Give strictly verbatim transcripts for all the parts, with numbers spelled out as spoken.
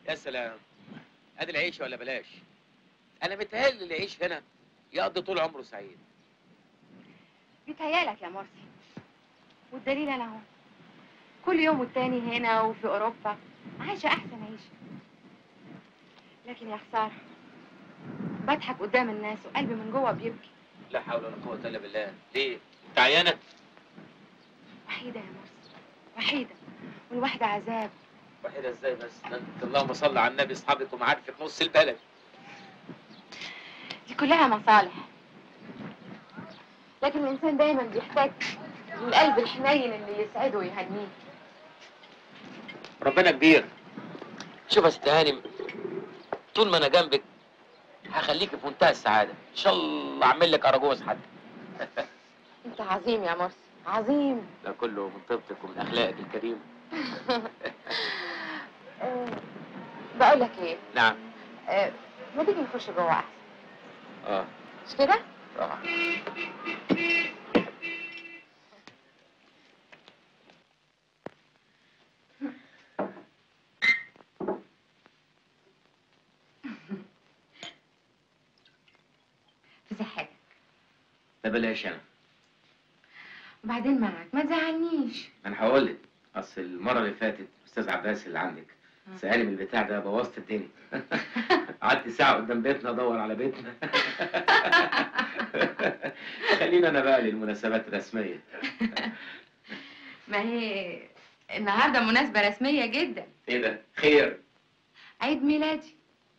يا سلام، ادي العيش ولا بلاش. انا متهيألي اللي يعيش هنا يقضي طول عمره سعيد. بيتهيألك يا مرسي، والدليل انا اهو كل يوم والتاني هنا وفي اوروبا عايشه احسن عيشه. لكن يا خساره بضحك قدام الناس وقلبي من جوه بيبكي. لا حول ولا قوة الا بالله. ليه؟ انت عيانة؟ وحيده يا مرسي، وحيده، والوحده عذاب. وحيدة ازاي بس؟ ده انت اللهم صل على النبي، اصحابك ومعارفك نص البلد. دي كلها مصالح، لكن الانسان دايما بيحتاج للقلب الحنين اللي يسعده ويهنيه. ربنا كبير. شوف يا ست هانم، طول ما انا جنبك هخليكي في منتهى السعادة، ان شاء الله اعمل لك اراجوز حتى. انت عظيم يا مرسي، عظيم. ده كله من طيبتك ومن اخلاقك الكريمة. أه بقول لك ايه؟ نعم. أه ما تيجي نخش جوه احسن؟ اه مش كده؟ طبعا. في صحتك. ده بلاش انا. وبعدين معاك ما تزعلنيش. انا هقول لك، اصل المره اللي فاتت الاستاذ عباس اللي عندك سألني من البتاع ده، بوظت الدنيا. قعدت ساعه قدام بيتنا ادور على بيتنا. خلينا انا بقى للمناسبات الرسميه. ما هي النهارده مناسبه رسميه جدا. ايه ده؟ خير؟ عيد ميلادي.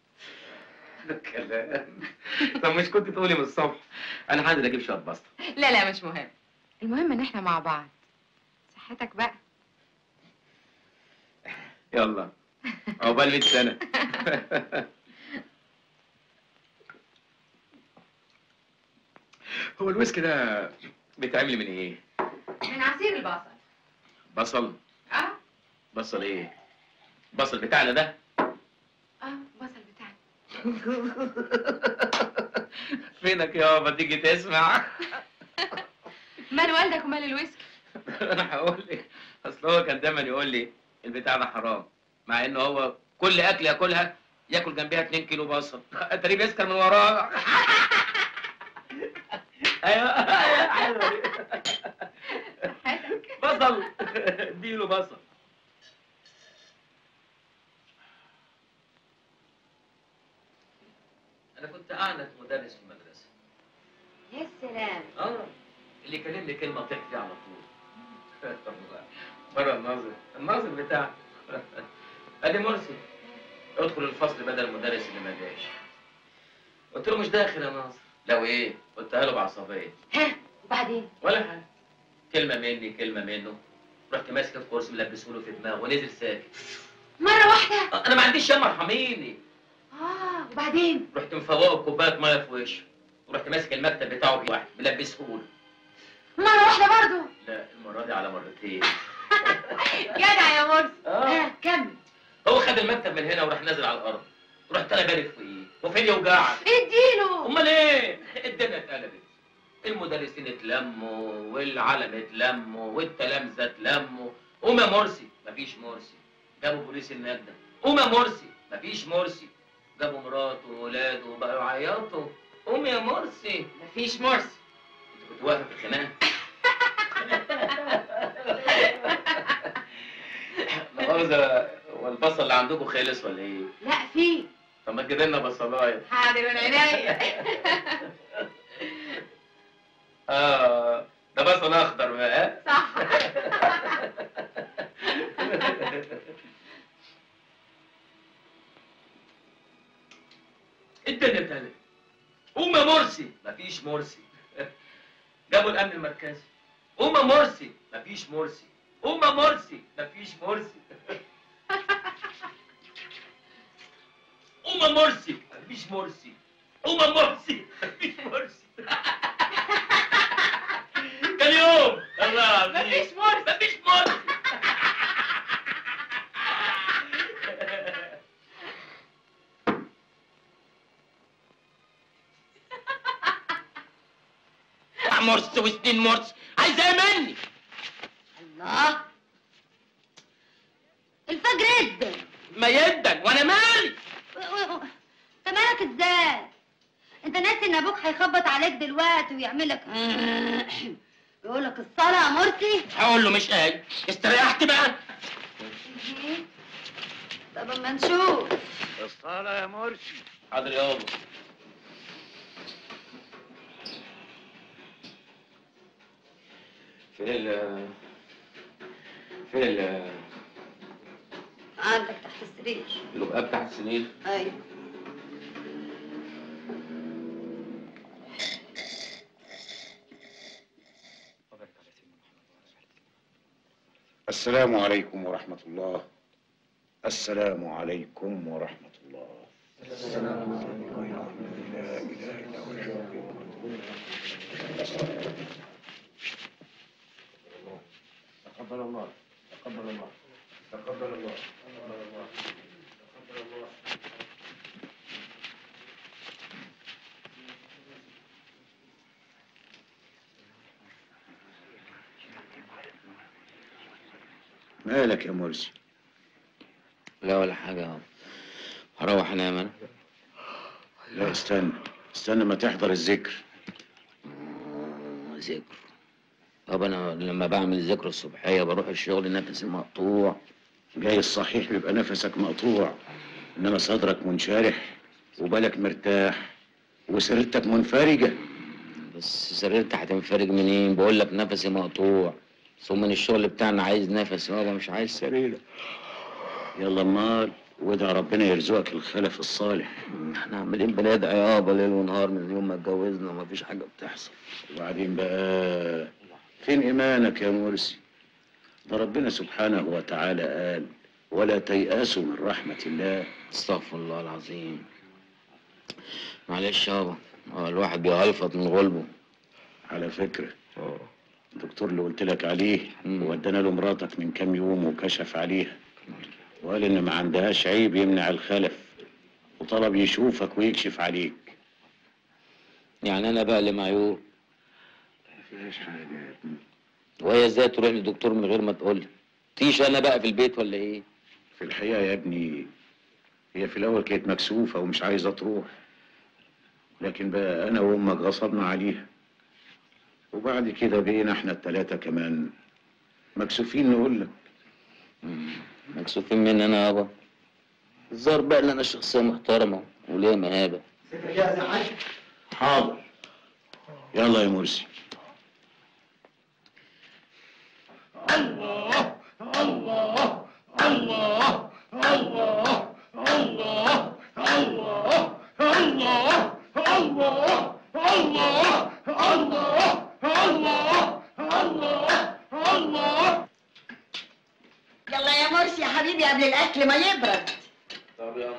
كلام. طب مش كنت تقولي من الصبح؟ انا هنزل اجيب شويه بسطه. لا لا مش مهم، المهم ان احنا مع بعض. صحتك بقى. يلا عقبال مية سنه. هو الويسكي ده بيتعمل من ايه؟ من عصير البصل. بصل؟ اه. بصل ايه؟ بصل بتاعنا ده؟ اه بصل بتاعنا. فينك يابا تيجي تسمع؟ مال والدك ومال الويسكي؟ انا هقول لك، اصل هو كان دايما يقول لي البتاع ده حرام، مع انه هو كل اكل ياكلها ياكل جنبها اتنين كيلو بصل. تقريبا يسكر من وراه. ايوه ايوه حلوه دي. بصل، اديله بصل. انا كنت اعنت مدرس في المدرسه. يا سلام. اه اللي يكلمني كلمه طيح فيها على طول. مره الناظر الناظر بتاعك قال لي مرسي ادخل الفصل بدل المدرس اللي ما جاش. قلت له مش داخل يا ناصر. لو ايه؟ قلتها له بعصبيه. ها وبعدين؟ ولا حاجه، كلمه مني كلمه منه، رحت ماسك الكرسي ملبسه له في دماغه ونزل ساكت. مره واحده؟ انا ما عنديش ياما ارحميني. اه وبعدين؟ رحت مفوقه بكوبايه ميه في وشه، ورحت ماسك المكتب بتاعه بواحد ملبسه له. مره واحده برضه؟ لا المره دي على مرتين. جدع يا مرسي. اه كمل. هو خد المكتب من هنا وراح نازل على الارض، رحت انا بارك فوقيه وفين يوجعك؟ اديله. امال ايه؟ الدنيا اتقلبت، المدرسين اتلموا والعلم اتلموا والتلامذه اتلموا. قوم يا مرسي. مفيش مرسي. جابوا بوليس النجده. قوم يا مرسي. مفيش مرسي. جابوا مراته وولاده وبقوا يعيطوا. قوم يا مرسي. مفيش مرسي. انت كنت واقفه في الخناقه؟ مؤاخذة، هو البصل اللي عندكم خلص ولا ايه؟ لا في. طب ما تجيب لنا بصلايه. حاضر من عينيا. اه ده بصل اخضر بقى. صح. الدنيا اتقلبت. قوم يا مرسي. مفيش مرسي. جابوا الامن المركزي. قوم يا مرسي. مفيش مرسي. قوم يا مرسي. مفيش مرسي. قوم يا مرسي. مفيش مرسي. قوم يا مرسي. مفيش مرسي. كان يوم الله العظيم مفيش مرسي. مفيش مرسي. مرسي وسنين مرسي، عايزه ايه مني؟ الله الفجر يدن. ما يدن وانا مالي؟ هيخبط عليك دلوقتي ويعمل لك يقول لك الصلاة يا مرسي. هقول له مش قايل. استريحت بقى. طب اما نشوف. الصلاة يا مرسي. حاضر يابا. فين ال فين ال عندك تحت السرير. اللقاب تحت السرير؟ ايوه. السلام عليكم ورحمة الله. السلام عليكم ورحمة الله. السلام عليكم ورحمة الله. تقبل الله. تقبل الله. تقبل الله. تقبل الله. تقبل الله. مالك يا مرسي؟ لا ولا حاجة يابا. هروح انام انا. لا استنى استنى ما تحضر الذكر. آه، ذكر. طب انا لما بعمل ذكر الصبحية بروح الشغل نفسي مقطوع. جاي الصحيح بيبقى نفسك مقطوع، انما صدرك منشرح وبالك مرتاح وسريرتك منفرجة. بس سريرتي هتنفرج منين؟ بقول لك نفسي مقطوع. ثم من الشغل بتاعنا عايز نفس يابا، مش عايز سريرة. يلا امال وادعي ربنا يرزقك الخلف الصالح. احنا عمالين بندعي يابا ليل ونهار من يوم ما اتجوزنا ومفيش حاجة بتحصل. وبعدين بقى فين ايمانك يا مرسي؟ ده ربنا سبحانه وتعالى قال ولا تيأسوا من رحمة الله. استغفر الله العظيم. معلش يابا، هو الواحد بيهلفط من غلبه. على فكرة الدكتور اللي قلت لك عليه ودانا له مراتك من كام يوم وكشف عليها وقال ان ما عندهاش عيب يمنع الخلف، وطلب يشوفك ويكشف عليك. يعني انا بقى اللي معيوب؟ ما فيهاش حاجة يا ابني. وهي ازاي تروح للدكتور من غير ما تقول لي؟ تيجي انا بقى في البيت ولا ايه؟ في الحقيقة يا ابني هي في الأول كانت مكسوفة ومش عايزة تروح، لكن بقى أنا وأمك غصبنا عليها، وبعد كده بقينا احنا التلاتة كمان مكسوفين نقول لك. مكسوفين مني انا يابا؟ الظاهر بقى ان انا شخصية محترمة وليا مهابة. حاضر. يلا يا مرسي. الله الله الله الله الله الله الله الله الله الله الله الله الله. يلا يا مرسي يا حبيبي قبل الاكل ما يبرد. طب يلا.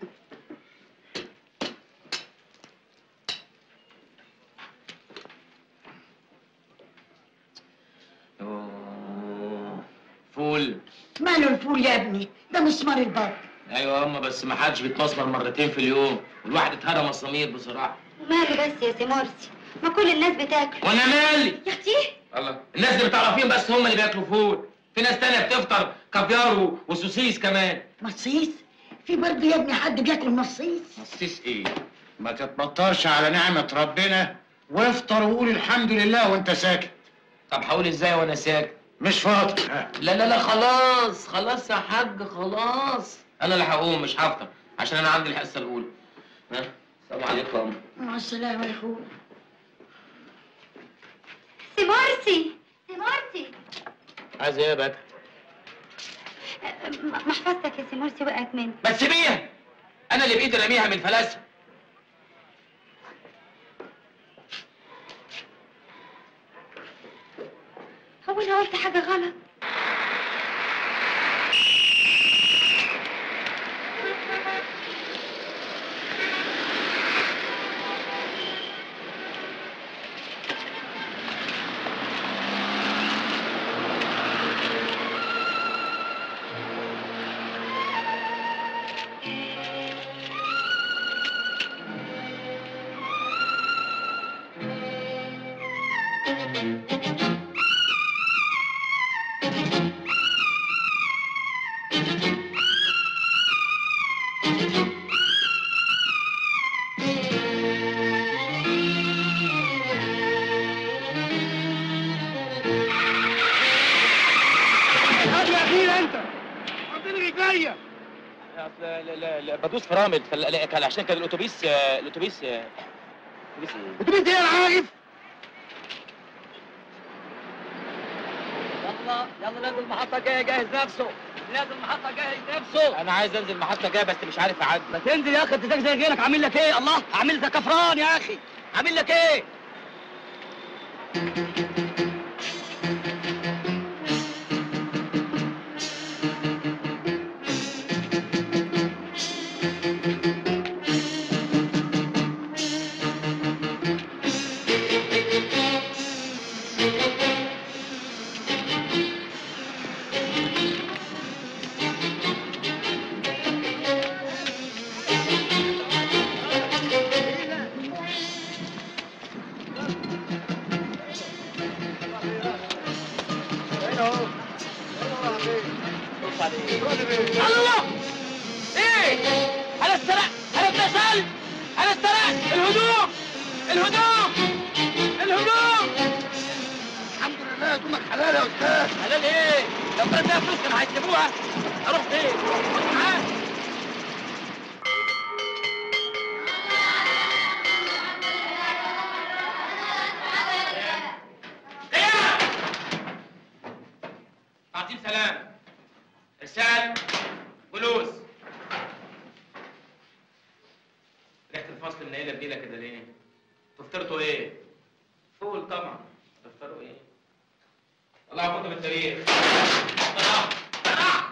فول. ماله الفول يا ابني؟ ده مسمار البط. ايوه يا اما، بس ما حدش بيتمسمر مرتين في اليوم، والواحد اتهرى مسامير بصراحه. ماله بس يا سي مرسي؟ ما كل الناس بتاكل. وانا مالي؟ يا اختي الله، الناس اللي بتعرفين بس هم اللي بياكلوا فول، في ناس تانية بتفطر كافيار وسوسيس كمان. مصيص؟ في برضه يا ابني حد بياكل مصيص؟ مصيص ايه؟ ما تتبطرش على نعمة ربنا وافطر وقول الحمد لله وانت ساكت. طب هقول ازاي وانا ساكت؟ مش فاضي. لا لا لا خلاص خلاص يا حاج خلاص، انا اللي هقوم مش هفطر عشان انا عندي الحصه الاولى. ها السلام عليكم. مع السلامه يا اخويا. سي مرسي سي مرسي. عايز ايه يا بت؟ محفظتك يا سي مرسي وقعت مني. ما تسيبيها، انا اللي بايدي راميها من الفلاسفه. هو انا قلت حاجه غلط؟ مين انت؟ حطيني رجليا. اصل لا لا لا بدوس فرامل فال- كان عشان كان الاتوبيس آه، الاتوبيس آه، اتوبيس ايه؟ اتوبيس ايه انا عارف؟ يلا يلا نازل المحطة جاي جاهز نفسه، نازل المحطة جاهز نفسه. انا عايز انزل محطه جايه بس مش عارف اعدي. ما تنزل يا اخي انت زي غيرك، عامل لك ايه؟ الله عامل لك كفران يا اخي، عامل لك ايه؟ الله! ايه؟ انا استرقت، انا اتنسلت، انا استرقت، الهدوم! الهدوم! الهدوم! الحمد لله هدومك حلال يا استاذ. حلال ايه؟ لو كان فيها فلوس كانوا هيسيبوها. اروح فين؟ معاك. تعطيل سلام. ارسال. جلوس. ريحة الفصل منيلة بنيلة كده ليه؟ تفطرتوا ايه؟ فول طبعا. تفطروا ايه؟ طلعوا كتب التاريخ. طلع طلع.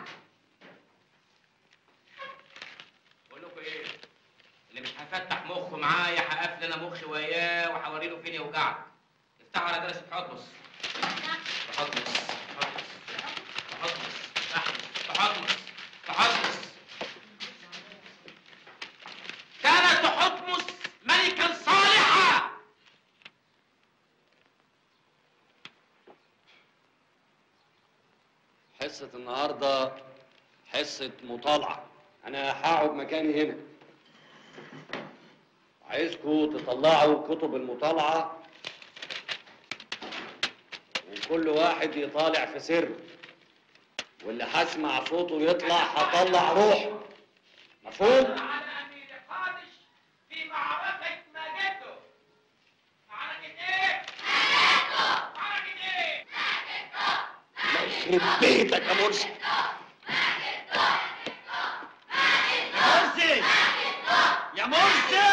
بقول لكم ايه؟ اللي مش هفتح مخه معايا هقفل انا مخي وياه وهوري له فين يوجعك. افتحوا على درس حطمس. حطمس. حطمس. تحتمس. تحتمس. كانت تحتمس ملكا صالحا. حصة النهاردة حصة مطالعة، أنا هقعد مكاني هنا. عايزكم تطلعوا كتب المطالعة وكل واحد يطالع في سر، واللي هسمع صوته يطلع هطلع روحه. مفهوم؟ على امير قادش في معركة ماجدو. معركة ايه؟ ماجدو. معركة ايه؟ الله يخرب بيتك يا مرسي. مرسي يا مرسي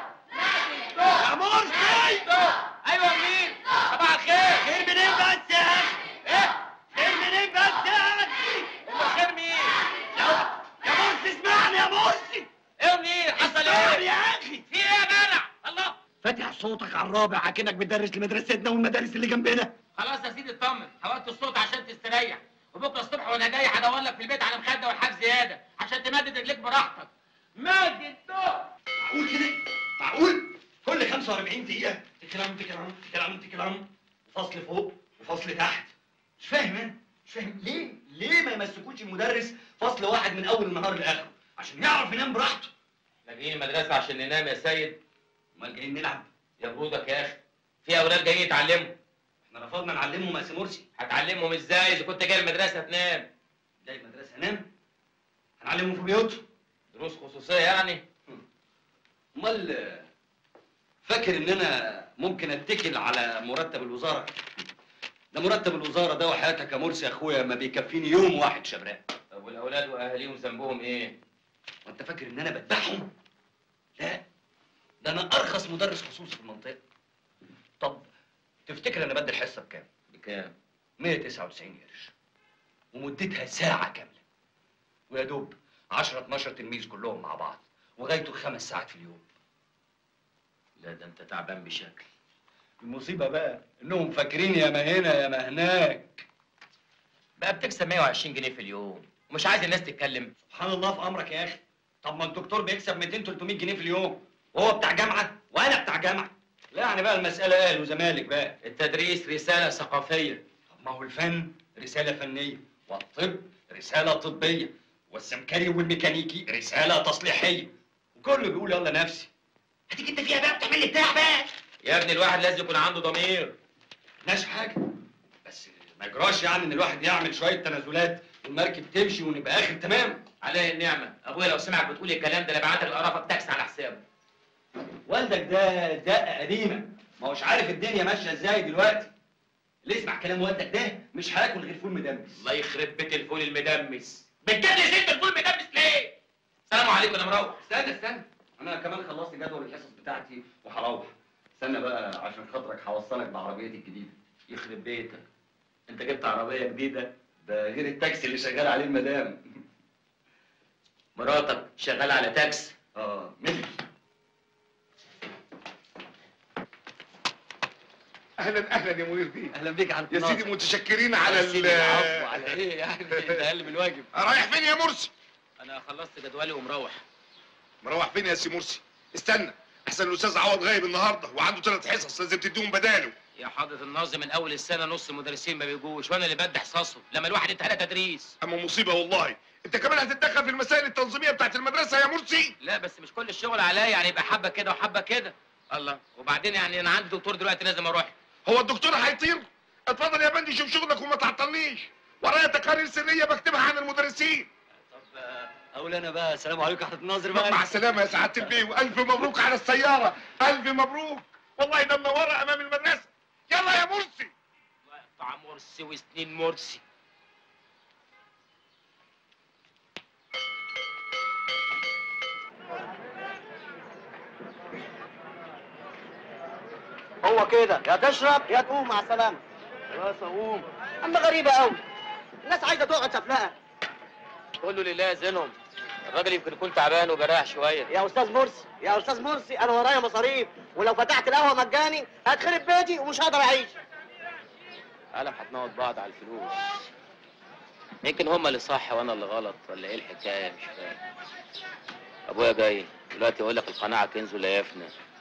يا مرسي. ايوه مين؟ صباح الخير. خير منين بس يا اخي؟ ايه؟ خير منين بس يا اخي؟ هو خير مين؟ يا يا مرسي اسمعني يا مرسي. ايه منين؟ حصل اسمعني ايه؟ يا اخي. في ايه يا منع؟ الله. فاتح صوتك على الرابع اكنك بتدرس لمدرستنا والمدارس اللي جنبنا. خلاص يا سيدي اطمن، حولت الصوت عشان تستريح، وبكره الصبح وانا جاي هدور لك في البيت على مخده والحاف زياده عشان تمدد رجليك براحتك. مادد دول. معقول كده؟ معقول؟ كل خمسة وأربعين دقيقة تكلم تكلم تكلم تكلم وفصل فوق وفصل تحت. مش فاهم انا، مش فاهم ليه؟ ليه ما يمسكوش المدرس فصل واحد من أول النهار لآخره عشان يعرف ينام براحته؟ احنا جايين المدرسه عشان ننام يا سيد. أمال جايين نلعب؟ يا برودك يا اخي، في اولاد جايين يتعلموا. احنا رفضنا نعلمهم يا سي مرسي. هتعلمهم ازاي اذا كنت جاي المدرسه تنام؟ جاي المدرسة نام؟ هنعلمهم في بيوتهم. دروس خصوصيه يعني؟ امال فاكر ان انا ممكن اتكل على مرتب الوزاره؟ ده مرتب الوزاره ده وحياتك يا مرسي يا اخويا ما بيكفيني يوم واحد شبراء. طب والاولاد واهاليهم ذنبهم ايه؟ وانت فاكر ان انا بذبحهم؟ لا، ده انا ارخص مدرس خصوصي في المنطقه. طب تفتكر انا بدي الحصه بكام؟ بكام؟ مية وتسعة وتسعين قرش ومدتها ساعه كامله، ويا دوب عشرة اتناشر تلميذ كلهم مع بعض وغايته خمس ساعات في اليوم. لا ده انت تعبان بشكل. المصيبه بقى انهم فاكرين يا ما هنا يا ما هناك. بقى بتكسب مية وعشرين جنيه في اليوم ومش عايز الناس تتكلم. سبحان الله في امرك يا اخي. طب ما الدكتور بيكسب ميتين تلتمية جنيه في اليوم وهو بتاع جامعه وانا بتاع جامعه. لا يعني بقى المساله اهل وزمالك بقى. التدريس رساله ثقافيه. طب ما هو الفن رساله فنيه، والطب رساله طبيه، والسمكري والميكانيكي رساله تصليحيه، وكله بيقول يلا نفسي. هتيجي انت فيها بقى بتعمل لي بتاع بقى. يا ابني الواحد لازم يكون عنده ضمير. ماشي حاجه، بس ما يجراش يعني ان الواحد يعمل شويه تنازلات والمركب تمشي ونبقى اخر تمام. عليا النعمه، ابويا لو سمعك بتقول الكلام ده لا بعتك القرافه بتاكس على حسابه. والدك ده دقه قديمه، ما هوش عارف الدنيا ماشيه ازاي دلوقتي. اللي يسمع كلام والدك ده مش هياكل غير فول مدمس. الله يخرب بيت الفول المدمس. بتجلس انت الفول المدمس ليه؟ السلام عليكم انا مروح. استنى استنى، انا كمان خلصت جدول الحصص بتاعتي وهروح. استنى بقى عشان خاطرك هوصلك بعربيتي الجديده. يخرب بيتك، انت جبت عربيه جديده؟ ده غير التاكسي اللي شغال عليه المدام. مراتك شغاله على تاكس؟ اه ملي. اهلا اهلا يا منير بيه. اهلا بيك يا عم يا سيدي متشكرين على ال العفو، على ايه يعني؟ ده اقل من الواجب. رايح فين يا مرسي؟ انا خلصت جدولي ومروح. مروح فين يا سي مرسي؟ استنى، احسن الاستاذ عوض غايب النهارده وعنده ثلاث حصص لازم تديهم بداله. يا حضرة الناظم من أول السنة نص المدرسين ما بيجوش وأنا اللي بدي حصصهم لما الواحد اتهرى تدريس. اما مصيبه والله، انت كمان هتتدخل في المسائل التنظيميه بتاعت المدرسه يا مرسي؟ لا بس مش كل الشغل عليا، يعني يبقى حبة كده وحبة كده. الله، وبعدين يعني أنا عندي دكتور دلوقتي لازم أروح. هو الدكتور هيطير؟ اتفضل يا بندي شوف شغلك وما تعطلنيش، ورايا تقارير سريه بكتبها عن المدرسين. طب اقول انا بقى السلام عليكم يا حضرة الناظر بقى. مع السلامه يا سعاده البيه، والف مبروك على السياره، الف مبروك، والله ده منوره امام المدرسه. يلا يا مرسي. الله يقطع مرسي وسنين مرسي. هو كده، يا تشرب يا تقوم مع السلامة. خلاص اقوم. اما غريبة قوي، الناس عايزة تقعد سفلقة. قول له لله يزنهم، الراجل يمكن يكون تعبان وجراح شوية. يا أستاذ مرسي، يا أستاذ مرسي، أنا ورايا مصاريف، ولو فتحت القهوة مجاني هتخرب بيتي ومش هقدر أعيش. عالم هتنوض بعض على الفلوس. يمكن هما اللي صح وانا اللي غلط، ولا ايه الحكايه؟ مش فاهم. ابويا جاي دلوقتي يقول لك القناعه كنز لا يفنى.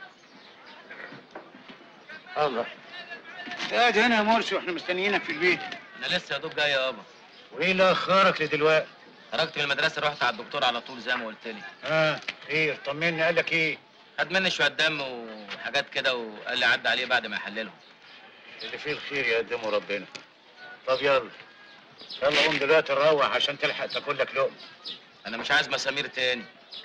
الله، قاعد هنا يا مرسي واحنا مستنيينك في البيت. انا لسه يا دوب جاي يابا. وايه اللي اخرك لدلوقتي؟ خرجت من المدرسه رحت على الدكتور على طول زي ما قلت لي. اه خير، طمني، قال لك ايه؟ خد مني شويه دم وحاجات كده وقال لي عدى عليه بعد ما يحللهم. اللي فيه الخير يقدمه ربنا. طب يلا يلا قوم دلوقتي نروح عشان تلحق تاكل لك لقمه. انا مش عايز مسامير تاني.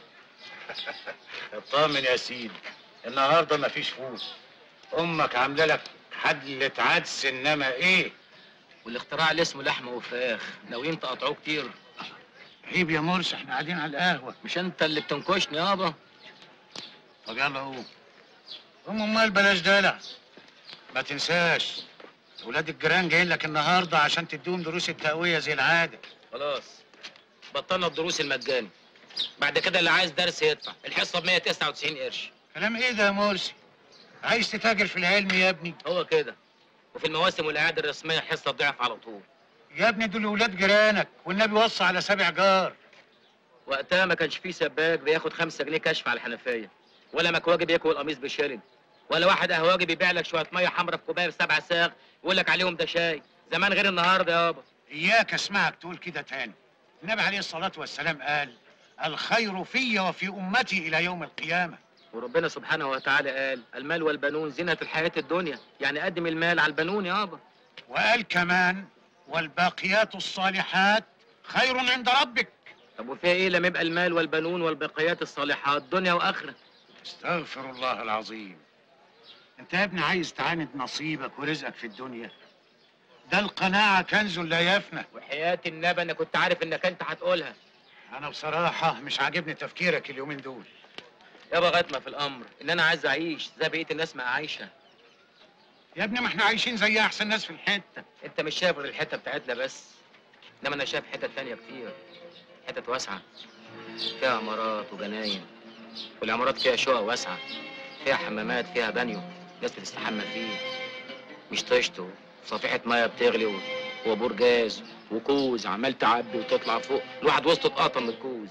اطمن يا سيدي، النهارده مفيش فول. امك عامله لك حلة عدس، انما ايه؟ والاختراع اللي اسمه لحمه وفراخ ناويين تقطعوه كتير. عيب يا مرسي، احنا قاعدين على القهوه. مش انت اللي بتنكشني يابا. طب يلا قوم قوم، امال بلاش دلع. ما تنساش ولاد الجيران جايين لك النهارده عشان تديهم دروس التقويه زي العاده. خلاص بطلنا الدروس المجاني، بعد كده اللي عايز درس يدفع الحصه ب مية وتسعة وتسعين قرش. كلام ايه ده يا مرسي؟ عايز تتاجر في العلم يا ابني؟ هو كده، وفي المواسم والاعياد الرسميه حصه ضعف على طول. يا ابني دول ولاد جيرانك، والنبي وصى على سبع جار. وقتها ما كانش فيه سباك بياخد خمسة جنيه كشف على الحنفيه، ولا مكواجي بياكل القميص بشرب، ولا واحد قهواجي بيبيع لك شويه ميه حمرا في كوبايه بسبع ساغ يقول لك عليهم ده شاي. زمان غير النهارده يابا. اياك اسمعك تقول كده تاني. النبي عليه الصلاه والسلام قال: الخير في وفي امتي الى يوم القيامه. وربنا سبحانه وتعالى قال: المال والبنون زينة الحياة الدنيا، يعني قدم المال على البنون يابا. وقال كمان: والباقيات الصالحات خير عند ربك. طب وفيها ايه لما يبقى المال والبنون والباقيات الصالحات دنيا واخره؟ استغفر الله العظيم. انت يا ابني عايز تعاند نصيبك ورزقك في الدنيا؟ ده القناعة كنز لا يفنى. وحياة النبي انا كنت عارف انك انت هتقولها. انا بصراحة مش عاجبني تفكيرك اليومين دول يابا. غاية ما في الامر ان انا عايز اعيش زي بقية الناس ما عايشة. يا ابني ما احنا عايشين زي احسن ناس في الحتة. انت مش شايف غير الحتة بتاعتنا بس، انما انا شايف حتت تانية كتير، حتت واسعة فيها عمارات وجناين، والعمارات فيها شقق واسعة، فيها حمامات، فيها بانيو ناس بتستحمى فيه، مش طشت وصفيحة مية بتغلي وبور جاز وكوز عمال تعبي وتطلع فوق، الواحد وسطه اتقطم من الكوز.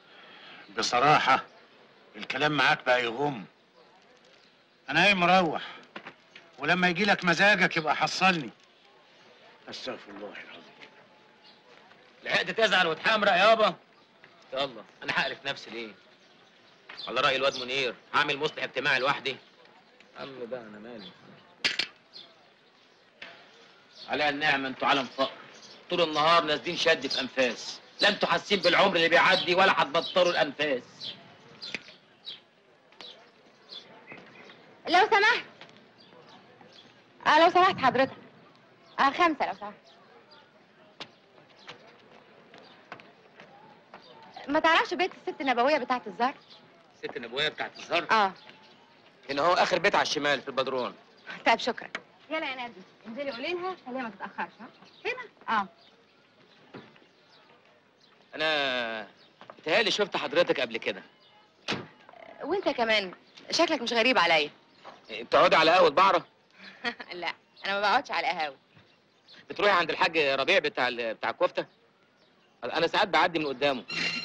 بصراحة الكلام معاك بقى يغم. انا ايه مروح، ولما يجي لك مزاجك يبقى حصلني. استغفر الله العظيم. لحقت تزعل وتحمرق يابا؟ يلا انا هقرف نفسي ليه؟ على رأي الواد منير هعمل مصلح اجتماعي لوحدي؟ عم بقى انا مالي. عليها النعمة انتوا عالم فقر، طول النهار نازلين شد في انفاس، لا انتوا حاسين بالعمر اللي بيعدي ولا هتبطلوا الانفاس. لو سمحت. اه لو سمحت حضرتك. اه خمسة لو سمحت. ما تعرفش بيت الست النبوية بتاعت الزهر؟ الست النبوية بتاعت الزهر؟ اه. هنا هو اخر بيت على الشمال في البدرون. طيب شكرا. يلا يا نادي انزلي قولي لها خليها ما تتأخرش. ها؟ هنا؟ اه. انا بتهيألي شفت حضرتك قبل كده. وانت كمان شكلك مش غريب عليا. بتقعدي على قهوة بعرة؟ لا انا ما بقعدش على قهاوي. بتروحي عند الحاج ربيع بتاع ال- بتاع الكفته؟ انا ساعات بعدي من قدامه.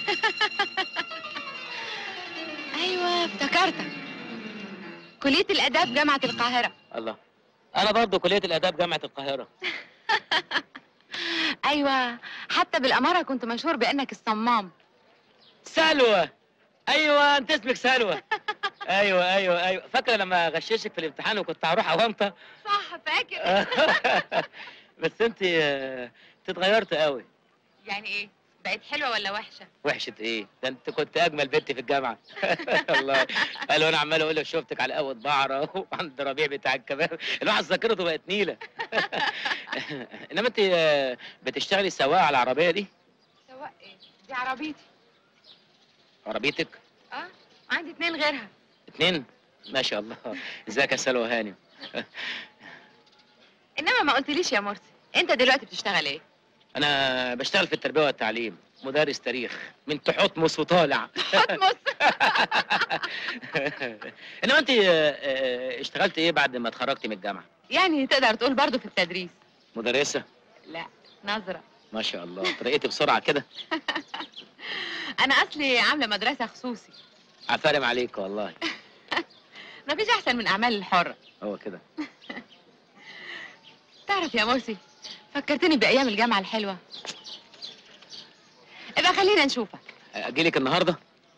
ايوه افتكرتك. كلية الآداب جامعة القاهرة. الله، انا برضه كلية الآداب جامعة القاهرة. ايوه حتى بالأمارة كنت مشهور بأنك الصمام. سلوى. ايوه انت اسمك سلوى. ايوه ايوه ايوه، فاكره لما غششك في الامتحان وكنت هروح اوامطه؟ صح فاكر. بس انت آه، انت اتغيرت قوي. يعني ايه؟ بقت حلوة ولا وحشة؟ وحشة ايه؟ ده انت كنت اجمل بنت في الجامعة. والله قالوا انا عمال اقول لك شفتك على قهوة بعرة وعند ربيع بتاع الكباب، الواحد ذاكرته بقت نيلة. انما انت آه، بتشتغلي سواقة على العربية دي؟ سواق ايه؟ دي عربيتي. عربيتك؟ اه عندي اتنين غيرها. اتنين؟ ما شاء الله. ازيك يا سلوى هانم؟ انما ما قلتليش يا مرسي انت دلوقتي بتشتغل ايه؟ انا بشتغل في التربية والتعليم، مدرس تاريخ من تحتمس وطالع. حتمس. انما انت آه، آه، اشتغلت ايه بعد ما اتخرجتي من الجامعة؟ يعني تقدر تقول برضو في التدريس. مدرسة؟ لا نظرة. ما شاء الله، ترقيتي بسرعة كده. انا اصلي عاملة مدرسة خصوصي. عفارم عليك والله. مفيش احسن من اعمال الحرة. هو كده. تعرف يا مرسي فكرتني بايام الجامعة الحلوة. ابقى خلينا نشوفك اجيلك النهارده؟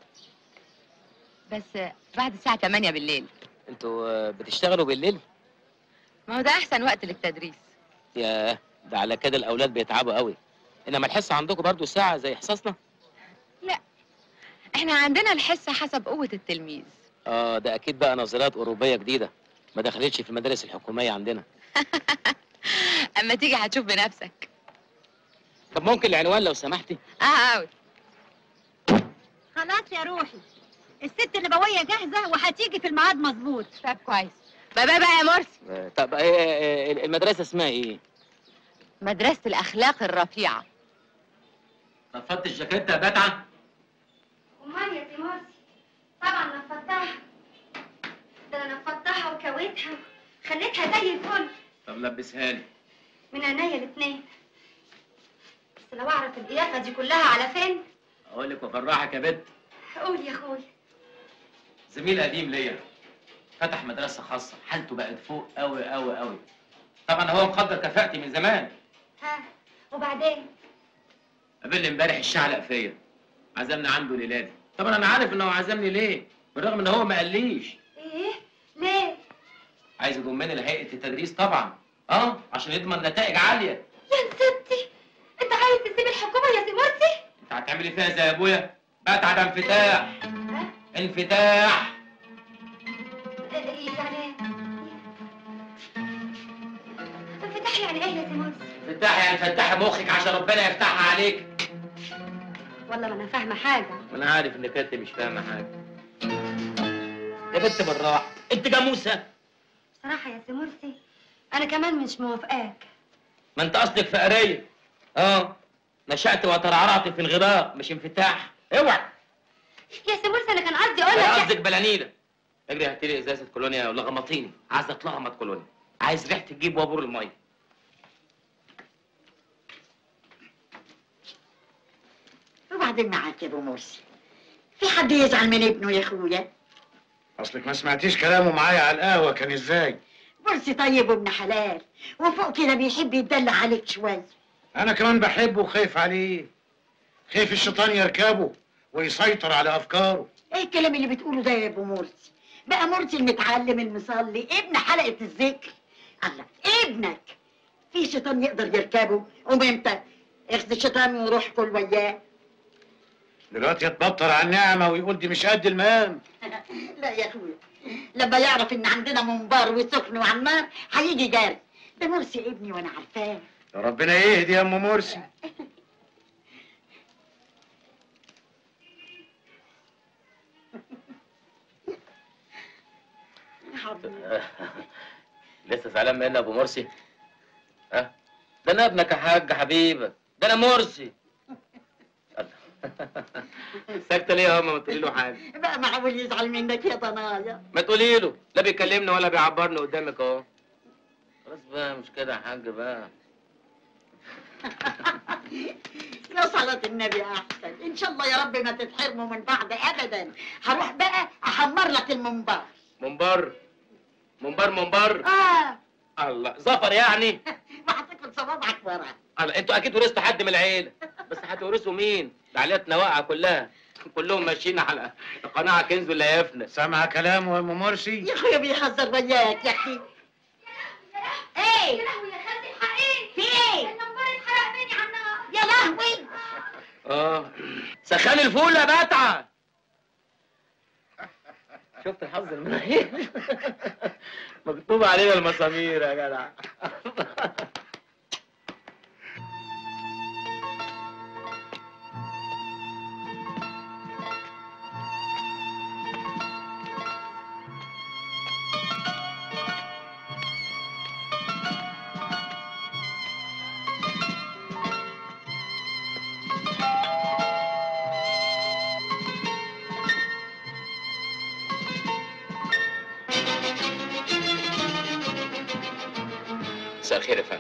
بس بعد الساعة تمانية بالليل. انتوا آه، بتشتغلوا بالليل؟ ما هو ده احسن وقت للتدريس. ياه، ده على كده الاولاد بيتعبوا قوي. انما الحصه عندكم برضو ساعه زي حصصنا؟ لا احنا عندنا الحصة حسب قوة التلميذ. اه، ده اكيد بقى نظريات اوروبيه جديده ما دخلتش في المدارس الحكوميه عندنا. اما تيجي هتشوف بنفسك. طب ممكن العنوان لو سمحتي؟ اه قوي. خلاص يا روحي، الست النبوية جاهزة وهتيجي في الميعاد مظبوط. طب كويس. باي باي بقى يا مرسي. آه، طب آه، آه، المدرسه اسمها ايه؟ مدرسة الأخلاق الرفيعة. نفضت الجاكيته يا بتعه؟ امال يا سي مرسي طبعا نفضتها. ده انا نفضتها وكويتها خليتها زي الفل. طب لبسها لي. من عينيا الاتنين. بس لو اعرف القيافه دي كلها على فين. اقول لك وافرحك يا بت. قول يا اخوي. زميل قديم ليا فتح مدرسه خاصه، حالته بقت فوق قوي قوي قوي. طبعا هو مقدر كفاءتي من زمان. ها وبعدين؟ قابلني امبارح الشعلق فيا، عزمنا عنده ليلادي. طبعا انا عارف ان هو عزمني ليه، بالرغم ان هو ما قاليش. ايه؟ ليه؟ عايز يضمني لهيئه التدريس طبعا، اه عشان يضمن نتائج عاليه. يا ستي انت عايز تسيب الحكومه يا سي مرسي؟ انت هتعملي فيها زي ابويا؟ بتعب انفتاح. ها؟ انفتاح. يعني انفتاح يعني ايه يا سي مرسي؟ انفتاح يعني فتحي مخك عشان ربنا يفتحها عليك. والله ما انا فاهمه حاجه. وانا عارف انك انت مش فاهمه حاجه. يا بنت بالراحه، انت جاموسه. بصراحه يا سي مرسي انا كمان مش موافقاك. ما انت اصلك فقريه. اه نشأت وترعرعت في الغباء مش انفتاح. اوعى يا سي مرسي انا كان قصدي اقول يا لك قصدك بلانيده. اجري هاتي لي ازازه كولونيا ولغمطيني، عايز اتلغمط كولونيا، عايز ريحه تجيب وابور الميه. وبعدين معاك يا ابو مرسي، في حد يزعل من ابنه يا اخويا؟ اصلك ما سمعتيش كلامه معايا على القهوه كان ازاي؟ مرسي طيب وابن حلال، وفوق كده بيحب يتدلع عليك شويه. انا كمان بحبه وخايف عليه، خايف الشيطان يركبه ويسيطر على افكاره. ايه الكلام اللي بتقوله ده يا ابو مرسي؟ بقى مرسي المتعلم المصلي ابن حلقه الذكر. الله، ابنك في شيطان يقدر يركبه؟ قوم انت اخذ الشيطان وروح كل وياه. دلوقتي يتبطر على النعمه ويقول دي مش قد المقام. لا يا اخويا، لما يعرف ان عندنا منبار وسخن وعلى النار هيجي جاري. ده مرسي ابني وانا عارفاه. يا ربنا يهدي يا ام مرسي. لسه زعلان مني يا ابو مرسي؟ ها؟ ده انا ابنك يا حاج حبيبك، ده انا مرسي. ساكته ليه يا ماما؟ ما تقولي له حاجه. بقى معقول يزعل منك يا ضنايا؟ ما تقولي له، لا بيكلمني ولا بيعبرني قدامك اهو. خلاص بقى مش كده يا حاج بقى. يا صلاة النبي أحسن، إن شاء الله يا رب ما تتحرموا من بعض أبدا. هروح بقى أحمر لك المنبار. منبر؟ منبر منبر؟ آه. الله، زفر يعني؟ وهتاكل صوابعك ورا. الله، انتوا أكيد ورثتوا حد من العيلة، بس هتورثوا مين؟ ده عائلتنا واقعة كلها، كلهم ماشيين على قناعة كنز لا يفنى. سامعة كلامه يا ام مرسي؟ يا أخويا بيهزر وياك يا أخي. ايه؟ يا لهوي يا خالتي الحقيقي. في إيه؟ النمبر اتحرق مني على النار. يا لهوي. اه سخان الفول يا بتعة. شفت الحظ المنيل؟ مكتوب علينا المسامير يا جدع. مساء الخير يا فندم.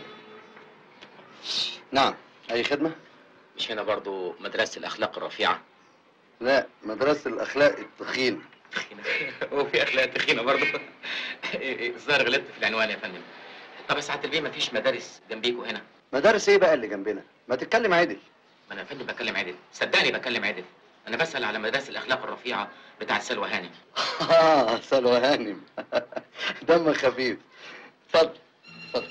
نعم، أي خدمة؟ مش هنا برضو مدرسة الأخلاق الرفيعة؟ لا، مدرسة الأخلاق التخينة. تخينة؟ هو في أخلاق تخينة برضو؟ الظاهر غلطت في العنوان يا فندم. طب يا سعادة البيه مفيش مدارس جنبيكوا هنا؟ مدارس إيه بقى اللي جنبنا؟ ما تتكلم عدل. ما أنا يا فندم بكلم عدل، صدقني بكلم عدل. أنا بسأل على مدرسة الأخلاق الرفيعة بتاعت سلوى هانم. آه سلوى هانم. دمك خفيف. اتفضل اتفضل.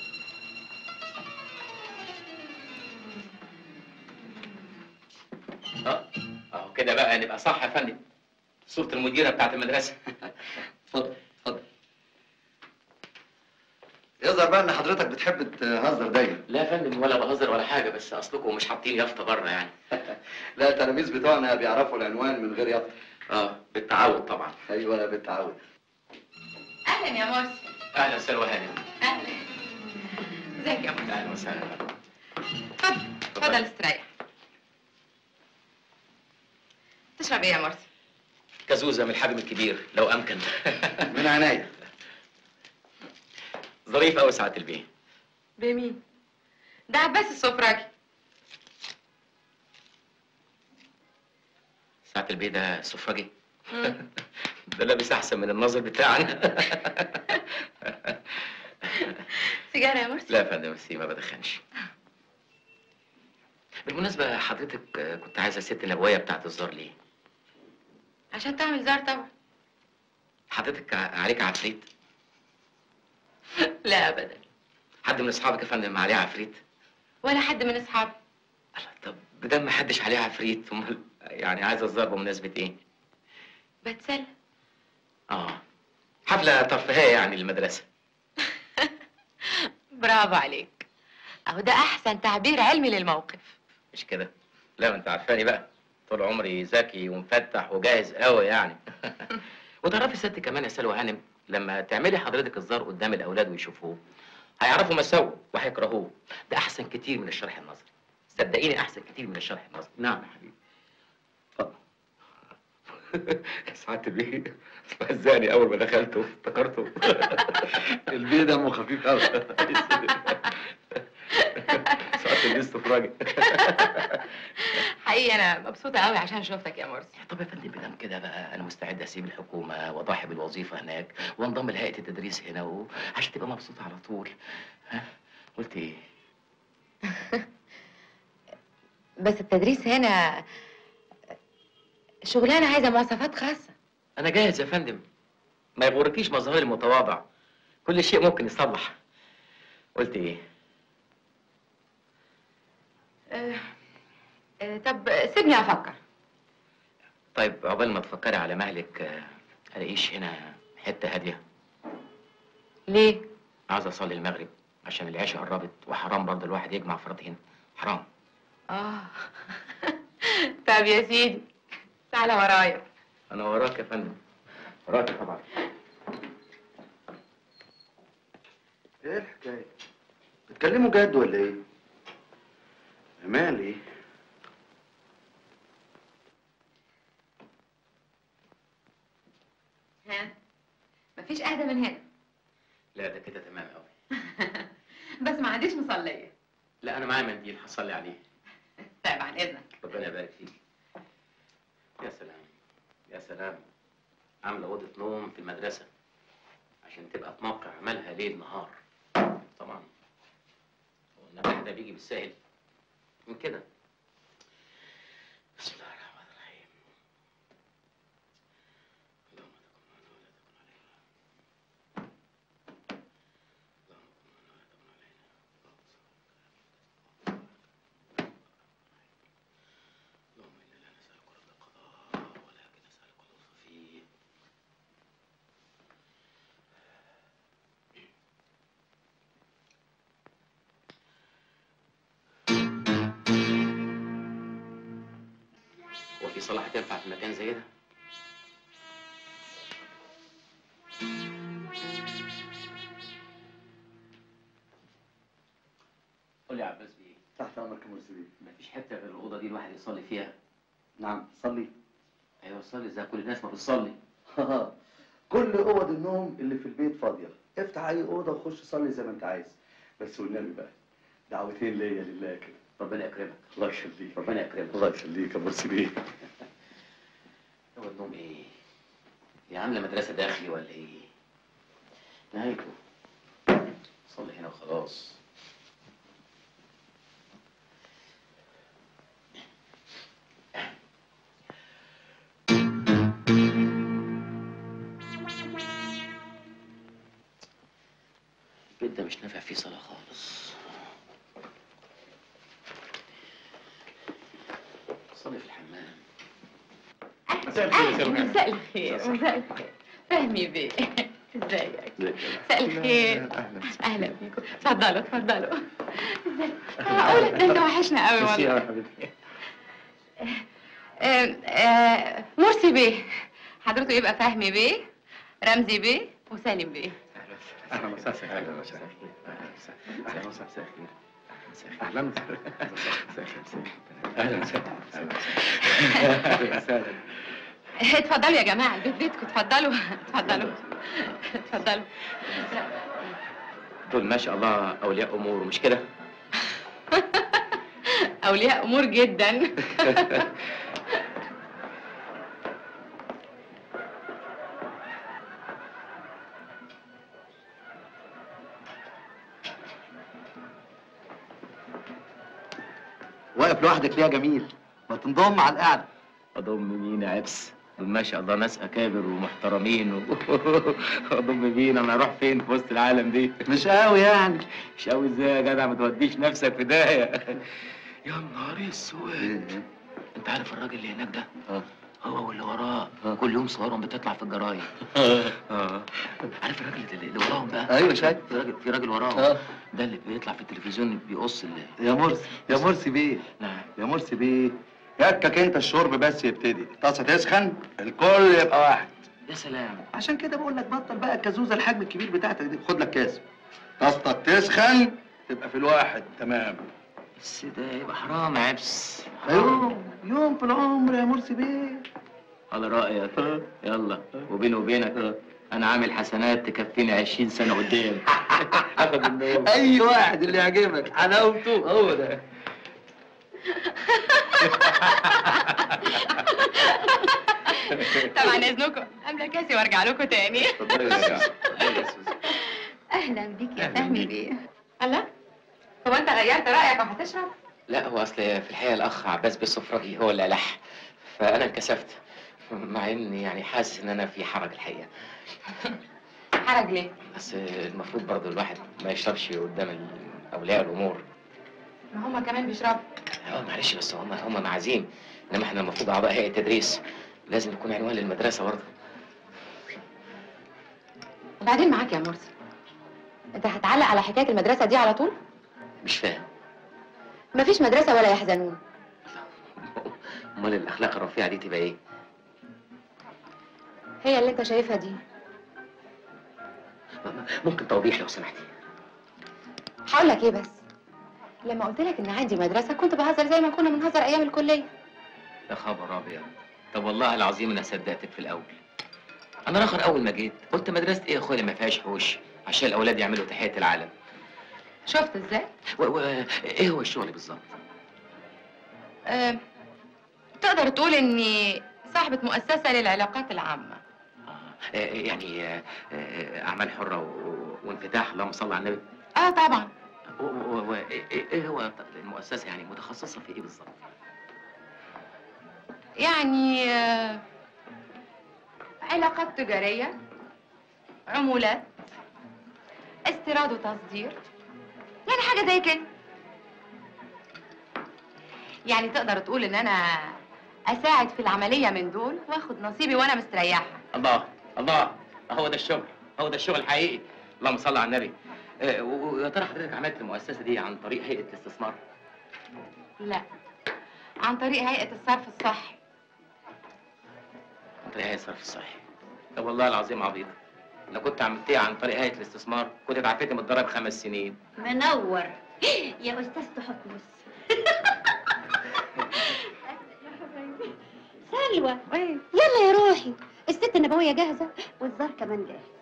اه اهو كده بقى نبقى صح يا فندم. صورة المديرة بتاعت المدرسة. اتفضل اتفضل. يظهر بقى ان حضرتك بتحب تهزر دايما. لا يا فندم ولا بهزر ولا حاجة، بس اصلكم مش حاطين يافطة بره يعني. لا، التلاميذ بتوعنا بيعرفوا العنوان من غير يافطة. اه بالتعود طبعا. ايوه بالتعود. اهلا يا مرسي. اهلا سلوى هانم. اهلا. ازيك يا مرسي؟ اهلا وسهلا. اتفضل اتفضل استريح. تشرب ايه يا مرسي؟ كزوزة من الحجم الكبير لو امكن. من عينيا. ظريف قوي سعادة البيه. بمين؟ ده عباس السفراجي. سعادة البيه ده سفراجي؟ ده لابس احسن من الناظر بتاعنا. سيجارة يا مرسي؟ لا يا فندم بس ما بدخنش. بالمناسبة حضرتك كنت عايزة الست النبوية بتاعت الزار ليه؟ عشان تعمل زار طبعا. حضرتك عليك عفريت؟ لا ابدا. حد من اصحابك يا فندم عليه عفريت؟ ولا حد من اصحابي. طب بدل ما حدش عليه عفريت امال يعني عايزة الزار بمناسبة ايه؟ بتسلى. اه حفلة ترفيهية يعني للمدرسة. برافو عليك. اهو ده احسن تعبير علمي للموقف. مش كده؟ لا ما انت عارفاني بقى، طول عمري ذكي ومفتح وجاهز قوي يعني. وتعرفي ست كمان يا سلوى هانم، لما تعملي حضرتك الزار قدام الاولاد ويشوفوه هيعرفوا مساوئه وهيكرهوه. ده احسن كتير من الشرح النظري، صدقيني احسن كتير من الشرح النظري. نعم يا حبيبي. اتفضل. سعادة البيه استهزاني اول ما دخلته افتكرته. البيه دمه خفيف قوي. سعادة البيه استفراجي. حقيقي انا مبسوطه قوي عشان شفتك يا مرسي. طب يا فندم بدام كده بقى انا مستعد اسيب الحكومه واضحي بالوظيفه هناك وانضم لهيئه التدريس هنا وعشان تبقى مبسوطه على طول. ها قلت ايه؟ بس التدريس هنا شغلانه عايزه مواصفات خاصه. انا جاهز يا فندم، ما يغركيش مظهري المتواضع، كل شيء ممكن يصلح. قلت ايه؟ آه، آه، طب سيبني افكر. طيب عقبال ما تفكري على مهلك آه، الاقيش هنا حته هاديه. ليه؟ عاوز اصلي المغرب عشان العشاء قربت، وحرام برضه الواحد يجمع فرضين، حرام. اه طب يا سيدي تعالى ورايا. انا وراك يا فندم، وراك طبعا. ايه الحكايه؟ بتكلموا جد ولا ايه؟ امال ايه؟ ها مفيش اهدى من هنا. لا ده كده تمام قوي. بس ما عنديش مصليه. لا انا معايا منديل هصلي عليه. طيب عن اذنك. ربنا يبارك فيك. يا سلام يا سلام، عامله اوضه نوم في المدرسه عشان تبقى في موقع عملها ليل نهار. طبعا هو النجاح ده بيجي بالسهل من كده. بسم الله الرحمن الرحيم. اللهم تكن معنا ولا تكن علينا. اللهم كن معنا ولا تكن علينا. اللهم انا لا نسالك رد القضاء ولكن نسالك اللطف فيه. وفي صلاة تنفع في مكان زي ده؟ قول لي يا عباس بيه. تحت امرك يا مرسي بيه. مفيش حتة غير الأوضة دي الواحد يصلي فيها؟ نعم صلي. أيوه صلي زي كل الناس ما بتصلي. كل اوض النوم اللي في البيت فاضيه، افتح اي اوضه وخش صلي زي ما انت عايز، بس والنبي بقى دعوتين ليا لله كده. ربنا يكرمك. الله يخليك. ربنا يكرمك. الله يخليك يا مرسي بيه. هو النوم إيه؟ دي عاملة مدرسة داخلي ولا إيه؟ نهايته صلي هنا وخلاص. البيت ده مش نافع فيه صلاة خالص. صلي في الحمام. مساء الخير. مساء الخير. مساء الخير. فهمي بيه ازيك؟ مساء الخير. اهلا اهلا بيكم. اتفضلوا اتفضلوا. ازيك؟ معقولة ده انت وحشنا قوي والله. يا حبيبتي. آه، آه، مرسي بيه حضرته يبقى فهمي بيه، رمزي بيه، وسالم بيه. اهلا وسهلا. اهلا وسهلا. اهلا وسهلا. اهلا وسهلا. اهلا وسهلا. اهلا وسهلا. اتفضلوا يا جماعة البيت بيتكم. اتفضلوا اتفضلوا اتفضلوا. دول ما شاء الله أولياء أمور مش كده؟ أولياء أمور جدا. واقف لوحدك ليه يا جميل؟ ما تنضم على القعده. أضم مين يا عبس؟ دول ما شاء الله ناس أكابر ومحترمين و... أضم مين؟ أنا أروح فين في وسط العالم دي؟ مش قوي يعني. مش قوي إزاي يا جدع؟ ما توديش نفسك في داهية. يا نهار اسود. أنت عارف الراجل اللي هناك ده؟ اه هو واللي وراه كل يوم صورهم بتطلع في الجرايد. اه عارف الراجل اللي, اللي وراهم بقى؟ ايوه شايف. في راجل في راجل وراهم اه ده اللي بيطلع في التلفزيون بيقص اللي... يا مرسي يا مرسي بيه. نعم يا مرسي بيه، ياكك انت الشرب بس يبتدي، الطاسه تسخن الكل يبقى واحد. يا سلام. عشان كده بقول لك بطل بقى الكازوزه الحجم الكبير بتاعتك دي، خد لك كاس طاستك تسخن تبقى في الواحد تمام. بس ده يبقى حرام يا عبس. يوم يوم في العمر يا مرسي بيه. على رأيك. يلا وبيني وبينك أنا عامل حسنات تكفيني عشرين سنة قدام. آخد النوم. أي واحد اللي يعجبك حلاوته هو ده. طبعا اذنكم املى كاسي وارجع لكم تاني. اهلا بيك يا فهمي بيه. الله هو انت غيرت رايك وهتشرب؟ لا هو أصل في الحقيقة الأخ عباس بالسفراجي هو اللي ألح، فأنا انكسفت، مع إني يعني حاسس إن أنا في حرج الحقيقة. حرج ليه؟ بس المفروض برضه الواحد ما يشربش قدام أولياء الأمور. ما هما كمان بيشربوا. اه معلش بس هم هم معازيم، انما احنا المفروض اعضاء هيئه تدريس، لازم يكون عنوان للمدرسه برضه. وبعدين معاك يا مرسي، انت هتعلق على حكايه المدرسه دي على طول؟ مش فاهم. مفيش مدرسه ولا يحزنون. امال الاخلاق الرفيعه دي تبقى ايه؟ هي اللي انت شايفها دي. ممكن توضيح لو سمحتي؟ هقول لك ايه بس، لما قلت لك ان عندي مدرسه كنت بهزر زي ما كنا بنهزر ايام الكليه. يا خبر ابيض، طب والله العظيم انا صدقتك في الاول. انا راخر اول ما جيت قلت مدرسه ايه يا اخويا ما فيهاش حوش عشان الاولاد يعملوا تحيه العالم. شفت ازاي؟ و... و... ايه هو الشغل بالظبط؟ أه... تقدر تقول اني صاحبه مؤسسه للعلاقات العامه. آه يعني آه اعمال حره و... وانفتاح، اللهم صل على النبي. اه طبعا. و... و... و... ايه هو المؤسسه يعني متخصصه في ايه بالظبط؟ يعني آه... علاقات تجاريه، عمولات، استيراد وتصدير، يعني حاجه زي كده. يعني تقدر تقول ان انا اساعد في العمليه من دول واخد نصيبي وانا مستريحه. الله الله، هو ده الشغل، هو ده الشغل الحقيقي، اللهم صل على النبي. آه ويا ترى حضرتك عملت المؤسسه دي عن طريق هيئه الاستثمار؟ لا، عن طريق هيئه الصرف الصحي. عن طريق هيئه الصرف الصحي؟ طب والله العظيم عبيط، لو كنت عملتيها عن طريق هيئه الاستثمار كنت اتعفيتي من الضرايب خمس سنين. منور يا استاذ تحتمس. سلوى يلا يا روحي، الست النبويه جاهزه والزار كمان جاهز.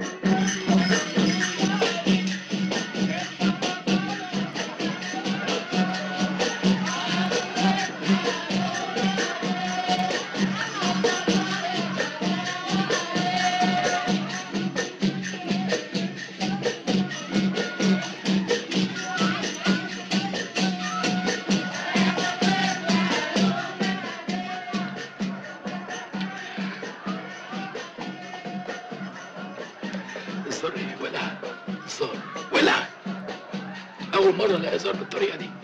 الزار ايه؟ ولع الزار ولع. أول مرة ألاقي زار بالطريقة دي.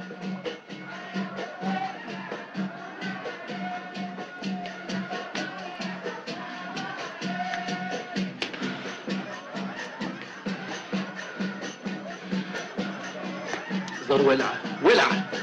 زار ولع ولع.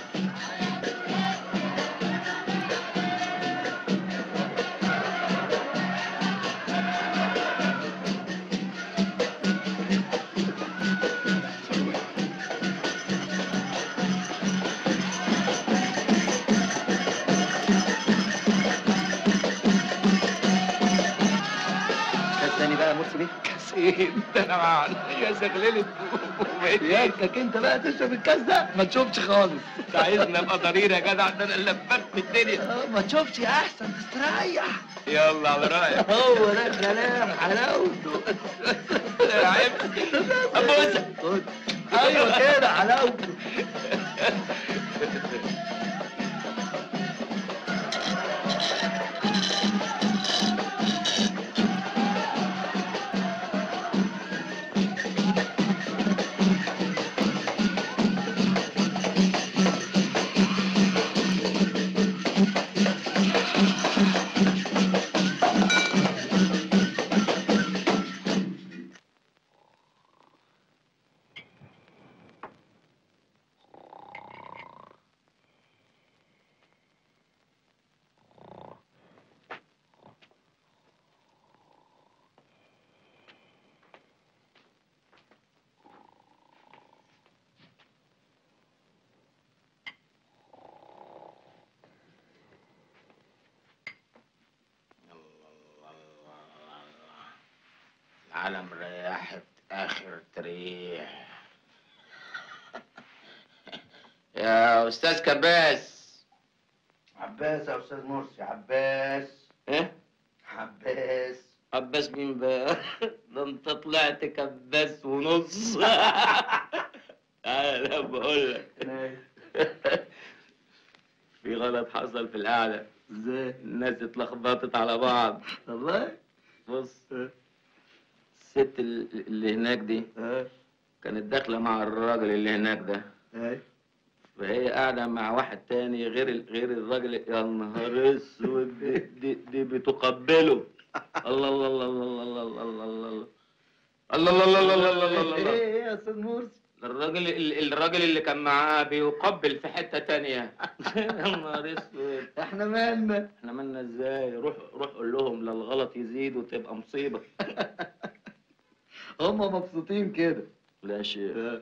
كاسين ده انا مع يا زغللت ياكك انت بقى تشرب الكاس ده ما تشوفش خالص. انت عايزني ابقى ضرير يا جدع؟ ده انا اللي لفت في الدنيا. اه ما تشوفش احسن تستريح. يلا على رايك. هو ده الكلام حلاوته. عيب ابوسك. ايوه كده حلاوته. العالم ريحت اخر تريح. يا استاذ كباس. عباس يا استاذ مرسي. عباس. ايه؟ عباس. عباس مين بقى؟ ده انت طلعت كباس ونص. انا بقول لك في غلط حصل في القعده. ازاي؟ الناس اتلخبطت على بعض. والله؟ بص، الست اللي هناك دي كانت داخله مع الراجل اللي هناك ده. ايه؟ فهي قاعده مع واحد تاني غير ال- غير الراجل. يا نهار اسود، دي, دي, دي بتقبله. الله الله الله الله الله الله الله الله الله الله الله الله الله الله الله. ايه يا استاذ مرسي؟ الراجل ال- الراجل اللي كان معاه بيقبل في حته تانيه. يا نهار اسود. احنا مالنا؟ احنا مالنا ازاي؟ روح روح قول لهم لا الغلط يزيد وتبقى مصيبه. هم مبسوطين كده. لا شيء.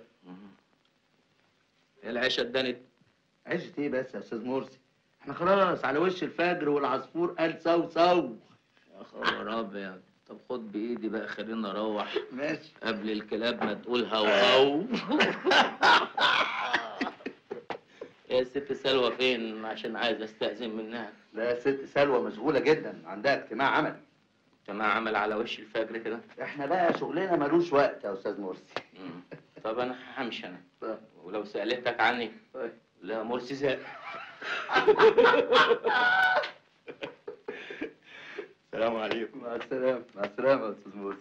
العشاء اتدنت. عشت ايه بس يا استاذ مرسي؟ احنا خلاص على وش الفجر والعصفور قال سو سو. يا خبر ابيض. طب خد بايدي بقى خلينا نروح ماشي قبل الكلاب ما تقول هو هو. يا ست سلوى فين عشان عايز استأذن منها؟ لا يا ست سلوى مشغوله جدا، عندها اجتماع عمل. اجتماع عمل على وش الفجر كده؟ احنا بقى شغلنا ملوش وقت يا استاذ مرسي. طب انا همشي انا. ولو سألتك عني لا مرسي زق. السلام عليكم. مع السلامه. مع السلامه يا استاذ مرسي.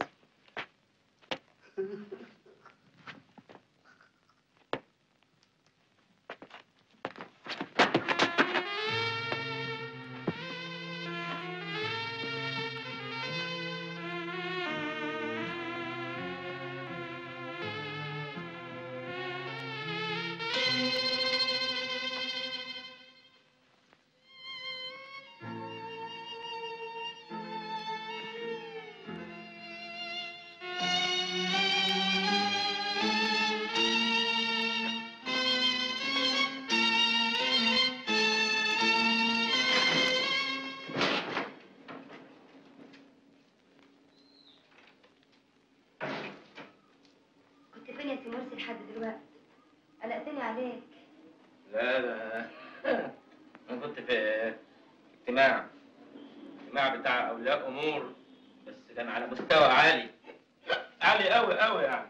كنت فين يا سي مرسي لحد دلوقتي؟ قلقتني عليك. لا لا انا كنت في اجتماع اجتماع بتاع اولياء امور، بس كان على مستوى عالي عالي قوي قوي يعني.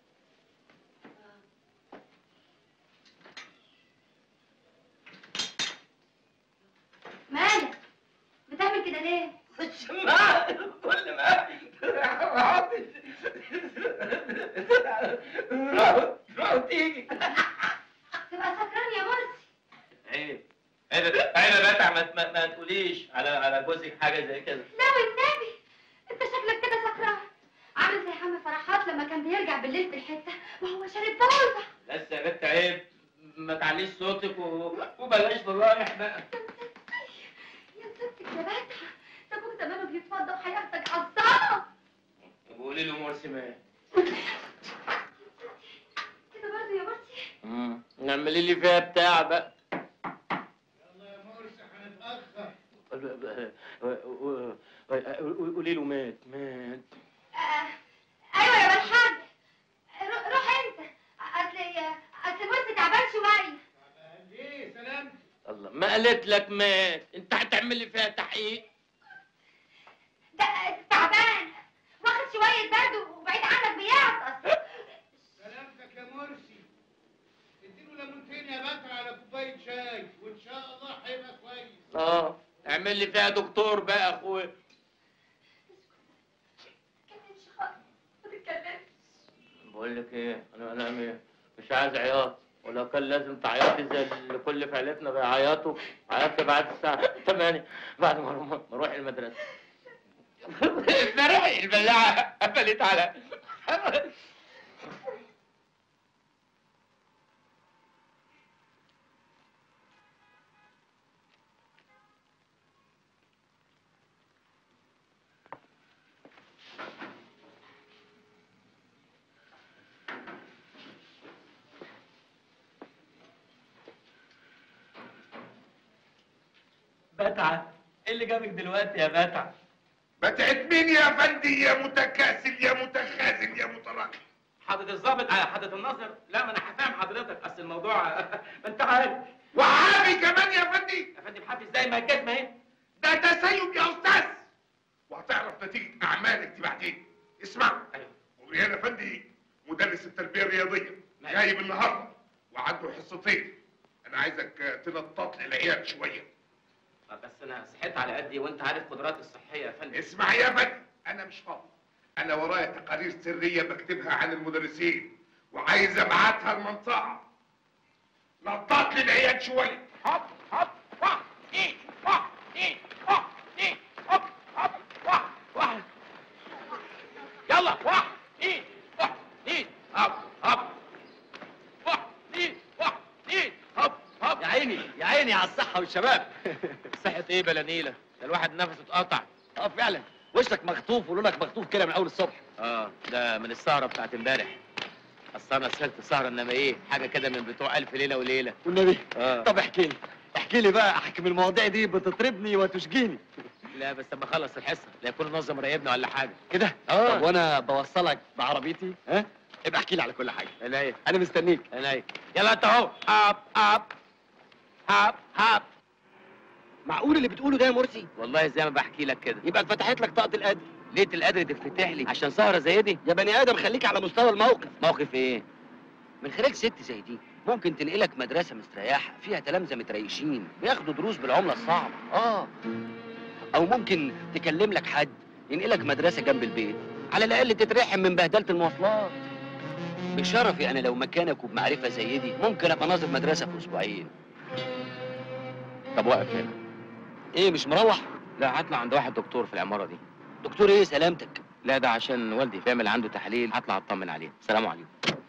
مالك؟ بتعمل كده ليه؟ ما كل ما روح روح وتيجي. تبقى سكران يا مرسي. عيب عيب عيب يا بتع، ما, ما, ما تقوليش على على جوزك حاجه زي كده. لا والنبي انت شكلك كده سكران، عامل زي حمى فرحات لما كان بيرجع بالليل في الحته وهو شارب بوزه. بس يا بت عيب، ما تعليش صوتك و... وبلاش فضايح بقى. يا ستك يا بتع، ده ابوك زمانه بيتفضى وهياخدك قصاصه. وقولي له مرسي مات. كده برضه يا مرسي؟ امم نعملي لي فيها بتاع بقى. يلا يا مرسي هنتأخر. قولي له مات مات. آه. ايوه يا بالحاج، رو- روح انت. اصل اصل مرسي تعبان شويه. ليه سلامتك؟ الله ما قالت لك مات، انت هتعمل لي فيها تحقيق؟ ده تعبان واخد شويه برد وبعيد عنك بيعطس. سلامتك يا مرسي. اديله ليمونتين يا بكر على كوبايه شاي وان شاء الله هيبقى كويس. اه اعمل لي فيها دكتور بقى يا اخويا. ما تتكلمش. بقول لك ايه، انا انا م- مش عايز عياط، ولو كان لازم تعيطي زي اللي كل في عيلتنا بيعيطوا عيطت بعد الساعه ثمانية بعد ما أروح- ما اروح المدرسه. امبارح البلاعه قفلت على بتعة. ايه اللي جابك دلوقتي يا بتعة؟ بتعت مين يا فندي يا متكاسل يا متخاذل يا متراجع؟ حضرة الظابط على حضرة الناظر. لا ما انا هفهم حضرتك، اصل الموضوع ما انت عارف. وعابي كمان يا فندي. يا فندم حافظ ازاي؟ ما الجزمه اهي. ده تسيب يا استاذ، وهتعرف نتيجه اعمالك دي بعدين. اسمع، ايوه وريان افندي مدرس التربيه الرياضيه جايب النهارده وعنده حصتين. انا عايزك تنطط لي العيال شويه. بس انا صحيت على قدي وانت عارف قدراتي الصحيه يا فندم. اسمع يا فندي، انا مش فاضي. انا ورايا تقارير سريه بكتبها عن المدرسين وعايز ابعتها المنطقه. نطط لي العيال شويه. هوب هوب واحد اثنين واحد اثنين واحد اثنين هوب هوب واحد واحد. يلا واحد اثنين واحد اثنين هوب هوب واحد اثنين واحد اثنين هوب هوب. يا عيني يا عيني على الصحة والشباب. صحة ايه بلا نيلة؟ ده الواحد نفسه اتقطع. اه فعلا وشك مخطوف ولونك مخطوف كده من اول الصبح. اه ده من السهرة بتاعت امبارح. اصل انا سهرت سهرة انما ايه؟ حاجة كده من بتوع ألف ليلة وليلة. والنبي اه طب احكي لي احكي لي بقى، احكم المواضيع دي بتطربني وتشجيني. لا بس لما اخلص الحصة لا يكون نظم راقبنا ولا حاجة. كده؟ اه. طب وانا بوصلك بعربيتي ها؟ ابقى احكي لي على كل حاجة. عينيا انا مستنيك. عينيا. يلا انت اهو هاب هاب هاب هاب. معقول اللي بتقوله ده يا مرسي؟ والله زي ما بحكي لك كده. يبقى اتفتحت لك طاقة القدر. ليلة القدر تتفتح لي عشان سهرة زي دي؟ يا بني ادم خليك على مستوى الموقف. موقف ايه؟ من خلال ست زي دي ممكن تنقلك مدرسة مستريحة فيها تلامذة متريشين بياخدوا دروس بالعملة الصعبة. اه أو ممكن تكلم لك حد ينقلك مدرسة جنب البيت، على الأقل تترحم من بهدلة المواصلات. بشرفي أنا لو مكانك وبمعرفة زي دي ممكن أبقى ناظر مدرسة في أسبوعين. طب واقف هنا. إيه مش مروح؟ لا هطلع عند واحد دكتور في العمارة دي. دكتور إيه سلامتك؟ لا ده عشان والدي بيعمل عنده تحليل، هطلع اطمن عليه. سلام عليكم.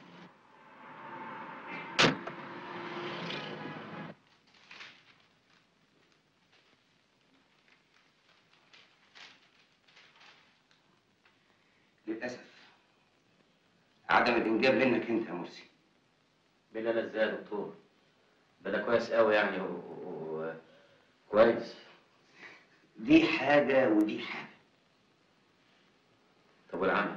للأسف عدم الإنجاب منك أنت يا مرسي. بين انا ازاي يا دكتور؟ ده انا كويس قوي يعني و... و... كويس. دي حاجة ودي حاجة. طب والعمل؟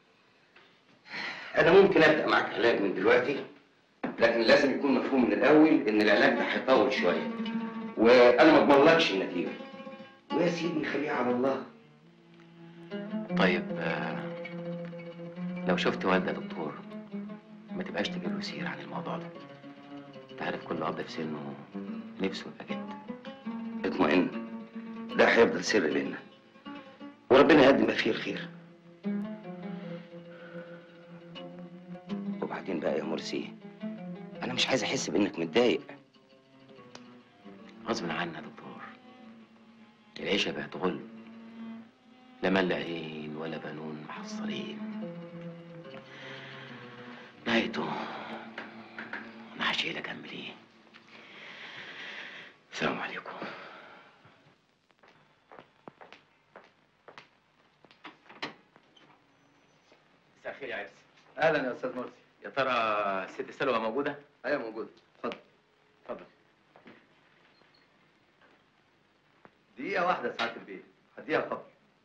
أنا ممكن أبدأ معاك علاج من دلوقتي، لكن لازم يكون مفهوم من الأول إن العلاج ده هيطول شوية، وأنا ما أضمنلكش النتيجة. ويا سيدي خليها على الله. طيب آه، لو شفت والدي يا دكتور ما تبقاش تجيب له سيرة عن الموضوع ده. انت عارف كل اب في سنه نفسه يبقى جد. اطمئن، ده هيفضل سر بينا، وربنا يهدي ما فيه الخير. وبعدين بقى يا مرسي، أنا مش عايز أحس بإنك متضايق. غصب عني يا دكتور، العيشة بقت غل، لا مال عين ولا بنون محصلين. نهايته انا هشيلك جنب ليه. السلام عليكم. مساء الخير يا عرس. اهلا يا استاذ مرسي. يا ترى الست سلوى موجودة؟ ايوه موجوده، اتفضل. اتفضل. دقيقه واحده ساعه البيت، هديها خبر.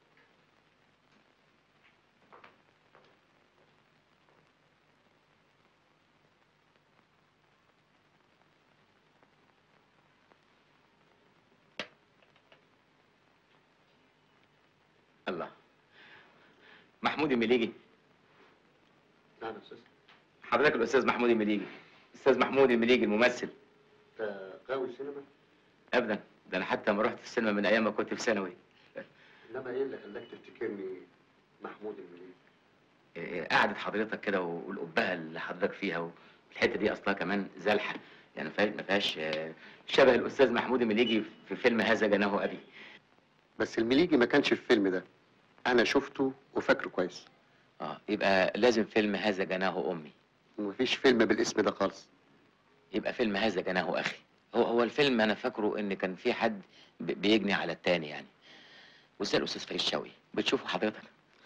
الله. محمود المليجي. نعم يا استاذ. حضرتك الاستاذ محمود المليجي. استاذ محمود المليجي الممثل. انت غاوي السينما؟ ابدا، ده انا حتى ما رحت السينما من ايام ما كنت في ثانوي. انما ايه اللي خلاك تفتكرني محمود المليجي؟ إيه، قعدة حضرتك كده والقبهه اللي حضرتك فيها، والحته دي اصلها كمان زلحه، يعني ما فيهاش شبه الاستاذ محمود المليجي في فيلم هذا جناه ابي. بس المليجي ما كانش في الفيلم ده، انا شفته وفاكره كويس. اه يبقى لازم فيلم هذا جناه امي. مفيش فيلم بالاسم ده خالص. يبقى فيلم هذا جناه اخي. هو هو الفيلم انا فاكره ان كان في حد بيجني على التاني يعني. وزي الاستاذ فريد شوقي بتشوفه حضرتك.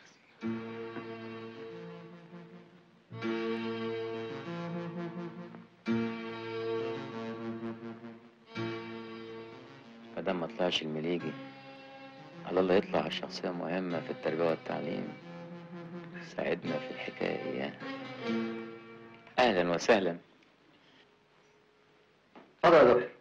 مادام ما طلعش المليجي على الله يطلع شخصية مهمة في التربية والتعليم. ساعدنا في الحكاية يعني. أهلا وسهلا. اتفضل يا دكتور.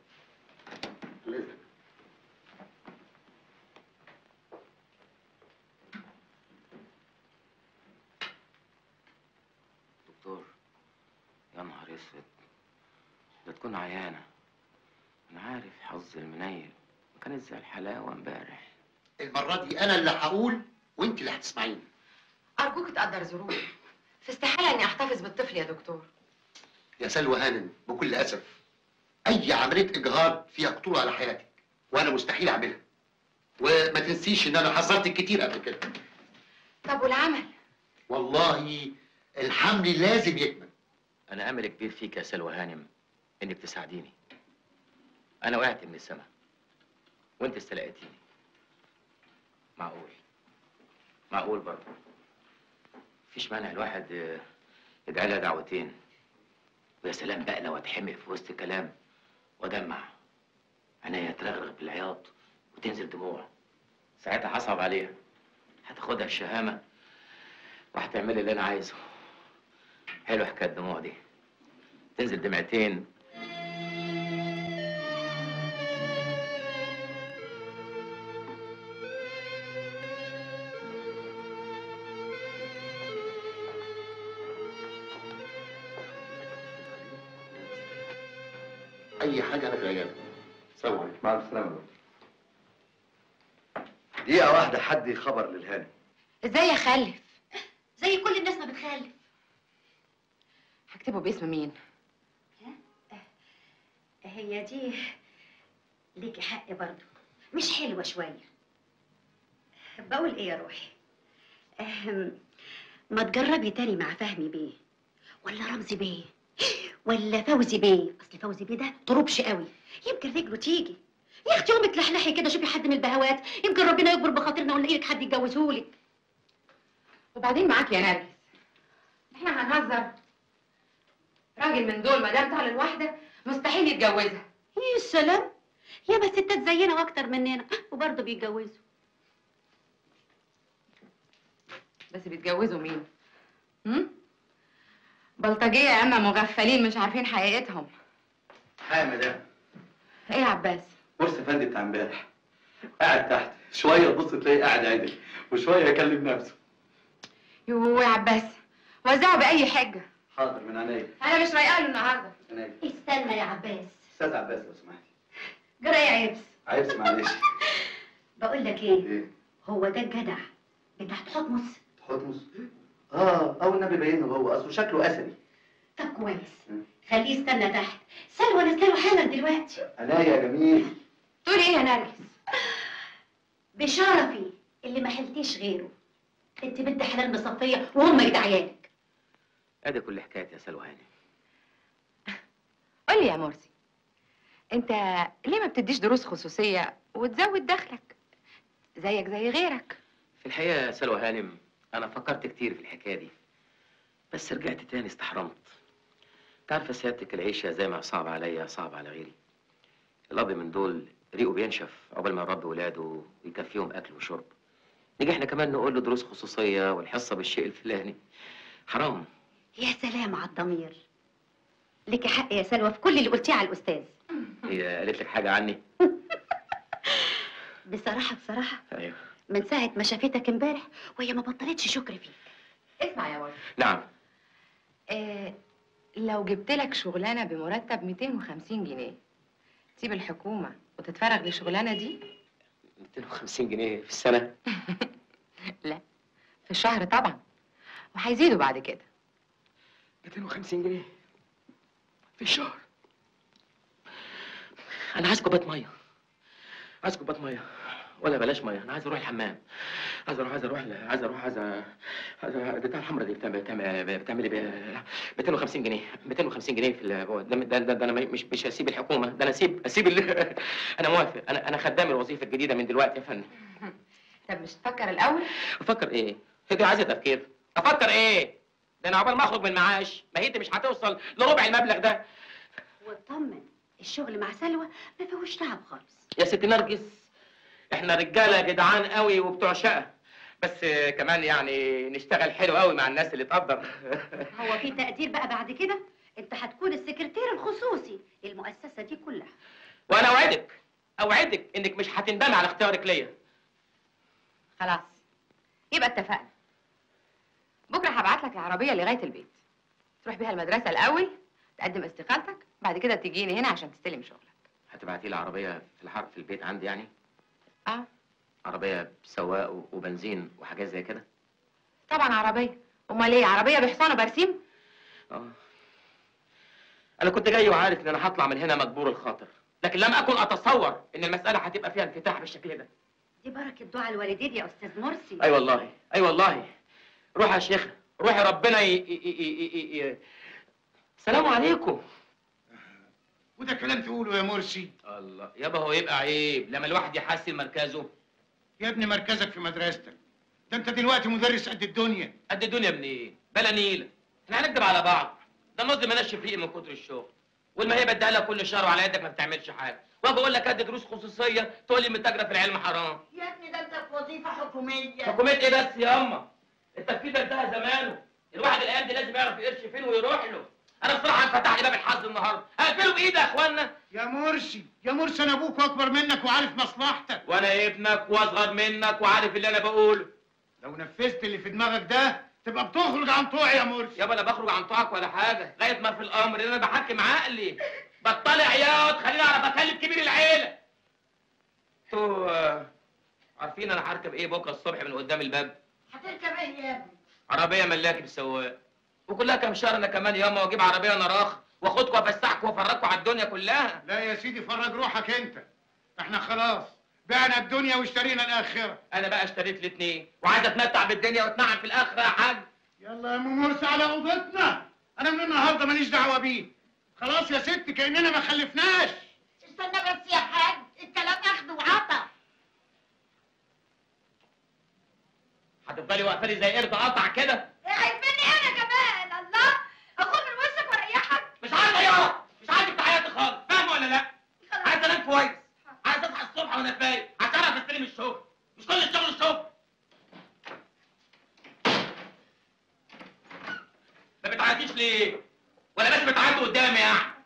دكتور يا نهار اسود، ده تكون عيانة. أنا عارف حظ المنيل، كانت زي الحلاوة امبارح. المرة دي أنا اللي هقول وأنت اللي هتسمعيني. أرجوك تقدر ظروفي. في استحالة إني أحتفظ بالطفل يا دكتور. يا سلوى هانم، بكل أسف اي عمليه اجهاض فيها خطوره على حياتك، وانا مستحيل اعملها. وما تنسيش ان انا حذرتك كتير قبل كده. طب والعمل؟ والله الحمل لازم يكمل. انا امل كبير فيك يا سلوى هانم انك تساعديني. انا وقعت من السما وانت استلقيتيني. معقول معقول برضه مفيش مانع الواحد يدعي لها دعوتين، ويا سلام بقى لو اتحمق في وسط كلام ودمع عينيا ترغرغ بالعياط وتنزل دموع. ساعتها هصعب عليها، هتاخدها الشهامه وهتعملي اللي انا عايزه. حلو حكايه الدموع دي، تنزل دمعتين اي حاجه انا في العياده. السلام عليكم. مع السلامه. دقيقه واحده حد خبر للهاني. ازاي اخلف؟ زي كل الناس ما بتخلف. هكتبه باسم مين؟ هي دي ليكي حق برضه، مش حلوه شويه. بقول ايه يا روحي؟ أهم، ما تجربي تاني مع فهمي بيه ولا رمزي بيه ولا فوزي بيه. اصل فوزي بيه ده طربش قوي، يمكن رجله تيجي. يا اختي قومي اتلحلحي كده، شوفي حد من البهوات، يمكن ربنا يكبر بخاطرنا ونلاقي لك حد يتجوزهولك. وبعدين معاك يا نرجس، احنا هنهزر؟ راجل من دول ما دام تعلى الواحده مستحيل يتجوزها. يا سلام، يا بس ستات زينا واكتر مننا وبرضه بيتجوزوا. بس بيتجوزوا مين؟ هم؟ بلطجيه يا اما مغفلين مش عارفين حقيقتهم. ها يا مدام. ايه يا عباس؟ مرسي افندي بتاع امبارح قاعد تحت، شويه تبص تلاقيه قاعد عادل وشويه يكلم نفسه. يوه يا عباس، وزعه باي حجه. حاضر من عينيا. انا مش رايقه له النهارده. عينيا. استنى يا عباس. استاذ عباس لو سمحتي. جرى ايه عيبس؟ عيبس معلش. بقول لك ايه؟ ايه؟ هو ده الجدع بتاع حتمس؟ حتمس؟ اه اول النبي باينه هو، اصله شكله اسدي. طب كويس، خليه يستنى تحت. سلوى نزله حالا دلوقتي. عناية يا جميل. تقول ايه يا نرجس؟ بشرفي اللي ما حلتيش غيره. انت بنت حلال مصفيه وهم يدعيالك. ادي كل حكايه يا سلوى هاني. قول لي يا مرسي، انت ليه ما بتديش دروس خصوصيه وتزود دخلك زيك زي غيرك؟ في الحقيقه يا سلوى هانم انا فكرت كتير في الحكايه دي، بس رجعت تاني استحرمت. تعرف سيادتك العيشه زي ما صعب عليا صعب على غيري. الاب من دول ريقه بينشف عقبال ما يربي ولاده ويكفيهم اكل وشرب، نيجي احنا كمان نقول له دروس خصوصيه والحصه بالشيء الفلاني. حرام. يا سلام على الضمير. لك حق يا سلوى في كل اللي قلتيه على الاستاذ. هي قالت لك حاجه عني؟ بصراحه بصراحه ايوه. من ساعه ما شافتك امبارح وهي ما بطلتش شكر فيك. اسمع يا مرسي. نعم. آه لو جبت لك شغلانه بمرتب مئتين وخمسين جنيه تسيب الحكومه وتتفرغ للشغلانه دي؟ مئتين وخمسين جنيه في السنه؟ لا، في الشهر طبعا، وهيزيدوا بعد كده. مئتين وخمسين جنيه في الشهر؟ انا عايز كوبايه ميه، عايز كوبايه ميه، ولا بلاش ميه، انا عايز اروح الحمام، عايز اروح عايز اروح عايز اروح عايز عايز بتاع الحمرا دي بتعمل بتعمل بتعمل ايه؟ مئتين وخمسين جنيه مئتين وخمسين جنيه في ال... ده, ده, ده, ده انا مش مش هسيب الحكومه، ده انا اسيب اسيب ال... انا موافق، انا انا خدام الوظيفه الجديده من دلوقتي يا فندم. طب مش تفكر الاول؟ افكر ايه؟ هي دي عايزه تفكير؟ افكر ايه؟ ده انا عقبال ما اخرج من المعاش ما هي مش هتوصل لربع المبلغ ده. واطمن، الشغل مع سلوى ما فيهوش تعب خالص. يا ست نرجس احنا رجاله جدعان قوي وبتوع شقه، بس كمان يعني نشتغل حلو قوي مع الناس اللي تقدر. هو في تقدير بقى بعد كده؟ انت هتكون السكرتير الخصوصي للمؤسسه دي كلها. وانا اوعدك اوعدك انك مش هتندمي على اختيارك ليا. خلاص يبقى اتفقنا. بكره هبعت لك العربيه لغايه البيت، تروح بيها المدرسه الاول، تقدم استقالتك، بعد كده تجيني هنا عشان تستلم شغلك. هتبعتي لي عربيه في الحرب في البيت عندي يعني؟ اه عربيه بسواق وبنزين وحاجات زي كده؟ طبعا عربيه، امال ايه؟ عربيه بحصان وبرسيم؟ اه انا كنت جاي وعارف ان انا هطلع من هنا مجبور الخاطر، لكن لم اكن اتصور ان المساله هتبقى فيها انفتاح بالشكل ده. دي بركه دعاء الوالدين يا استاذ مرسي. اي والله اي والله. روح يا شيخ روحي، ربنا ي... ي... ي... ي... ي... السلام عليكم. وده كلام تقوله يا مرسي؟ الله يابا، هو يبقى عيب لما الواحد يحسن مركزه؟ يا ابني مركزك في مدرستك، ده انت دلوقتي مدرس قد الدنيا. قد الدنيا منين؟ بلا نيله، احنا هنكدب على بعض. ده النظم مالهاش فيه من كتر الشغل، والمهيبه اديها لك كل شهر وعلى يدك ما بتعملش حاجه، واجي اقول لك ادي دروس خصوصيه تقول لي متاجره في العلم حرام. يا ابني ده انت في وظيفه حكوميه. حكوميه ايه بس يا اما؟ التفكير ده انتهى زمانه، الواحد الايام دي لازم يعرف يقرش فين ويروح له. انا بصراحه انفتح لي باب الحظ النهارده، اقفله بايدي يا اخوانا. يا مرسي يا مرسي، انا ابوك واكبر منك وعارف مصلحتك. وانا ابنك واصغر منك وعارف اللي انا بقوله. لو نفذت اللي في دماغك ده تبقى بتخرج عن طوعي يا مرسي. يابا لا بخرج عن طوعك ولا حاجه، غايه ما في الامر ان انا بحكم عقلي. بطلي عياط، خليني اعرف اكلم كبير العيله. انتوا آه، عارفين انا هركب ايه بكره الصبح من قدام الباب؟ هتركب ايه يا ابني؟ عربيه ملاكي بالسواق، وكلها كام شهر انا كمان ياما واجيب عربيه نراخ واخدكم وافسحكم وافرجكم على الدنيا كلها. لا يا سيدي فرج روحك انت، احنا خلاص بعنا الدنيا واشترينا الاخره. انا بقى اشتريت الاثنين وعايز اتمتع بالدنيا واتنعم في الاخره يا حاج. يلا يا ام مرسي على اوضتنا، انا من النهارده ماليش دعوه بيه. خلاص يا ست كاننا ما خلفناش. استنى بس يا حاج، الكلام اخد وعطا. هتفضلي واقفه لي زي قرد قطع كده؟ عايز مني انا كمان؟ الله، اخد من وشك واريحك. مش عايز يا مش عايزك تعيطي خالص، فاهمه ولا لا؟ عايز انام كويس، عايز اصحى الصبح وانا فايق عشان اعرف استلم الشغل، مش كل الشغل الشغل. ما بتعيطيش ليه؟ ولا بس بتعيطي قدامي يعني؟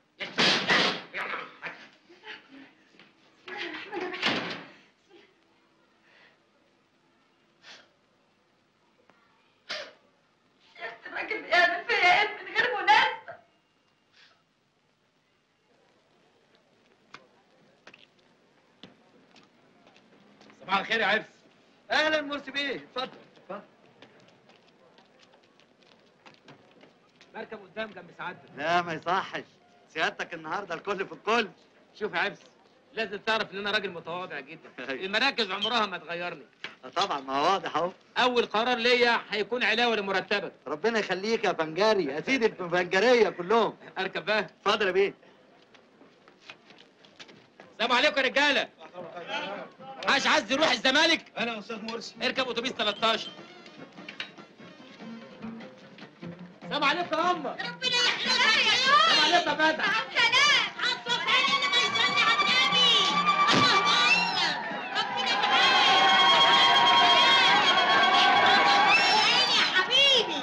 الراجل بيعمل فيا ايه من غير مناسبة؟ صباح الخير يا عبس. اهلا مرسي بيه، اتفضل اتفضل. مركب قدام جنب سعادتك. لا ما يصحش، سيادتك النهارده الكل في الكل. شوف يا عبس، لازم تعرف ان انا راجل متواضع جدا. المراكز عمرها ما تغيرني. طبعا ما هو واضح اهو. اول قرار ليا هيكون علاوه لمرتبك. ربنا يخليك يا فنجاري، يا سيدي الفنجاريه كلهم. اركب بقى. اتفضل يا بيه. السلام عليكم يا رجاله. عايز عايز يروح الزمالك؟ انا يا استاذ مرسي. اركب اتوبيس تلتاشر. السلام عليكم يا امه. ربنا يحفظك يا يوم. السلام عليكم يا فتحي. مع السلامة. عالصبحية لما يصلي على النبي. اللهم أكبر. ربنا يبارك. يا حبيبي.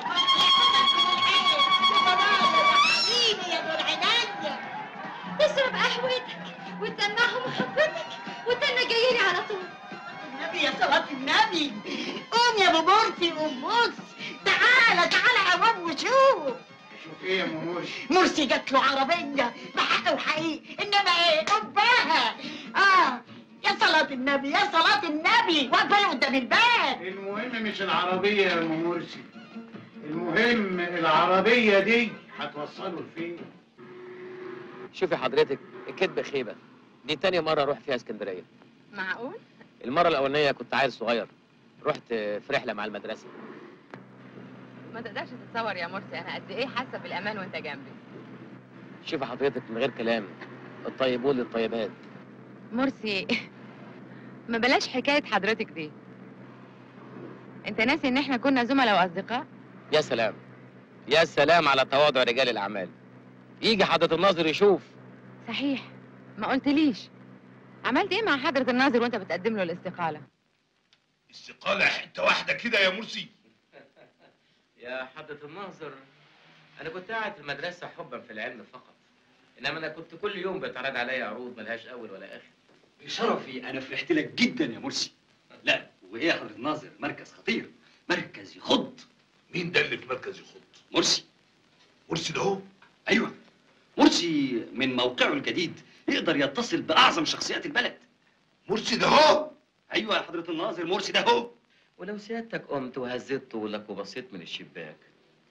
حبيبي يا ابو العناية. تشرب قهوتك وتسمعهم محبتك وتنى جايلي على طول. النبي يا صلاة النبي، قوم يا ابو مرسي قوم بص، تعالى تعالى يا بابا وشوف. شوف ايه يا ام مرسي؟ مرسي جات له عربية بحق وحقيقي، انما ايه قباها. اه يا صلاة النبي يا صلاة النبي، واقفة قدام الباب. المهم مش العربية يا ام مرسي، المهم العربية دي هتوصله لفين؟ شوفي حضرتك، الكدب خيبه. دي تاني مره اروح فيها اسكندريه. معقول؟ المره الاولانيه كنت عيل صغير، رحت في رحله مع المدرسه. ما تقدرش تتصور يا مرسي انا قد ايه حاسه بالامان وانت جنبي. شوفي حضرتك من غير كلام، الطيبون للطيبات. مرسي ما بلاش حكايه حضرتك دي. انت ناسي ان احنا كنا زملاء واصدقاء؟ يا سلام يا سلام على تواضع رجال الاعمال. يجي حضرة الناظر يشوف. صحيح، ما قلتليش عملت ايه مع حضرة الناظر وانت بتقدم له الاستقالة؟ استقالة حتة واحدة كده يا مرسي؟ يا حضرة الناظر، أنا كنت قاعد في المدرسة حبا في العلم فقط، إنما أنا كنت كل يوم بيتعرض عليا عروض ملهاش أول ولا آخر. بشرفي أنا فرحت لك جدا يا مرسي. لا وإيه يا حضرة الناظر، مركز خطير، مركز يخض. مين ده اللي في مركز يخض؟ مرسي. مرسي ده هو؟ أيوه، مرسي من موقعه الجديد يقدر يتصل بأعظم شخصيات البلد. مرسي ده هو؟ أيوه يا حضرة الناظر، مرسي ده هو. ولو سيادتك قمت وهزيت طولك وبصيت من الشباك،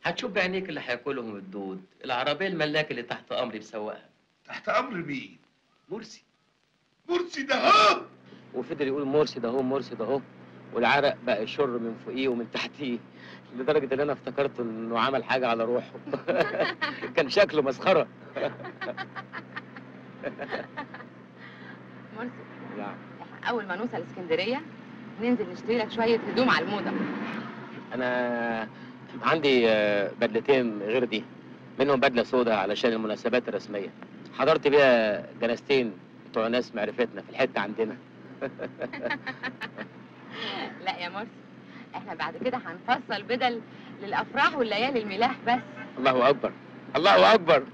هتشوف بعينيك اللي هياكلهم الدود، العربيه الملاك اللي تحت امري مسوقها. تحت امر مين؟ مرسي. مرسي ده هو. وفضل يقول مرسي ده هو مرسي ده هو، والعرق بقى يشر من فوقيه ومن تحتيه، لدرجه ان انا افتكرت انه عمل حاجه على روحه. كان شكله مسخره. مرسي، نعم. اول ما نوصل اسكندريه ننزل نشتري لك شويه هدوم على الموضه. انا عندي آه، بدلتين غير دي، منهم بدله سوداء علشان المناسبات الرسميه، حضرت بيها جنازتين بتوع ناس معرفتنا في الحته عندنا. لا يا مرسي، احنا بعد كده هنفصل بدل للافراح والليالي الملاح بس. الله اكبر، الله اكبر.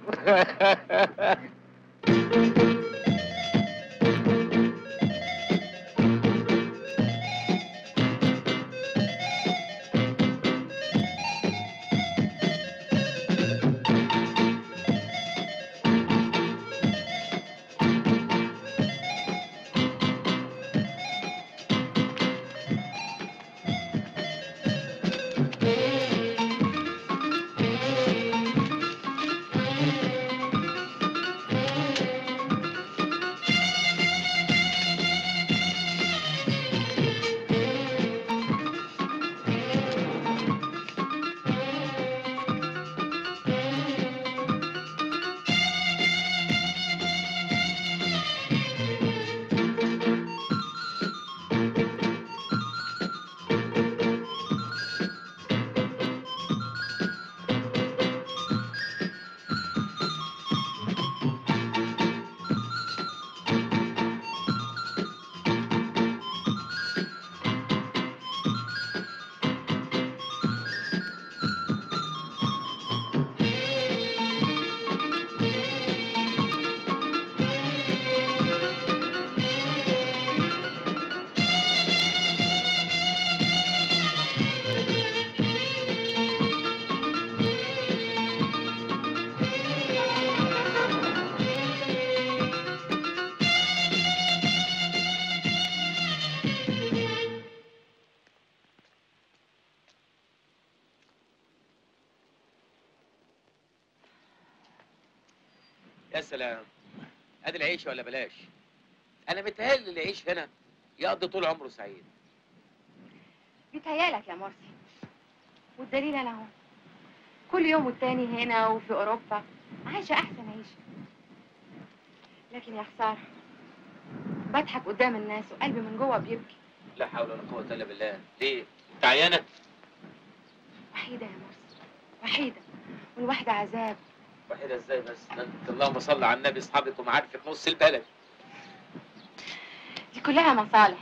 يا سلام، ادي العيش ولا بلاش. انا متهيألي اللي يعيش هنا يقضي طول عمره سعيد. بيتهيألك يا مرسي، والدليل انا اهو. كل يوم والتاني هنا وفي اوروبا عايشه احسن عيشه. لكن يا خساره، بضحك قدام الناس وقلبي من جوه بيبكي. لا حول ولا قوه الا بالله. ليه؟ انت عيانه؟ وحيده يا مرسي، وحيده، والوحده عذاب. وحيده ازاي بس؟ ده انت اللهم صل على النبي، اصحابك ومعارفك نص البلد. دي كلها مصالح،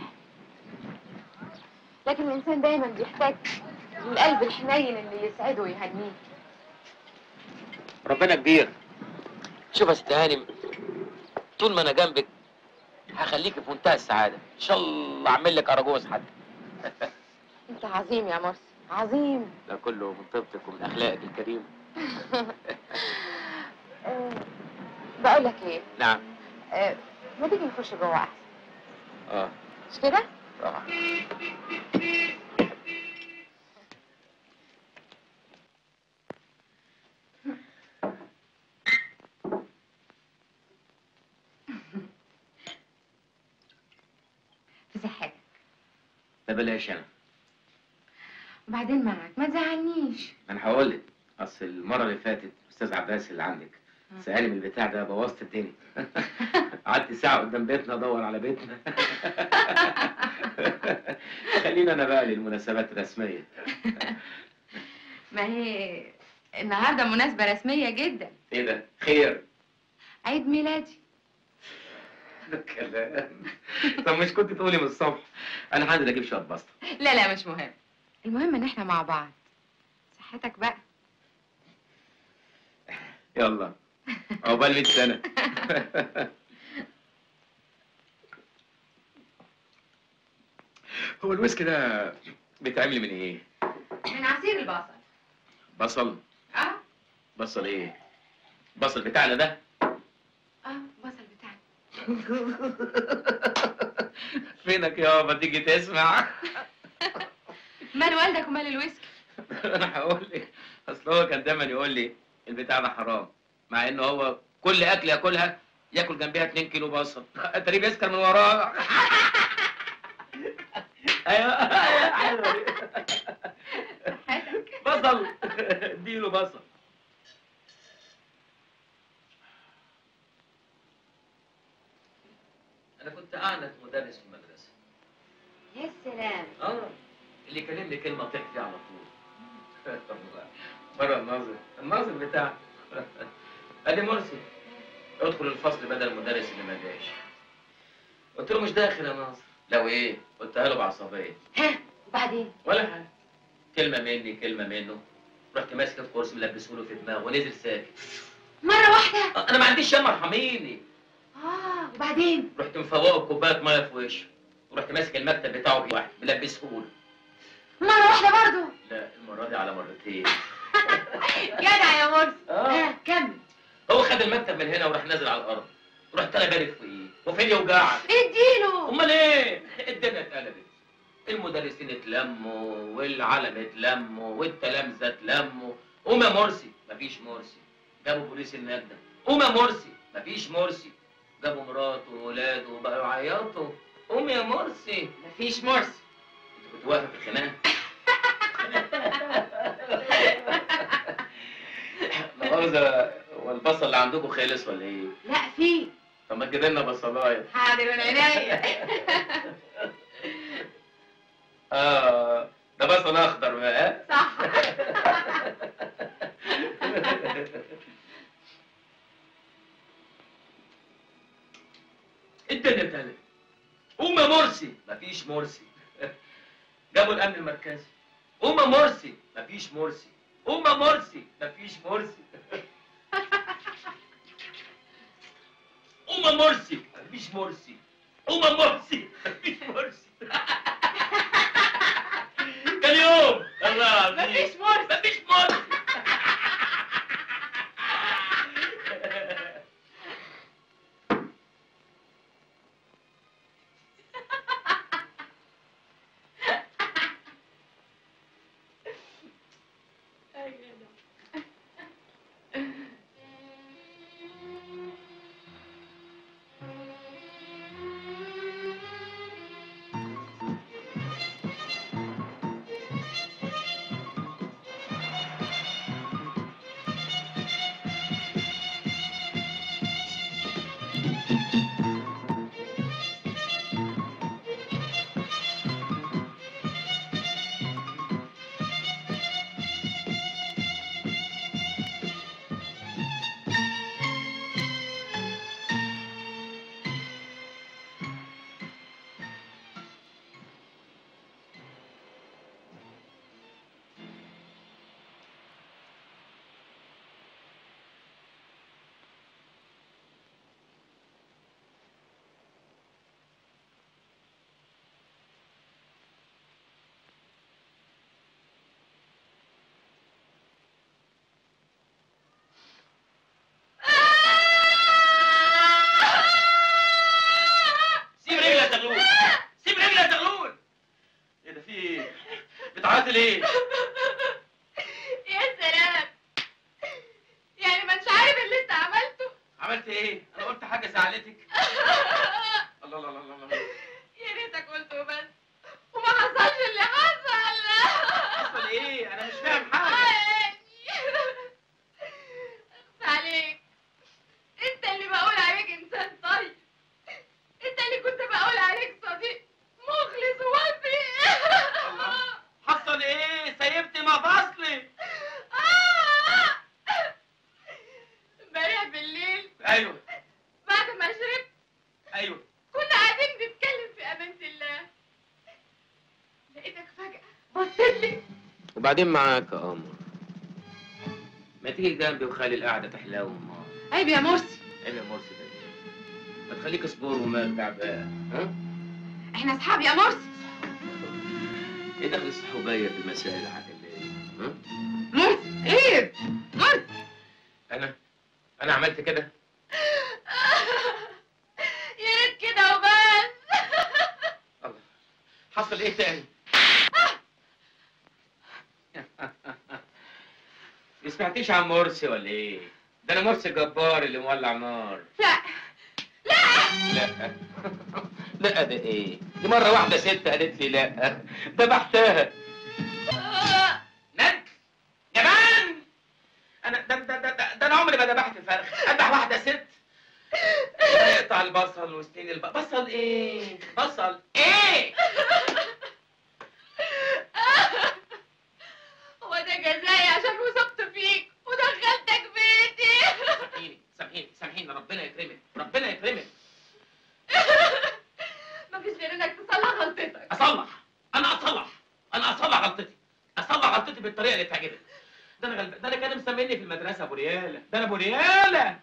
لكن الانسان دايما بيحتاج للقلب الحنين اللي يسعده ويهنيه. ربنا كبير. شوف يا ست هانم، طول ما انا جنبك هخليك في منتهى السعاده، ان شاء الله اعمل لك اراجوز حتى. انت عظيم يا مرسي، عظيم. ده كله من طيبتك ومن اخلاقك الكريمه. أه، بقول لك ايه؟ نعم. أه، ما تيجي نخش جوه احسن. اه مش كده؟ طبعا. في صحتك. ده بلاش انا. وبعدين معك ما تزعلنيش. انا هقول لك، اصل المره اللي فاتت استاذ عباس اللي عندك سألني من البتاع ده، بوظت الدنيا. قعدت ساعه قدام بيتنا ادور على بيتنا. خلينا انا بقى للمناسبات الرسميه. ما هي النهارده مناسبة رسمية جدا. ايه ده؟ خير؟ عيد ميلادي. كلام. طب مش كنت تقولي من الصبح؟ انا هنزل اجيب شويه بسطه. لا لا مش مهم، المهم ان احنا مع بعض. صحتك بقى. يلا عقبال مية سنه. هو الويسكي ده بيتعمل من ايه؟ من عصير البصل. بصل؟ اه. بصل ايه؟ بصل بتاعنا ده؟ اه بصل بتاعنا. فينك يابا تيجي تسمع؟ مال والدك ومال الويسكي؟ انا هقول لك، اصل هو كان دايما يقول لي البتاع ده حرام، مع انه هو كل اكل ياكلها ياكل جنبها اتنين كيلو بصل. اتاريه بيسكر من وراه. ايوه ايوه حلوه دي. بصل، اديله بصل. انا كنت اعنت مدرس في المدرسه. يا سلام. اه اللي يكلمني كلمه طيح فيها على طول. مره الناظر الناظر بتاعك قال لي مرسي ادخل الفصل بدل المدرس اللي ما جاش. قلت له مش داخل يا ناصر. لو ايه؟ قلتها له بعصبيه. ها وبعدين؟ ولا حاجه، كلمه مني كلمه منه، رحت ماسك الكرسي ملبسه له في دماغه ونزل ساكت. مره واحده؟ انا ما عنديش ياما ارحميني. اه وبعدين؟ رحت مفوقه بكوبايه ميه في وشه، ورحت ماسك المكتب بتاعه بايد واحده ملبسه له. مره واحده برضه؟ لا المره دي على مرتين. جدع يا مرسي. اه كمل. هو خد المكتب من هنا وراح نازل على الارض، رحت انا بارك فوقيه وفين يوجعك؟ اديله. امال ايه؟ الدنيا اتقلبت، المدرسين اتلموا والعلم اتلموا والتلامذه اتلموا. قوم يا مرسي. مفيش مرسي. جابوا بوليس النجده. قوم يا مرسي. مفيش مرسي. جابوا مراته وولاده وبقوا يعيطوا. قوم يا مرسي. مفيش مرسي. انت كنت واقفه في الخناقه؟ لا مؤاخذة، هو البصل اللي عندكم خلص ولا ايه؟ لا في. طب ما تجيب لنا بصلايه. حاضر من عينيا. اه ده بصل اخضر بقى. صح. الدنيا اتقلبت. قوم يا مرسي. مفيش مرسي. جابوا الامن المركزي. قوم يا مرسي. مفيش مرسي. قوم يا مرسي. مفيش مرسي. قوم يا مرسي. مفيش مرسي. قوم يا مرسي. مفيش مرسي. كان يوم الله العظيم. مفيش مرسي. مفيش مرسي. بتعيطي ليه؟ يا سلام. يعني ما انت عارف اللي انت عملته؟ عملت ايه؟ انا قلت حاجه زعلتك؟ الله الله الله الله. يا ريتك قلته بس وما حصلش اللي حصل. حصل ايه؟ انا مش فاهم حاجه. اخس عليك. انت اللي بقول عليك انسان طيب. انت اللي كنت بقول عليك صديق مخلص ووفي. حصل ايه؟ سيبتي مفاصلي. امبارح بالليل ايوه بعد ما شربت ايوه كنا قاعدين بنتكلم في امان الله، لقيتك فجأة بصيت لي. وبعدين معاك يا قمر، ما تيجي جنبي وخلي القعده تحلو. عيب يا مرسي. عيب يا مرسي ده إيه؟ ما تخليك صبور ومرجع بقى. ها؟ احنا اصحاب يا مرسي. ايه دخل الصحوبيه في المسائل العائليه؟ ها؟ مرسي عيب. مرسي انا انا عملت كده؟ يا ريت كده وبس. الله، حصل ايه تاني؟ سمعتيش عن مرسي ولا ايه؟ ده انا مرسي الجبار اللي مولع نار. لا لا لا لا ده ايه؟ دي مرة واحدة ست قالت لي لا ذبحتها. ند جبان. انا ده ده ده, ده, ده انا عمري ما ذبحت فرخ، اذبح واحدة ست يقطع البصل وسنين الب... بصل ايه؟ بصل ايه؟ هو ده جزائي عشان وثقت فيك ودخلتك بيتي. سامحيني سامحيني سامحيني، ربنا يكرمك ربنا يكرمك. مفيش غير انك تصلح غلطتك. اصلح؟ انا اصلح انا اصلح غلطتي اصلح غلطتي بالطريقه اللي تعجبك. ده انا غلب... ده انا كانوا مسميني في المدرسه ابو رياله، ده انا ابو رياله.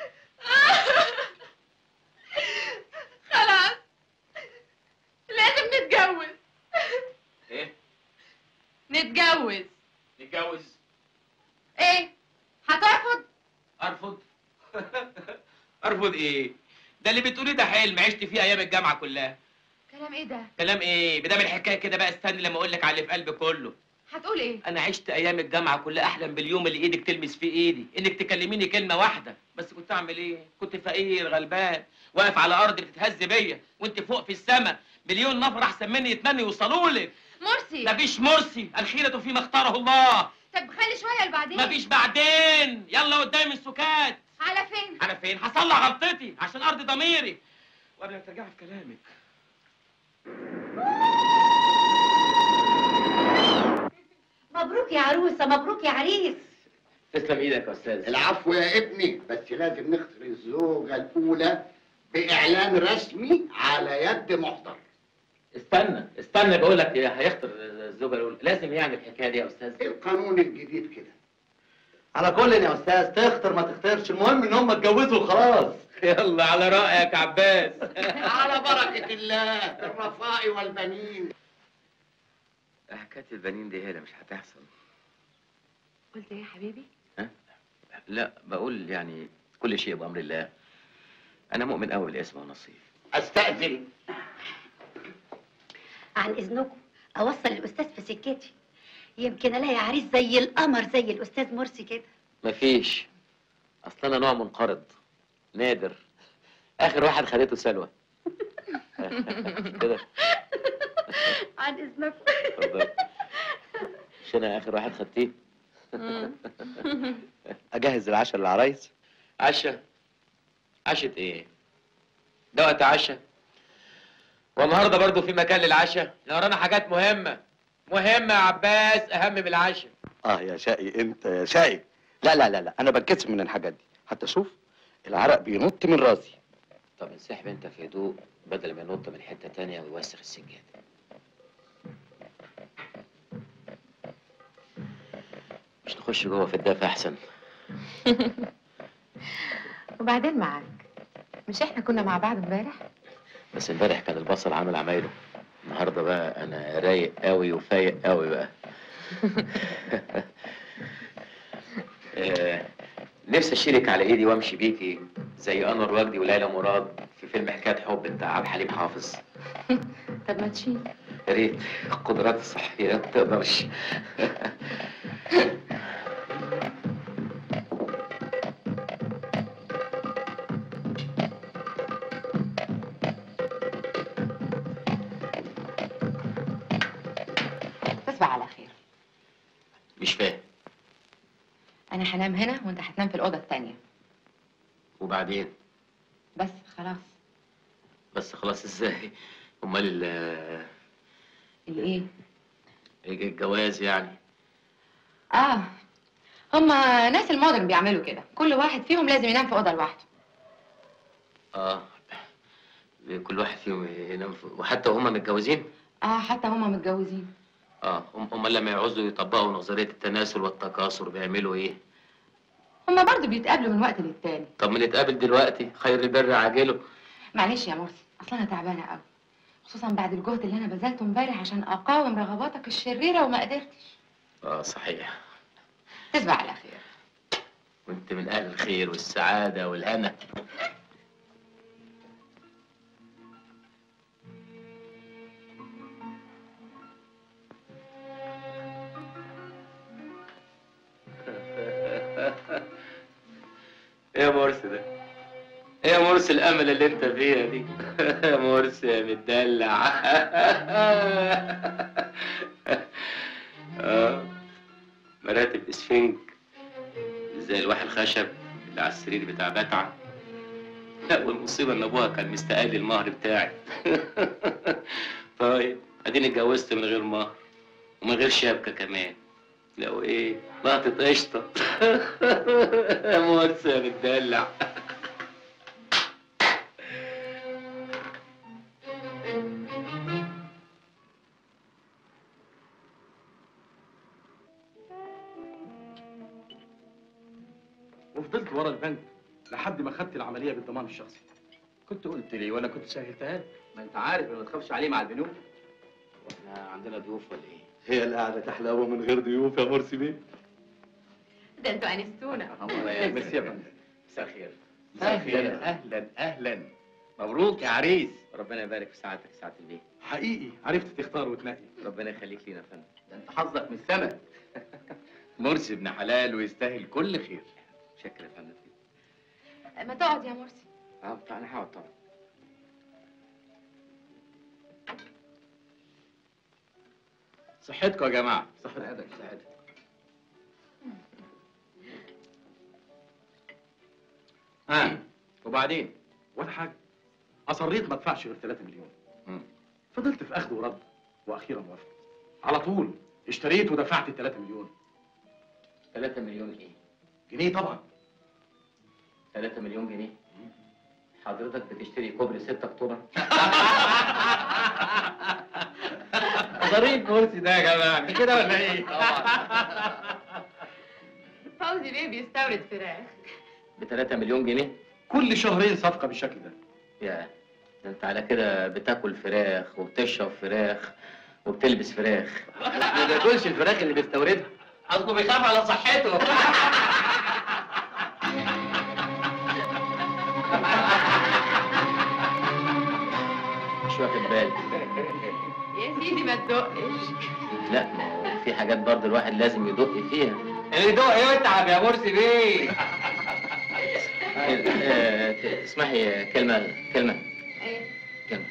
خلاص لازم نتجوز. ايه؟ نتجوز. نتجوز؟ ايه؟ هترفض؟ ارفض؟ ارفض ايه؟ ده اللي بتقولي ده حلم عشت فيه ايام الجامعه كلها. كلام ايه ده؟ كلام ايه؟ بدام الحكايه كده بقى استني لما اقول لك على اللي في قلبي كله. هتقول ايه؟ انا عشت ايام الجامعه كلها احلم باليوم اللي ايدك تلمس فيه ايدي، انك تكلميني كلمه واحده بس. كنت اعمل ايه؟ كنت فقير غلبان واقف على ارض بتتهز بيا وانت فوق في السماء. مليون نفر احسن مني يتمنوا يوصلوا لك. مرسي مفيش مرسي، الخيرة فيما اختاره الله. طب خلي شويه لبعدين. مفيش بعدين، يلا قدام السكات. على فين؟ على فين؟ هصلح غلطتي عشان ارضي ضميري. وقبل ما ترجعي في كلامك، مبروك يا عروسه، مبروك يا عريس. تسلم ايدك يا استاذ. العفو يا ابني، بس لازم نختار الزوجة الأولى بإعلان رسمي على يد محضر. استنى استنى بقول لك هيختار الزوجه الاولى، لازم يعني الحكايه دي يا استاذ. القانون الجديد كده. على كل يا استاذ، تختار ما تختارش، المهم ان هم اتجوزوا خلاص. يلا على رايك يا عباس. على بركة الله، الرفاء والبنين. حكايه البنين دي هي اللي مش هتحصل. قلت ايه يا حبيبي؟ ها؟ لا بقول يعني كل شيء بأمر الله. أنا مؤمن قوي بالاسم والنصيب. أستأذن. عن اذنكم اوصل الاستاذ في سكتي، يمكن الاقي عريس زي القمر زي الاستاذ مرسي كده. مفيش، أصل أنا نوع منقرض نادر. آخر واحد خدته سلوى. كده. عن اذنكم. اتفضل. مش أنا آخر واحد خدتيه؟ اجهز العشاء للعرايس. عشاء؟ عشاء ايه؟ ده وقت عشاء؟ والنهارده برضه في مكان للعشاء؟ يا ورانا حاجات مهمة مهمة يا عباس، أهم من العشاء. اه يا شقي انت يا شقي. لا لا لا لا، انا بتكسف من الحاجات دي، حتى شوف العرق بينط من راسي. طب انسحب انت في هدوء بدل ما ينط من حتة تانية ويوسخ السجاد. مش نخش جوه في الدافع احسن. وبعدين معاك، مش احنا كنا مع بعض امبارح؟ بس امبارح كان البصل عامل عمايله، النهارده بقى انا رايق قوي وفايق قوي بقى. آه، نفسي اشيلك على ايدي وامشي بيكي زي انور وجدي وليلى مراد في فيلم حكايه حب بتاع عبد الحليم حافظ. طب ما تشيل. يا ريت القدرات الصحيه ما تقدرش. تصبح على خير. مش فاهم. انا هنام هنا وانت هتنام في الاوضه التانيه. وبعدين؟ بس خلاص. بس خلاص ازاي؟ امال ال الايه؟ الجواز يعني. اه هما ناس المودرن بيعملوا كده، كل واحد فيهم لازم ينام في اوضه لوحده. اه كل واحد فيهم ينام في... وحتى وهم متجوزين؟ اه حتى هما متجوزين. اه هم لما يعوزوا يطبقوا نظريه التناسل والتكاثر بيعملوا ايه؟ هما برضه بيتقابلوا من وقت للتاني. طب ما نتقابل دلوقتي، خير البر عاجله. معلش يا مرسي، اصل انا تعبانه قوي، خصوصا بعد الجهد اللي انا بذلته امبارح عشان اقاوم رغباتك الشريره وما قدرتش. اه صحيح. تصبح على خير. وانت من اهل الخير والسعاده والهنا. مرسي ده؟ ايه يا مرسي الامل اللي انت فيها دي؟ يا مرسي يا متدلع. اه مراتب اسفنج زي الواح الخشب اللي على السرير بتاع بتعه. لا والمصيبه ان ابوها كان مستقل المهر بتاعي. طيب اديني اتجوزت من غير مهر ومن غير شبكه كمان. لو ايه لقطة قشطه. يا مرسي يا متدلع. وفضلت ورا البنك لحد ما خدت العمليه بالضمان الشخصي. كنت قلت لي وانا كنت سهلتها لك. ما انت عارف ما تخافش عليه مع البنوك. واحنا عندنا ضيوف ولا ايه؟ هي القعده تحلو من غير ضيوف يا مرسي بيه. ده انتوا انستونا. ميرسي يا فندم. مساء الخير. مساء الخير. اهلا اهلا. مبروك يا عريس. ربنا يبارك في سعادتك سعاده البيه. حقيقي عرفت تختار وتنقي. ربنا يخليك لينا يا فندم. ده انت حظك من السما. مرسي ابن حلال ويستاهل كل خير. شكرا يا فندم. ما تقعد يا مرسي. اه انا هقعد طبعا. صحتكم يا جماعه. صحتك صحتك. ها وبعدين؟ ولا حاجه. اصريت ما ادفعش غير ثلاثة مليون. مم. فضلت في اخذ ورد واخيرا وافقت. على طول اشتريت ودفعت ثلاثة مليون. ثلاثة مليون ايه؟ جنيه طبعا. ثلاثة مليون جنيه؟ حضرتك بتشتري كوبري ستة اكتوبر؟ ظريف مرسي ده يا جماعه مش كده ولا ايه؟ فوزي بيه بيستورد فراخ. ب ثلاثة مليون جنيه؟ كل شهرين صفقه بالشكل ده. يا ده انت على كده بتاكل فراخ وبتشرب فراخ وبتلبس فراخ. ما بياكلش الفراخ اللي بيستوردها. قصده بيخاف على صحته. مش واخد بالي. يا سيدي ما تدقش. لا ما هو في حاجات برضه الواحد لازم يدق فيها. اللي يدق يتعب يا مرسي بيه. آه، تسمحي كلمة كلمة ايه؟ كلمة.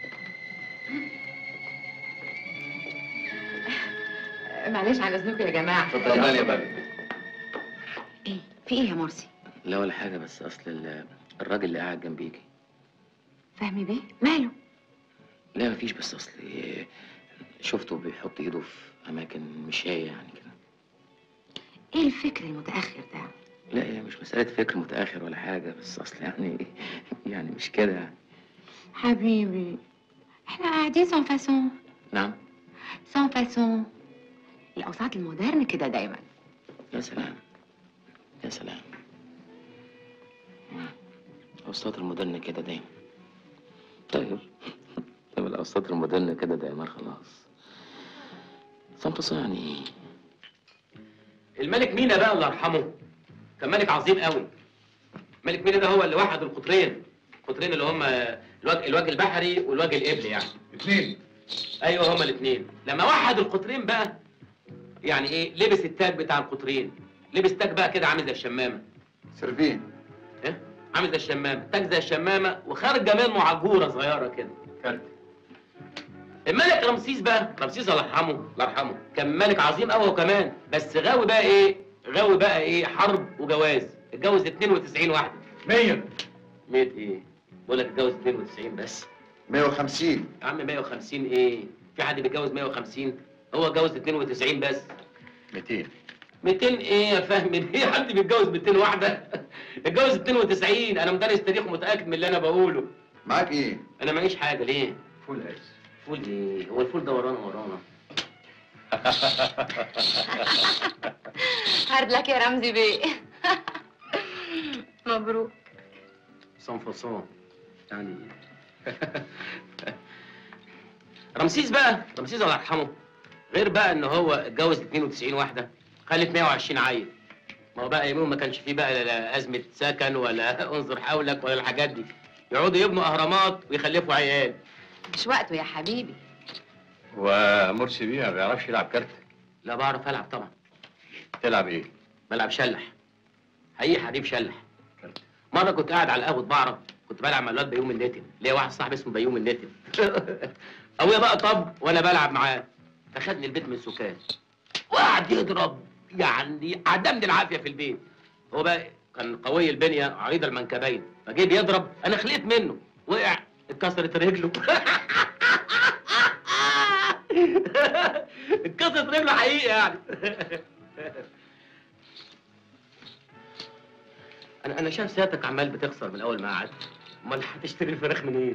معلش على اذنكم يا جماعه. اتفضلي يا بابا. ايه في ايه يا مرسي؟ لا ولا حاجة بس أصل ال- الراجل اللي قاعد جنبيكي. فهمي بيه ماله؟ لا مفيش بس أصل شفته بيحط إيده في أماكن مش هي يعني كده. ايه الفكر المتاخر ده؟ لا هي مش مسألة فكر متأخر ولا حاجة بس أصل يعني يعني مش كده يعني. حبيبي احنا قاعدين سون فاسون. نعم. سون فاسون. الاوساط المودرن كده دايما. يا سلام يا سلام. الأوساط المودرن كده دايما. طيب طيب الأوساط المودرن كده دايما خلاص. صنفص يعني. الملك مينا بقى الله يرحمه كان ملك عظيم قوي. الملك مينا ده هو اللي وحد القطرين. القطرين اللي هم الوجه الوجه البحري والوجه القبلي يعني. اثنين. ايوه هما الاثنين. لما وحد القطرين بقى يعني ايه لبس التاج بتاع القطرين. لبس تاج بقى كده عامل زي الشمامه. سيرفين. ايه؟ عامل زي الشمامه، تاج زي الشمامه وخارجه منه عجوره صغيره كده. كارت. الملك رمسيس بقى، رمسيس الله يرحمه الله يرحمه، كان ملك عظيم قوي هو كمان، بس غاوي بقى ايه؟ غاوي بقى ايه؟ حرب وجواز، اتجوز اثنين وتسعين واحده. مية. مية ايه؟ بقول لك اتجوز اثنين وتسعين بس. مية وخمسين. يا عم مية وخمسين ايه؟ في حد بيتجوز مية وخمسين؟ هو اتجوز اثنين وتسعين بس. ميتين. ميتين ايه يا فهمي؟ في حد بيتجوز ميتين واحده؟ اتجوز اثنين وتسعين، انا مدرس تاريخ ومتاكد من اللي انا بقوله. معاك ايه؟ انا معيش حاجه ليه؟ فول عيش. فول ايه؟ هو الفول ده ورانا ورانا. هارد لك يا رمزي بيه. مبروك. صن فصان يعني. رمسيس بقى، رمسيس الله يرحمه، غير بقى ان هو اتجوز اثنين وتسعين واحده، خلف مية وعشرين عيل. ما هو بقى يومهم ما كانش فيه بقى لا ازمه سكن ولا انظر حولك ولا الحاجات دي. يقعدوا يبنوا اهرامات ويخلفوا عيال. مش وقته يا حبيبي. ومرسي بيه ما بيعرفش يلعب كارت. لا بعرف العب طبعا. تلعب ايه؟ بلعب شلح. حقيقي حريف شلح. مره كنت قاعد على قهوه بعرف، كنت بلعب مع الواد بيوم النتن، ليا واحد صاحبي اسمه بيوم النتن. ابويا بقى طب وانا بلعب معاه، فخدني البيت من السكان وقعد يضرب، يعني عدمني العافيه في البيت. هو بقى كان قوي البنيه عريض المنكبين، فجه بيضرب انا خليت منه، وقع اتكسرت رجله. اتكسرت رجله حقيقي يعني. انا انا شايف سيادتك عمال بتخسر من اول ما قعدت، امال هتشتري الفراخ منين؟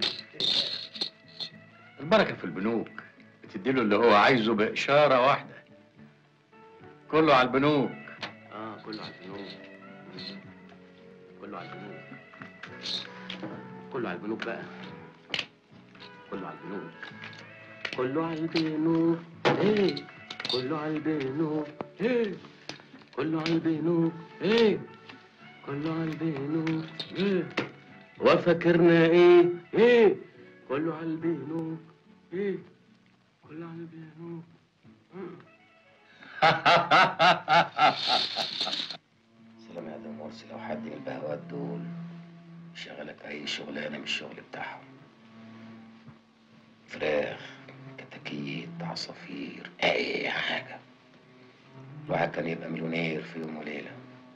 البركه في البنوك، بتديله اللي هو عايزه باشاره واحده. كله على البنوك. اه كله على البنوك، كله على البنوك، كله على البنوك بقى، كله على البنوك، كله على البنوك، ايه كله على البنوك، ايه كله على البنوك، ايه كله على البنوك، ايه وفاكرنا ايه، ايه كله على البنوك، ايه كله على البنوك. سلام يا ده مرسي، لو حد من البهوات دول شغلك اي شغلانه من الشغل بتاعهم، فراخ، كتاكيت، عصافير، اي حاجه، الواحد كان يبقى مليونير في يوم وليله.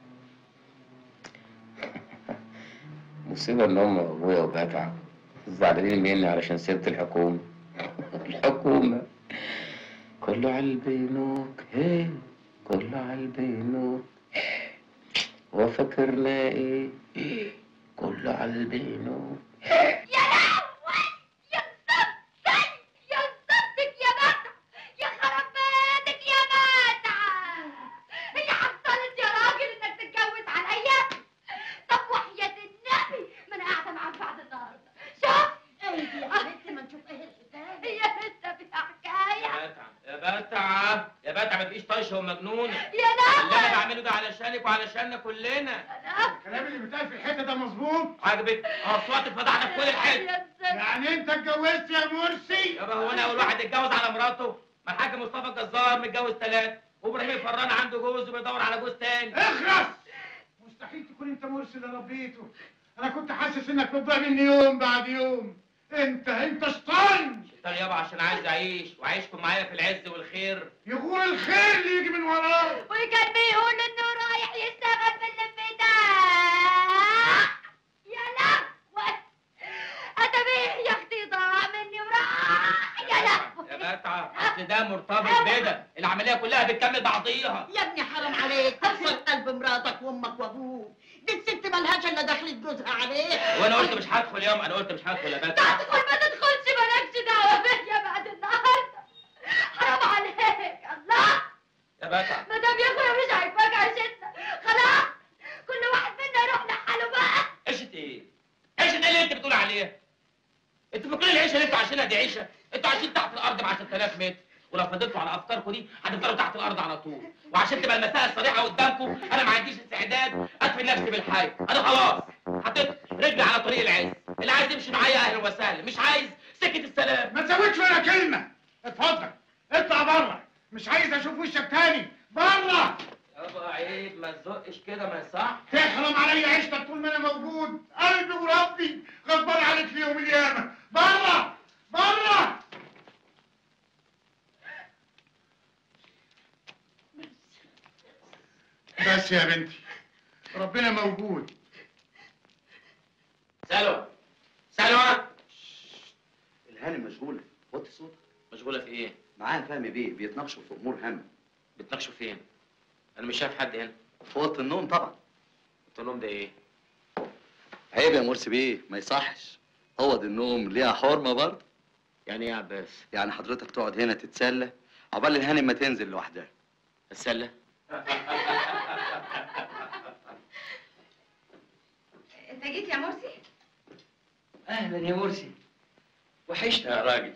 مصيبه ان هم ابويا وبتعب زعلانين مني علشان سبت الحكومه. الحكومه كله على البنوك، هي كله على البنوك، وفاكرنا ايه، ايه كله على البنوك. يا لهوي يا صبتك يا صبتك يا بتع، يا خرباتك يا بتع، هي حصلت يا راجل انك تتجوز عليا؟ طب وحياة النبي ما انا قاعده معاك بعد النهارده، شوف ايه دي يا حبيبتي ما نشوف ايه الحكايه، هي لسه فيها حكايه. يا بتعة يا بتعة يا بتعة، ما تبقيش طايشه ومجنونه. يا لهوي اللي انا بعمله ده علشانك وعلشاننا كلنا. الكلام اللي بيتقال في الحته ده مظبوط؟ عاجبك؟ اصوات اتفضحنا في كل الحته. يعني انت اتجوزت يا مرسي؟ يابا هو انا اول واحد اتجوز على مراته؟ ما الحاج مصطفى الجزار متجوز ثلاث، وابراهيم الفران عنده جوز وبيدور على جوز تاني. اخرس! مستحيل تكون انت مرسي اللي ربيته، انا كنت حاسس انك بتضيع مني يوم بعد يوم. انت انت شيطان! شيطان يابا عشان عايز اعيش واعيشكم معايا في العز والخير. يقول الخير اللي يجي من وراه. وكان بيقول انه رايح يشتغل في اللي ده. يا لهوي اتبيه يا اختي ضاع مني وراح. يا لهوي يا بتعة اصل ده مرتبط بده، العمليه كلها بتكمل بعضيها. يا ابني حرام عليك، كسر قلب مراتك وامك وابوك، دي الست مالهاش الا دخلت جوزها عليه. وانا قلت مش هدخل يوم، انا قلت مش هدخل يا بتعة. تدخل ما تدخلش مالكش دعوه بيا بعد النهارده، حرام عليك. الله يا بتعة ما دام يا اخويا مش عاجباك عيشتنا خلاص، كل واحد منا يروح لحاله بقى. عيشة ايه؟ عيشة ايه اللي انت بتقول عليها؟ انتوا فاكرين العيشة اللي انتوا عايشينها دي عيشة؟ انتوا عايشين تحت الارض ب عشرة آلاف متر، ولو فضلتوا على افكاركم دي هتفضلوا تحت الارض على طول، وعشان تبقى المسائل صريحة قدامكم انا ما عنديش استعداد ادفن نفسي بالحي، انا خلاص حطيت رجلي على طريق العز، اللي عايز يمشي معايا اهلا وسهلا، مش عايز سكة السلام. ما تزودش ولا كلمه، اتفضل اطلع بره، مش عايز اشوف وشك تاني، بره. يابا عيب ما تزقش كده، ما يصح. تحرم عليا عيشتك طول ما انا موجود، قلبي وربي غضبان عليك في يوم القيامه، بره بره. بس يا بنتي ربنا موجود. سالو سالو انا الهانم مشغوله، وطي صوتك. مشغولة في ايه؟ معاها فهمي بيه بيتناقشوا في امور هامه. بتناقشوا فين؟ انا مش شايف حد هنا. في اوضه النوم طبعا. اوضه النوم ده ايه؟ عيب يا مرسي بيه، ما يصحش. اوض النوم ليها حرمه برضه. يعني ايه يا عباس؟ يعني حضرتك تقعد هنا تتسلى عقبال الهانم ما تنزل لوحدها. اتسلى؟ انت جيت يا مرسي؟ اهلا يا مرسي، وحشنا يا راجل.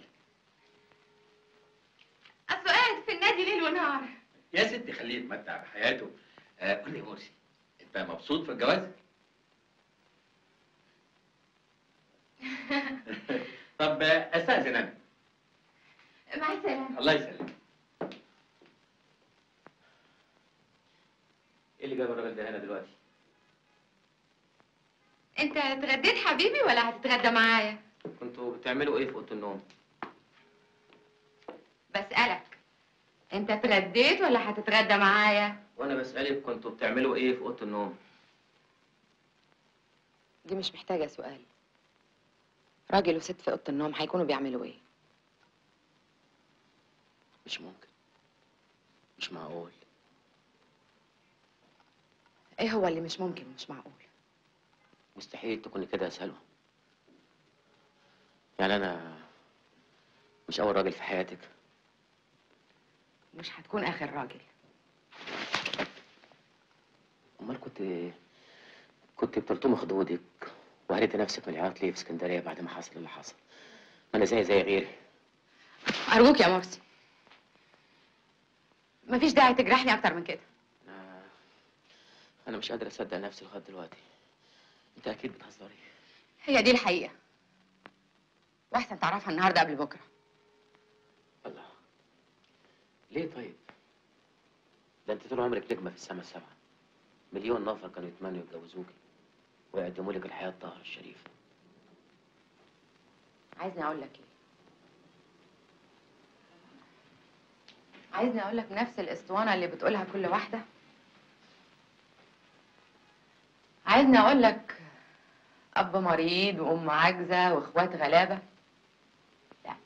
اصله قاعد في النادي ليل ونهار. يا ستي خليه يتمتع بحياته. آه قول لي يا مرسي، انت مبسوط في الجواز؟ طب آه، استاذن انا. مع السلامه. الله يسلمك. ايه اللي جاب الراجل ده هنا دلوقتي؟ انت اتغديت حبيبي ولا هتتغدى معايا؟ كنتوا بتعملوا ايه في اوضه النوم؟ بسألك انت اتغديت ولا هتتغدى معايا؟ وانا بسألك كنتوا بتعملوا ايه في اوضه النوم؟ دي مش محتاجة سؤال. راجل وست في اوضه النوم هيكونوا بيعملوا ايه؟ مش ممكن. مش معقول. ايه هو اللي مش ممكن مش معقول؟ مستحيل تكوني كده يا سلوى. يعني انا مش اول راجل في حياتك. مش هتكون اخر راجل. امال كنت كنت بتلطمي خدودك وهريتي نفسك من العياط ليه في اسكندريه بعد ما حصل اللي حصل؟ ما انا زي زي غيري. ارجوك يا مرسي، مفيش داعي تجرحني اكتر من كده. انا مش قادر اصدق نفسي لغايه دلوقتي. انت اكيد بتهزري. هي دي الحقيقة، واحسن تعرفها النهارده قبل بكره. الله. ليه طيب؟ ده انت طول عمرك نجمه في السما السبعه. مليون نفر كانوا يتمنوا يتجوزوكي ويقدموا لك الحياه الطاهره الشريفه. عايزني اقول لك ايه؟ عايزني اقول لك نفس الاسطوانه اللي بتقولها كل واحده؟ عايزني اقول لك اب مريض وام عاجزه واخوات غلابه؟ لا،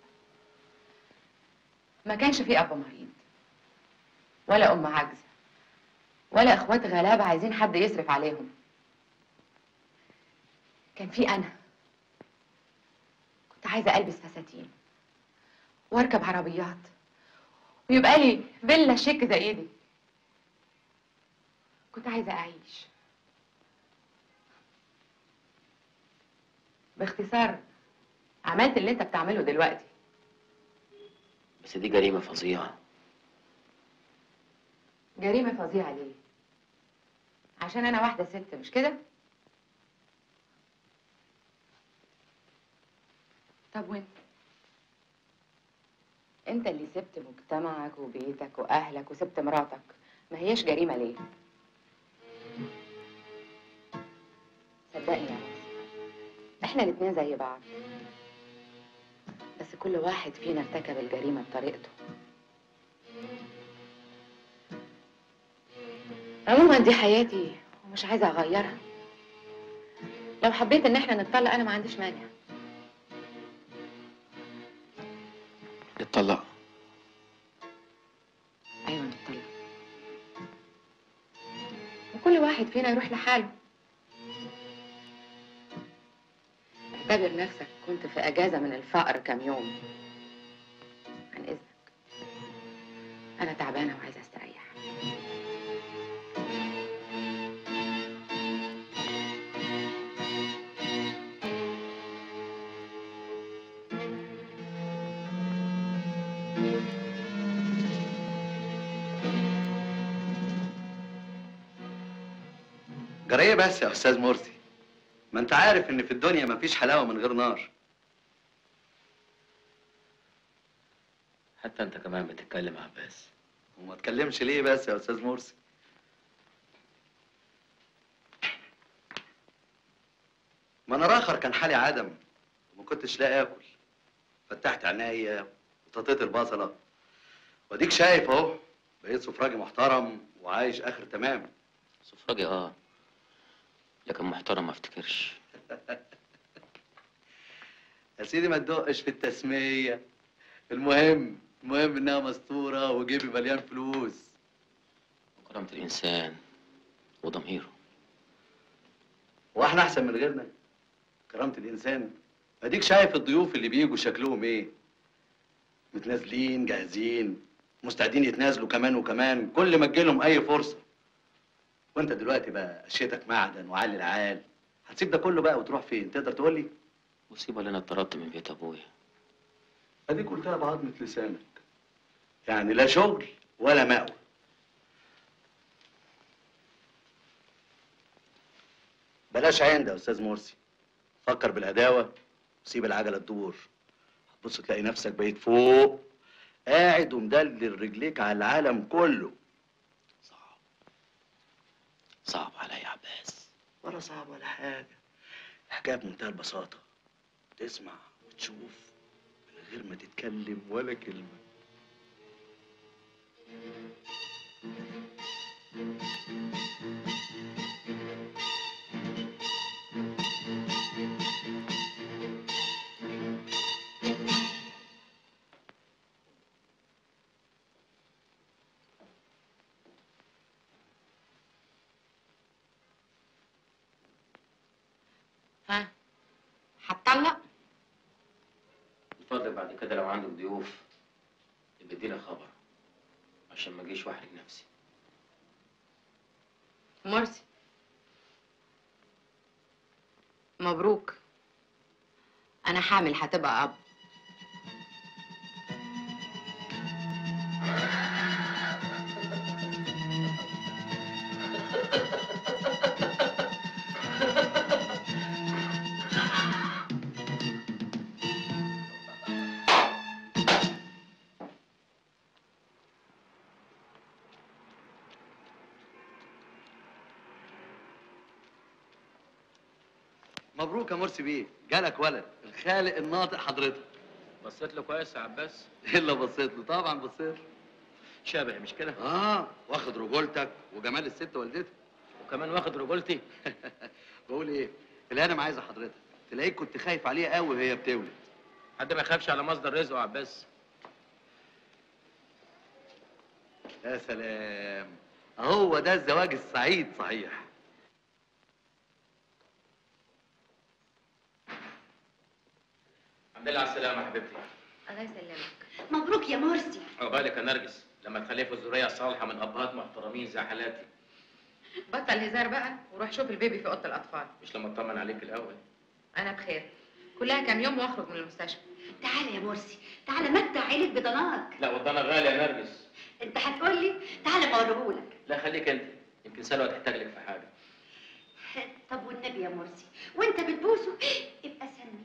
ما كانش في اب مريض ولا ام عاجزه ولا اخوات غلابه عايزين حد يصرف عليهم. كان في انا كنت عايزه البس فساتين واركب عربيات ويبقى لي فيلا شيك زي دي. كنت عايزه اعيش. باختصار عملت اللي انت بتعمله دلوقتي. بس دي جريمه فظيعه. جريمه فظيعه ليه؟ عشان انا واحده ست مش كده؟ طب وانت؟ انت اللي سبت مجتمعك وبيتك واهلك وسبت مراتك، ما هيش جريمه ليه؟ صدقني يا ناس، احنا الاتنين زي بعض، بس كل واحد فينا ارتكب الجريمه بطريقته. عموما دي حياتي ومش عايزه اغيرها. لو حبيت ان احنا نتطلق انا ما عنديش مانع. نتطلق؟ ايوه نتطلق، وكل واحد فينا يروح لحاله. اعتبر نفسك كنت في اجازه من الفقر كام يوم. عن اذنك، انا تعبانه وعايزه استريح. جرى بس يا استاذ مرسي؟ ما انت عارف ان في الدنيا مفيش حلاوه من غير نار. حتى انت كمان بتتكلم يا عباس. وما اتكلمش ليه بس يا استاذ مرسي؟ ما انا راخر كان حالي عدم وما كنتش لاقي اكل. فتحت عينيا وططيت البصله واديك شايف اهو، بقيت سفراجي محترم وعايش اخر تمام. سفراجي اه، لكن محترم ما افتكرش. يا سيدي ما تدقش في التسميه. المهم المهم انها مستوره وجيبي مليان فلوس. كرامة الانسان وضميره. واحنا احسن من غيرنا؟ كرامة الانسان، اديك شايف الضيوف اللي بيجوا شكلهم ايه؟ متنازلين جاهزين مستعدين يتنازلوا كمان وكمان كل ما تجيلهم اي فرصه. وانت دلوقتي بقى قشيتك معدن وعالي العال، هتسيب ده كله بقى وتروح فين؟ تقدر تقول لي؟ مصيبه اللي انا اتطردت من بيت ابويا. اديك قلتها بعضمة لسانك. يعني لا شغل ولا مأوى. بلاش عند يا استاذ مرسي. فكر بالهداوه وسيب العجله تدور. هتبص تلاقي نفسك بقيت فوق قاعد ومدلل رجليك على العالم كله. صعب عليا يا عباس. ولا صعب ولا حاجه. الحكايه بمنتهى البساطه، تسمع وتشوف من غير ما تتكلم ولا كلمه. ها هتطلق؟ اتفضل بعد كده لو عندك ضيوف يبقى ادينا خبر عشان ما اجيش واحرج نفسي. مرسي مبروك، انا حامل هتبقى اب. مبروك يا مرسي بيه، جالك ولد، الخالق الناطق حضرتك. بصيت له كويس يا عباس؟ الا بصيت له؟ طبعا بصيت له. شبهي مش كده؟ اه، واخد رجولتك وجمال الست والدتك. وكمان واخد رجولتي؟ بقول ايه؟ الهانم عايزه حضرتك، تلاقيك كنت خايف عليها قوي وهي بتولد. حد ما يخافش على مصدر رزقه يا عباس. يا سلام، هو ده الزواج السعيد صحيح. الحمد لله على السلامة يا حبيبتي. الله يسلمك. مبروك يا مرسي. عقبالك يا نرجس لما تخلفوا الذرية الصالحة من أبهات محترمين زي حالاتي. بطل هزار بقى وروح شوف البيبي في اوضه الاطفال. مش لما اطمن عليك الأول؟ انا بخير، كلها كام يوم واخرج من المستشفى. تعالى يا مرسي، تعالى متع عينك بضناك. لا والضنا غالي يا نرجس. انت هتقول لي تعالى ما اوريهولك. لا خليك أنت، يمكن سلوى تحتاج لك في حاجة. طب والنبي يا مرسي وانت بتبوسه ابقى سمي.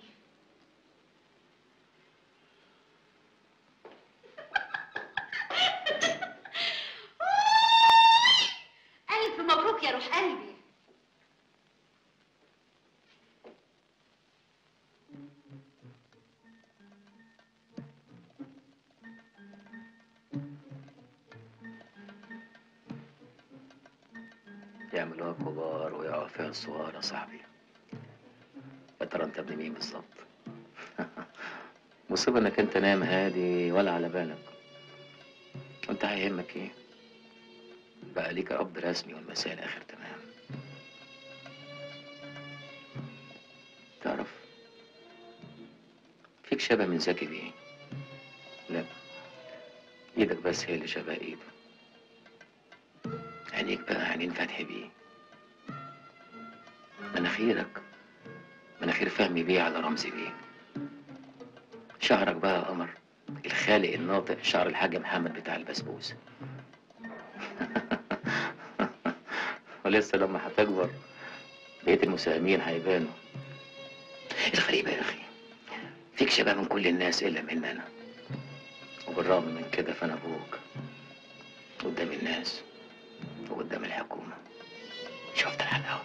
ألف مبروك يا روح قلبي. يعملوها كبار ويقعوا فيها الصغار يا صاحبي. يا ترى انت ابن مين بالظبط؟ مصيبة انك انت نايم هادي ولا على بالك. وانت هيهمك ايه؟ بقى ليك اب رسمي والمسائل اخر تمام. تعرف فيك شبه من زكي بيه. لا، ايدك بس هي اللي شبه ايده. عينيك بقى عينين فتحي بيه. مناخيرك مناخير فهمي بيه على رمزي بيه. شعرك بقى يا قمر الخالق الناطق شعر الحاج محمد بتاع البسبوسه. ولسه لما هتكبر بقية المساهمين هيبانوا. الغريبة يا أخي فيك شبه من كل الناس إلا من أنا، وبالرغم من كده فأنا أبوك قدام الناس وقدام الحكومة. شفت الحلاوة؟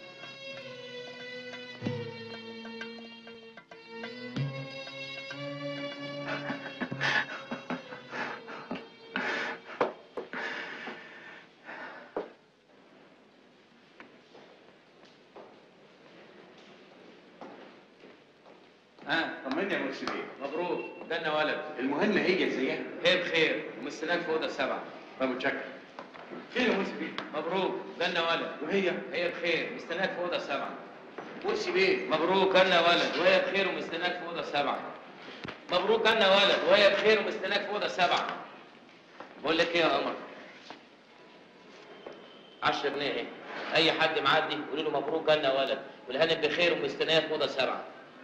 ها طمني يا مرسي بيه. مبروك جالنا ولد. المهم هي زيها. هي بخير ومستناك في أوضة سبعة. طب متشكر. خير يا مرسي بيه. مبروك جالنا ولد. وهي؟ هي بخير مستناك في أوضة سبعة. مرسي بيه. مبروك جالنا ولد وهي بخير ومستناك في أوضة سبعة. مبروك جالنا ولد وهي بخير ومستناك في أوضة سبعة. بقول لك إيه يا قمر؟ عشرة جنيه اهي. أي حد معدي قولوا له مبروك جالنا ولد والهانم بخير ومستناك في أوضة سبعة.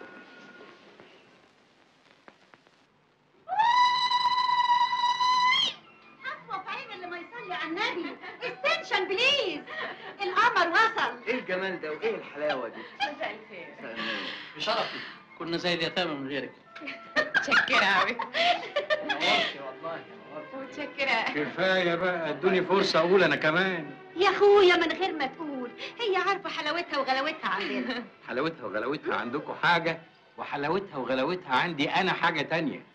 استنشن بليز. القمر وصل. ايه الجمال ده وايه الحلاوه دي؟ مساء الخير. بشرفي كنا زي اليتامى من غيرك. متشكرة أوي. نورتي والله متشكرة. كفايه بقى ادوني فرصه اقول انا كمان. يا اخويا من غير ما تقول هي عارفه حلاوتها وغلاوتها عندنا. حلاوتها وغلاوتها عندكم حاجه، وحلاوتها وغلاوتها عندي انا حاجه تانية.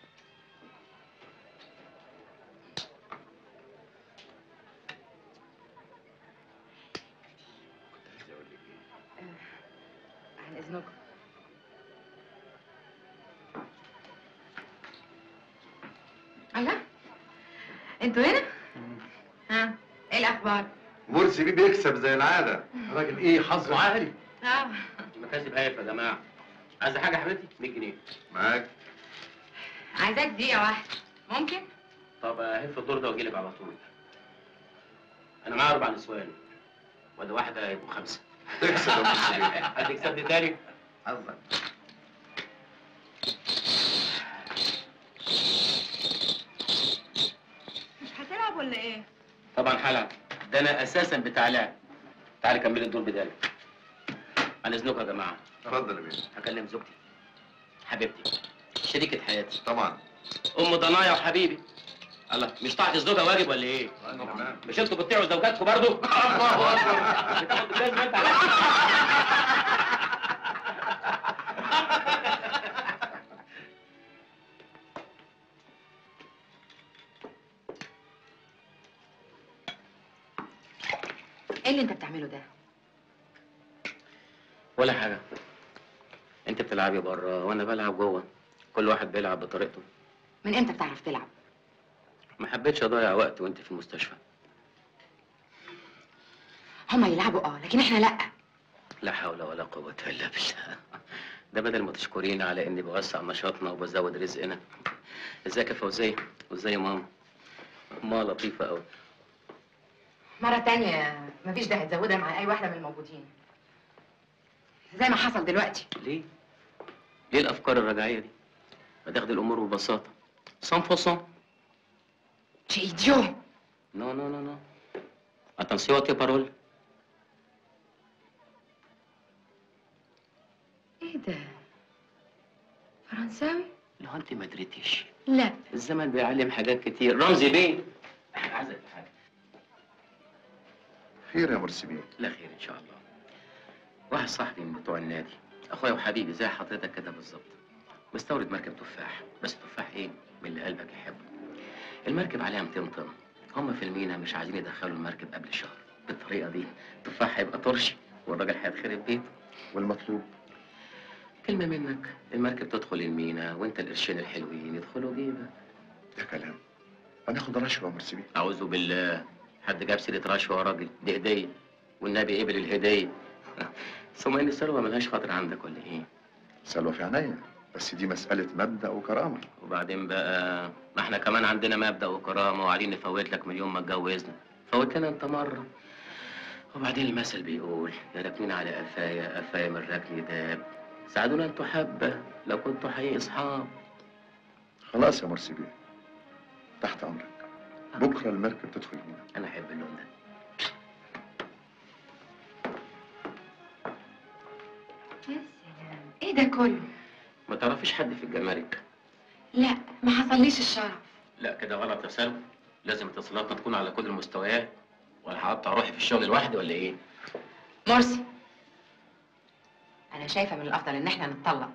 عن اذنكم. الله، انتوا هنا؟ ها، ايه الاخبار؟ مرسي بيه بيكسب زي العاده. راجل ايه حظه عالي. اه المكاسب هايف يا جماعه. عايزه حاجه يا حبيبتي؟ مية جنيه. معاك. عايزاك دقيقة واحدة، ممكن؟ طب هف الدور ده واجي لك على طول. انا معايا اربع نسوان، ولا واحده يبقوا خمسه. تكسب يا مرسي بيه. هتكسبني تاني؟ حظك. مش هتلعب ولا ايه؟ طبعا هلعب، ده انا اساسا بتاع لعب. تعالي كملي الدور بدالي. عن اذنكم يا جماعه. اتفضل يا بيه. هكلم زوجتي حبيبتي شريكة حياتي. طبعا. ام ضنايا وحبيبي. الله، مش طاعة الزوجة واجب ولا ايه؟ مش انتوا بتطيعوا زوجاتكم برضو؟ الله اكبر. بتاخد الجزمة انت على ايه اللي انت بتعمله ده؟ ولا حاجة. انت بتلعبي بره وانا بلعب جوه. كل واحد بيلعب بطريقته. من امتى بتعرف تلعب؟ ما حبيتش اضيع وقت وانت في المستشفى. هما يلعبوا اه، لكن احنا لا. لا حول ولا قوة الا بالله. ده بدل ما تشكريني على اني بوسع نشاطنا وبزود رزقنا. ازيك يا فوزية؟ وازاي ماما؟ ماما لطيفة قوي. مرة تانية مفيش داعي تزودها مع اي واحدة من الموجودين. زي ما حصل دلوقتي. ليه؟ ليه الافكار الرجعية دي؟ ما تاخدي الامور ببساطة. سان فوسون. شي ايديو. نو نو نو نو. اتنسيو ا تي بارول. ايه ده؟ فرنساوي؟ لو انت ما دريتيش. لا. الزمن بيعلم حاجات كتير. رمزي بيه. عايزك في حاجة. خير يا مرسي بيه. لا خير ان شاء الله. واحد صاحبي من بتوع النادي، اخويا وحبيبي زي حضرتك كده بالظبط، مستورد مركب تفاح. بس تفاح ايه؟ من اللي قلبك يحبه. المركب عليها مئتين طن. هم في المينا مش عايزين يدخلوا المركب قبل شهر. بالطريقه دي التفاح هيبقى طرشي والراجل هيتخرب بيته. والمطلوب؟ كلمه منك، المركب تدخل المينا وانت القرشين الحلوين يدخلوا جيبك. ده كلام. هناخد رشوه يا مرسي بيه. اعوذ بالله. حد جاب سيره رشوه يا راجل؟ دي هديه والنبي قبل الهديه. ثم ان الثروه ملهاش خاطر عندك ولا ايه؟ سلوى في عينيا، بس دي مسألة مبدأ وكرامة. وبعدين بقى ما احنا كمان عندنا مبدأ وكرامة وقاعدين نفوت لك من يوم ما اتجوزنا. فوت لنا انت مرة. وبعدين المثل بيقول يا راكنين على قفايا قفايا من ركن داب. ساعدونا انتوا حبة لو كنتوا حقيقي اصحاب. خلاص يا مرسي بيه، تحت أمرك. بكرة المركب تدخل هنا. أنا أحب اللون ده. يا سلام، ايه ده كله؟ ما تعرفيش حد في الجمارك؟ لا، ما حصليش الشرف. لا كده غلط يا سلوى. لازم اتصالاتنا تكون على كل المستويات. ولا هقطع روحي في الشغل لوحدي ولا ايه؟ مرسي، انا شايفه من الافضل ان احنا نتطلق.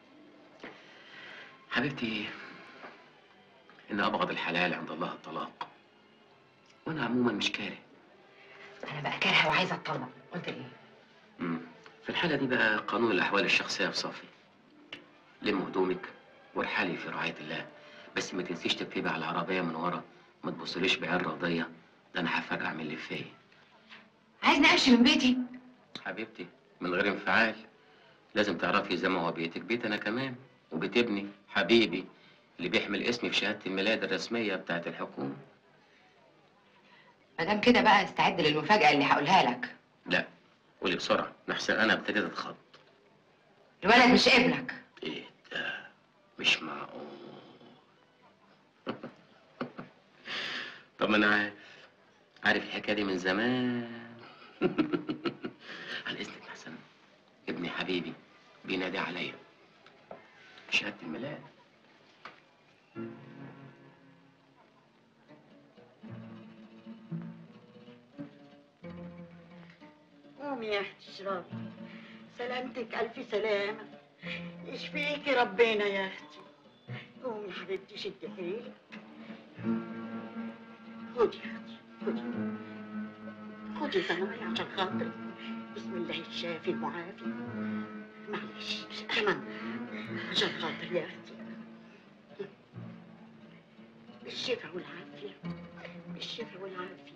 حبيبتي، ان ابغض الحلال عند الله الطلاق. وانا عموما مش كاره. انا بقى كارهه وعايزه اتطلق. قلت ايه؟ امم في الحاله دي بقى قانون الاحوال الشخصيه في صفي. لم هدومك وارحلي في رعايه الله. بس ما تنسيش تكتبي على العربيه من ورا. ما تبصليش بعين راضيه. ده انا هفرقع من اللي فيا. عايزني امشي من بيتي؟ حبيبتي، من غير انفعال. لازم تعرفي زي ما هو بيتك بيت انا كمان. وبيت ابني حبيبي اللي بيحمل اسمي في شهاده الميلاد الرسميه بتاعت الحكومه. ما دام كده بقى استعد للمفاجاه اللي هقولها لك. لا قولي بسرعه، لحسن انا ابتديت اتخض. الولد مش ابنك. ايه ده؟ مش معقول. طب ما انا عارف عارف الحكايه دي من زمان. على اذنك يا حسن، ابني حبيبي بينادي عليا شهاده الميلاد. قومي يا اختي اشربي. سلامتك الف سلامه. يشفيكي ربنا يا اختي. قومي يا حبيبتي شدي حيلك. خدي يا اختي خدي. خدي ثمني عشان خاطري. بسم الله الشافي المعافي. معلش كمان عشان خاطري يا اختي. بالشفا والعافيه. بالشفا والعافيه.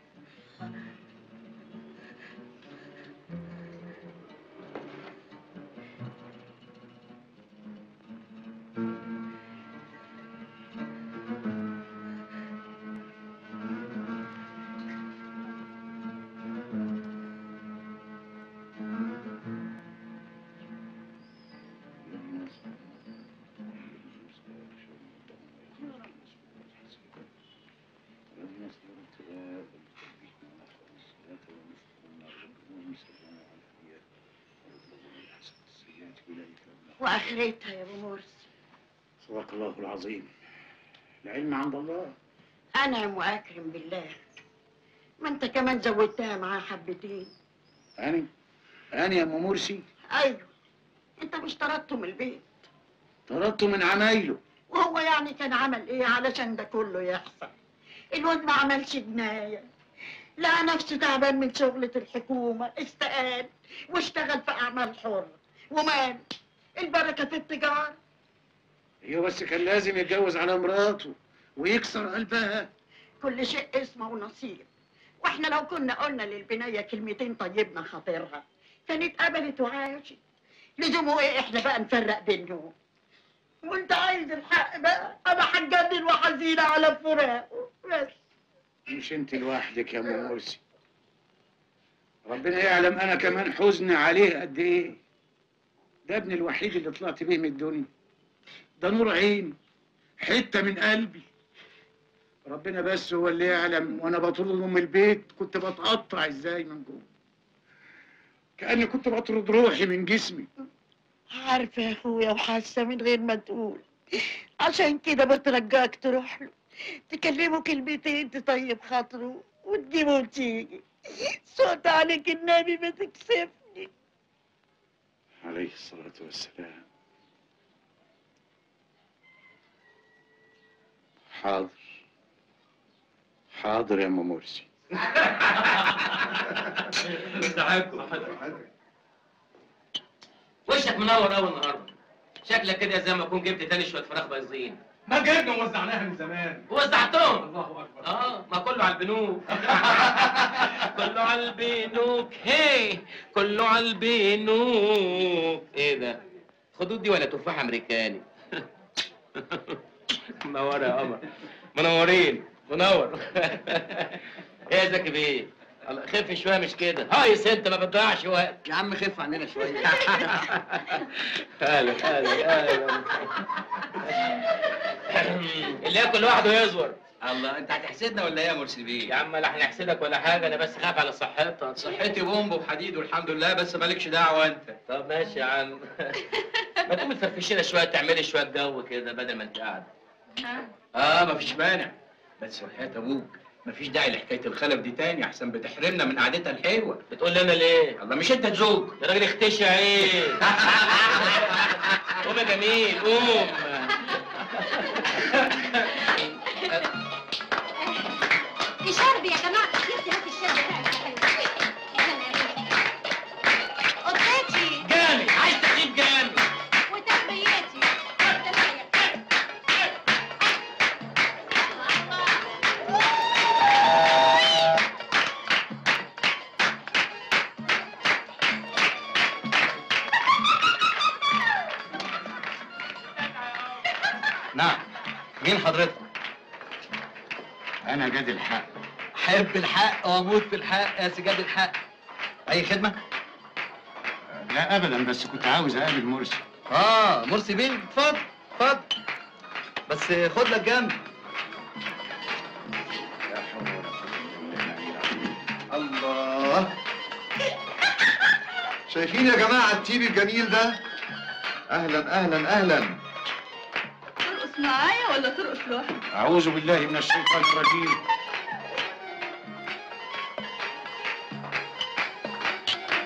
واخرتها يا ابو مرسي. صدق الله العظيم. العلم عند الله. انعم واكرم بالله. ما انت كمان زودتها معاه حبتين. أنا أنا يا أم مرسي. ايوه انت مش طردته من البيت. طردته من عمايله. وهو يعني كان عمل ايه علشان ده كله يحصل؟ الواد ما عملش جنايه. لقى نفسه تعبان من شغلة الحكومة، استقال واشتغل في أعمال حرة ومال. البركة في التجارة. ايوه بس كان لازم يتجوز على مراته ويكسر قلبها. كل شيء اسمه ونصيب. واحنا لو كنا قلنا للبنية كلمتين طيبنا خاطرها كانت قبلت وعاشت. لزومه ايه احنا بقى نفرق بينهم؟ وانت عايز الحق بقى، انا هتجنن وحزينة على فراقه بس. مش انت لوحدك يا ام مرسي. ربنا يعلم انا كمان حزن عليه قد ايه. ده ابني الوحيد اللي طلعت بيه من الدنيا. ده نور عيني، حته من قلبي. ربنا بس هو اللي يعلم وانا بطرده من البيت كنت بتقطع ازاي من جوه. كأني كنت بطرد روحي من جسمي. عارفة يا اخويا وحاسة من غير ما تقول. عشان كده بترجاك تروح له تكلمه كلمتين تطيب خاطره وتجيبه وتيجي. صوت عليك النبي ما تكسفني. عليه الصلاة والسلام. حاضر حاضر يا ام مرسي. وشك منور قوي النهارده. شكلك كده زي ما اكون جبت تاني شويه فراخ بايظين. ما جبنا ووزعناها من زمان. وزعتهم؟ الله اكبر. اه ما كله على البنوك. كله على البنوك هي كله على البنوك. ايه ده؟ خدود دي ولا تفاح امريكاني؟ منوره يا قمر. منورين منور. ايه يا زكي بيه؟ الله خف شويه مش كده. هايص انت ما بتضيعش وقت. يا عم خف عننا شويه. اهلا اهلا اهلا. اللي ياكل لوحده يزور. الله انت هتحسدنا ولا ايه يا مرسي بيه؟ يا عم لا هنحسدك ولا حاجه، انا بس خاف على صحتك. صحتي بومب وحديد والحمد لله، بس مالكش دعوه انت. طب ماشي يا عم. ما تقومي تفرفشينا شويه تعملي شويه جو كده بدل ما انت قاعده. اه مفيش مانع، بس وحياة ابوك مفيش داعي لحكايه الخلف دي تاني احسن بتحرمنا من قعدتها الحلوه. بتقول لي انا ليه؟ الله مش انت تزوج يا راجل اختشي عيب. قوم يا جميل قوم. شرب يا جماعه. يا هات الشرب بتاعك. قطتي جامد عايز تخيب جامد. وتربيتي. نعم مين حضرتك؟ انا جاد الحق. احب الحق واموت في الحق يا سجاد الحق. اي خدمه؟ لا ابدا، بس كنت عاوز اقابل مرسي. اه مرسي بيه، اتفضل اتفضل بس خد لك جنب. الله، شايفين يا جماعه التيب الجميل ده؟ اهلا اهلا اهلا. ترقص معايا ولا ترقص لوحدك؟ اعوذ بالله من الشيطان الرجيم.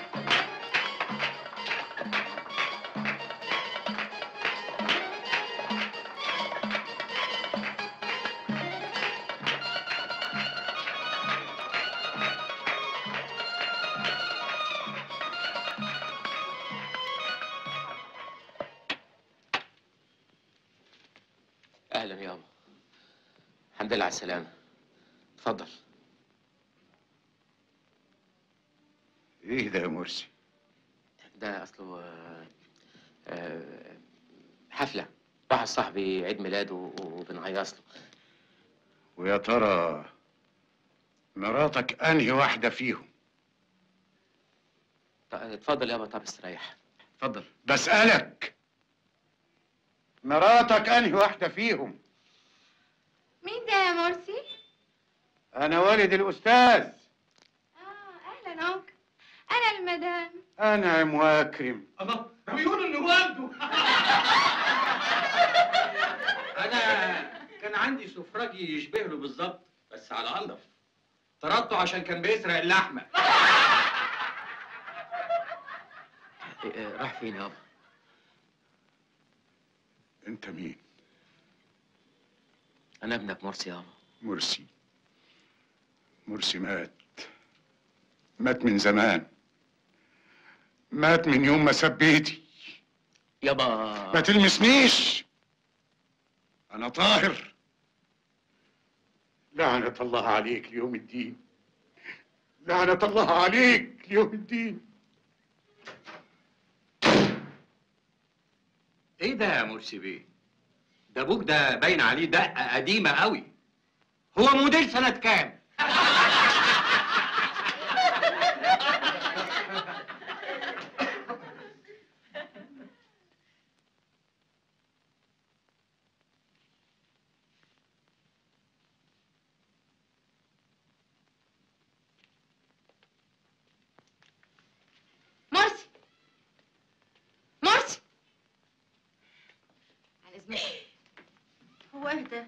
الحمد لله على السلامة. اتفضل. ايه ده يا مرسي؟ ده اصله آه، آه، حفلة واحد صاحبي عيد ميلاده وبنهيص له. ويا ترى مراتك انهي واحدة فيهم؟ طب اتفضل يابا. طب استريح. اتفضل. بسألك مراتك انهي واحدة فيهم؟ مين ده يا مرسي؟ انا والد الاستاذ. اهلا انكل، انا المدام. انعم واكرم. الله، ده بيقولوا انه والده. انا كان عندي سفراجي يشبه له بالظبط بس على انضف. طردته عشان كان بيسرق اللحمه. راح فين يابا؟ انت مين؟ انا ابنك مرسي يابا. مرسي؟ مرسي مات. مات من زمان. مات من يوم ما ساب بيتي. يابا ما تلمسنيش، انا طاهر. لعنة الله عليك ليوم الدين. لعنة الله عليك ليوم الدين. ايه ده يا مرسي بيه؟ ده ابوك ده باين عليه دقه قديمه قوي. هو موديل سنه كام؟ مرسي مرسي عن اذنك. هو اهدى.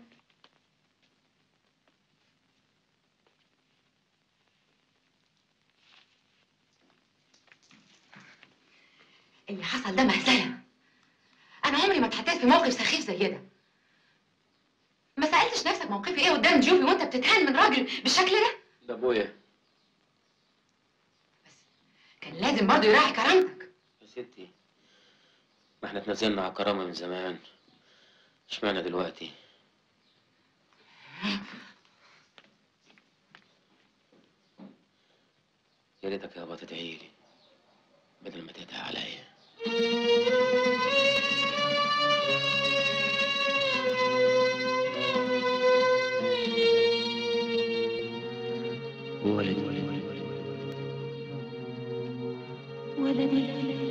اللي حصل ده مهزله. انا عمري ما اتحطيت في موقف سخيف زي ده. ما سالتش نفسك موقفي ايه قدام جوفي وانت بتتهان من راجل بالشكل ده؟ ده ابويا. كان لازم برضه يراعي كرامتك. يا ستي ما احنا اتنازلنا على الكرامة من زمان، اشمعنى دلوقتي؟ يا ريتك يابا تدعيلي بدل ما تدعي عليا. ولدي ولدي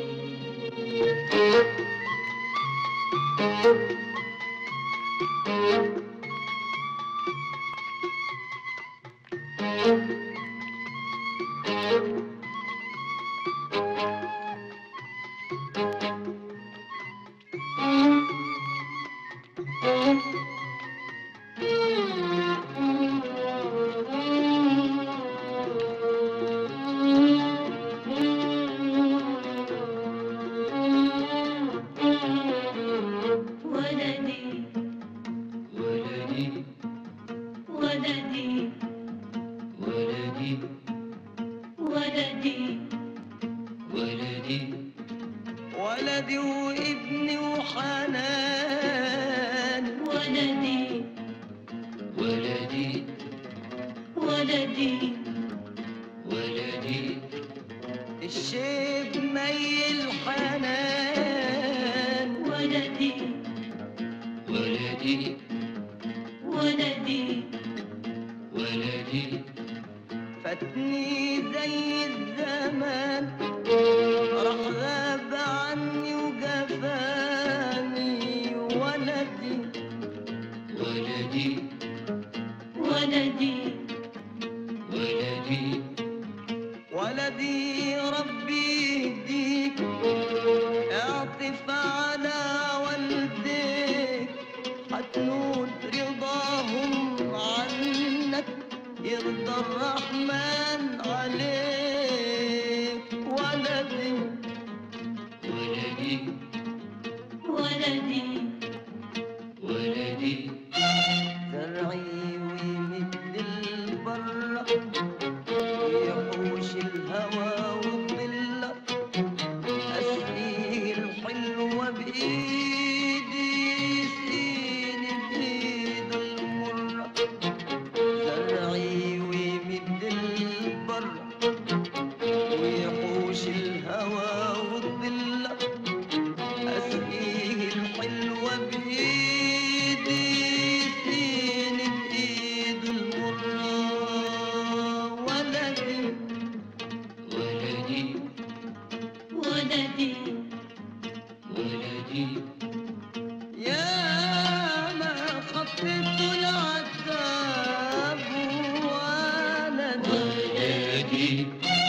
ولادي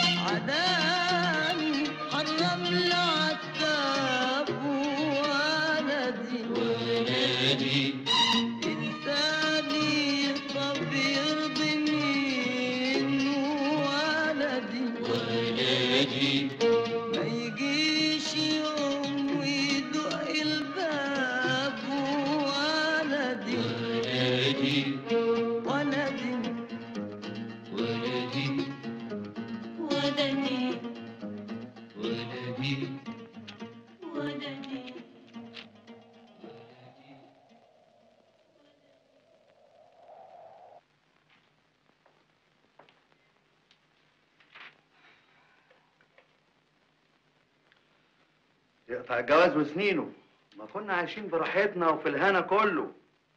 عداني حرم العتاب ولدي ولادي إنساني طب يرضي مين ولدي ولادي ما يجيش يوم ويدق الباب ولدي ولادي ولدي ولدي ولدي ولدي ولدي يقطع الجواز وسنينه، ما كنا عايشين براحتنا وفي الهنا كله.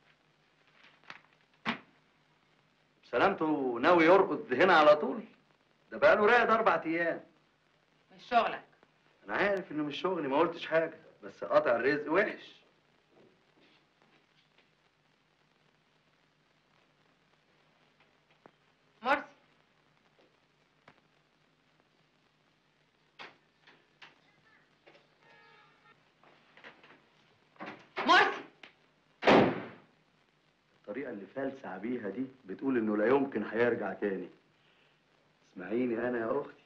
سلامته ناوي يرقد هنا على طول؟ ده بقاله راقد اربع ايام. مش شغلك. انا عارف انه مش شغلي، ما قلتش حاجه، بس قطع الرزق وحش. مرسي مرسي الطريقه اللي فالسع بيها دي بتقول انه لا يمكن هيرجع تاني. اسمعيني انا يا اختي.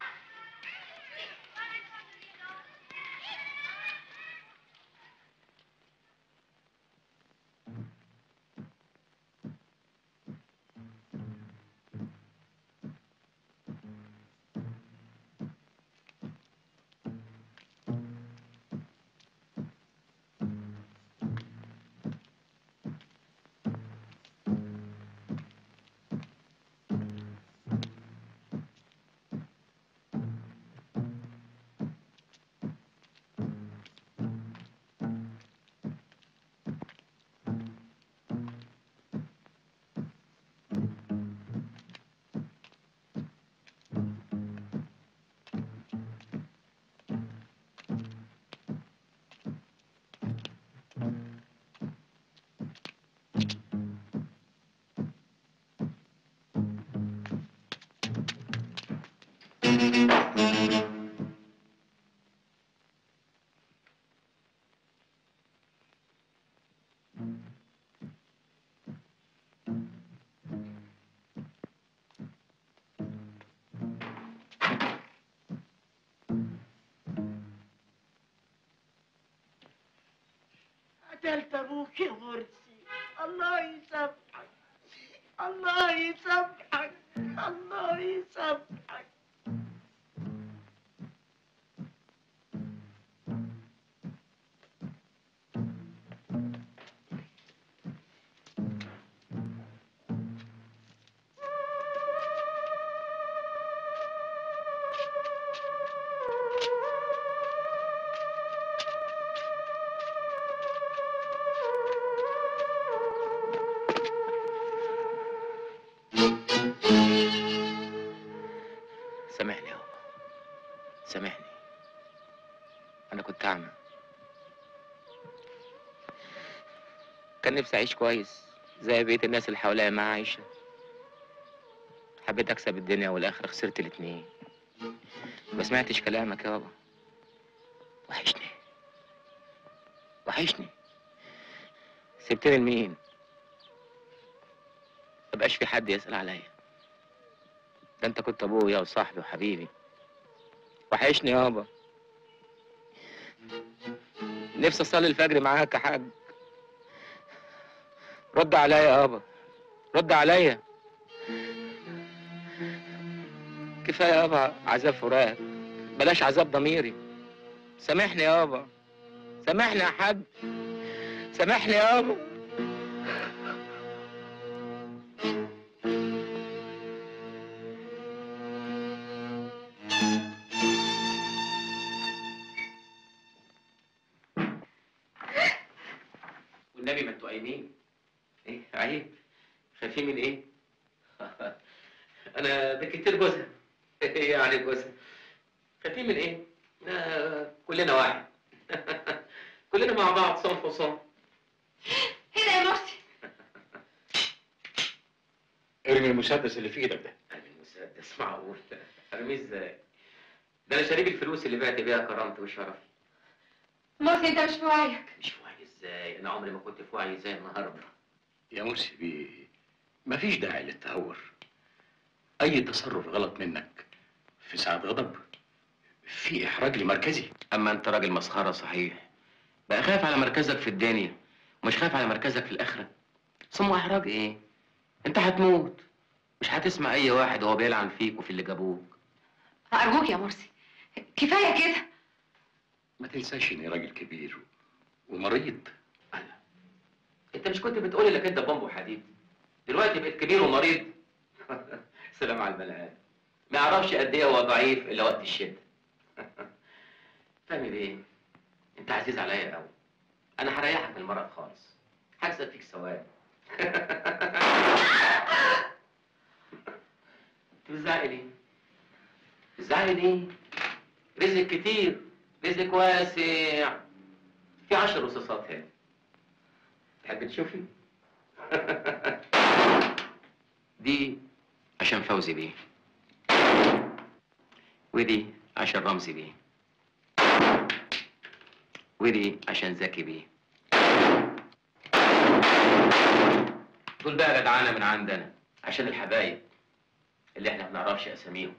قتلت ابوك يا مرسي. الله يسامحك، الله يسامحك، الله يسامحك. سامحني يا بابا، سامحني. أنا كنت أعمى. كان نفسي أعيش كويس زي بقية الناس اللي حواليا ما عايشة. حبيت أكسب الدنيا والآخرة، خسرت الاتنين. ما سمعتش كلامك يا بابا. وحشني وحشني. سبتني لمين؟ مبقاش في حد يسأل عليا. ده انت كنت ابويا وصاحبي وحبيبي. وحشني يابا. نفسي اصلي الفجر معاك يا حاج. رد عليا يابا، رد عليا. كفايه يابا عذاب فراق، بلاش عذاب ضميري. سامحني يابا، سامحني يا حاج، سامحني يابا. والنبي ما انتوا قايمين. ايه عيب، خايفين من ايه؟ انا ده كتير جوزها. ايه يعني جوزها؟ خايفين من ايه؟ آه كلنا واحد. كلنا مع بعض صنف وصنف. هنا يا مرسي. ارمي المسدس اللي في ايدك ده. ارمي المسدس؟ مش معقول. ارميه ازاي؟ ده انا شاريك الفلوس اللي بعت بيها كرامتي وشرفي. مرسي انت مش في وعيك. مش في وعي ازاي؟ انا عمري ما كنت في وعي زي النهارده. يا مرسي بيه مفيش داعي للتهور. اي تصرف غلط منك في ساعة غضب في احراج لمركزي. اما انت راجل مسخره صحيح. بقى خايف على مركزك في الدنيا ومش خايف على مركزك في الاخره. ثم احراج ايه؟ انت هتموت، مش هتسمع اي واحد وهو بيلعن فيك وفي اللي جابوك. ارجوك يا مرسي كفايه كده. ما تنساش اني راجل كبير ومريض. انت مش كنت بتقولي انك انت بومب وحديد؟ دلوقتي بقيت كبير ومريض. سلام على البني ادم، ما يعرفش قد ايه هو ضعيف الا وقت الشده. فاهم ايه؟ انت عزيز عليا قوي. انا هريحك من المرض خالص، هكسب فيك ثواب. بتزعقي ليه؟ بتزعقي ليه؟ رزق كتير، رزق واسع. في عشر رصاصات هنا. تحب تشوفي؟ دي عشان فوزي بيه، ودي عشان رمزي بيه، ودي عشان زكي بيه. دول بقى جدعانه من عندنا عشان الحبايب اللي احنا ما بنعرفش اساميهم.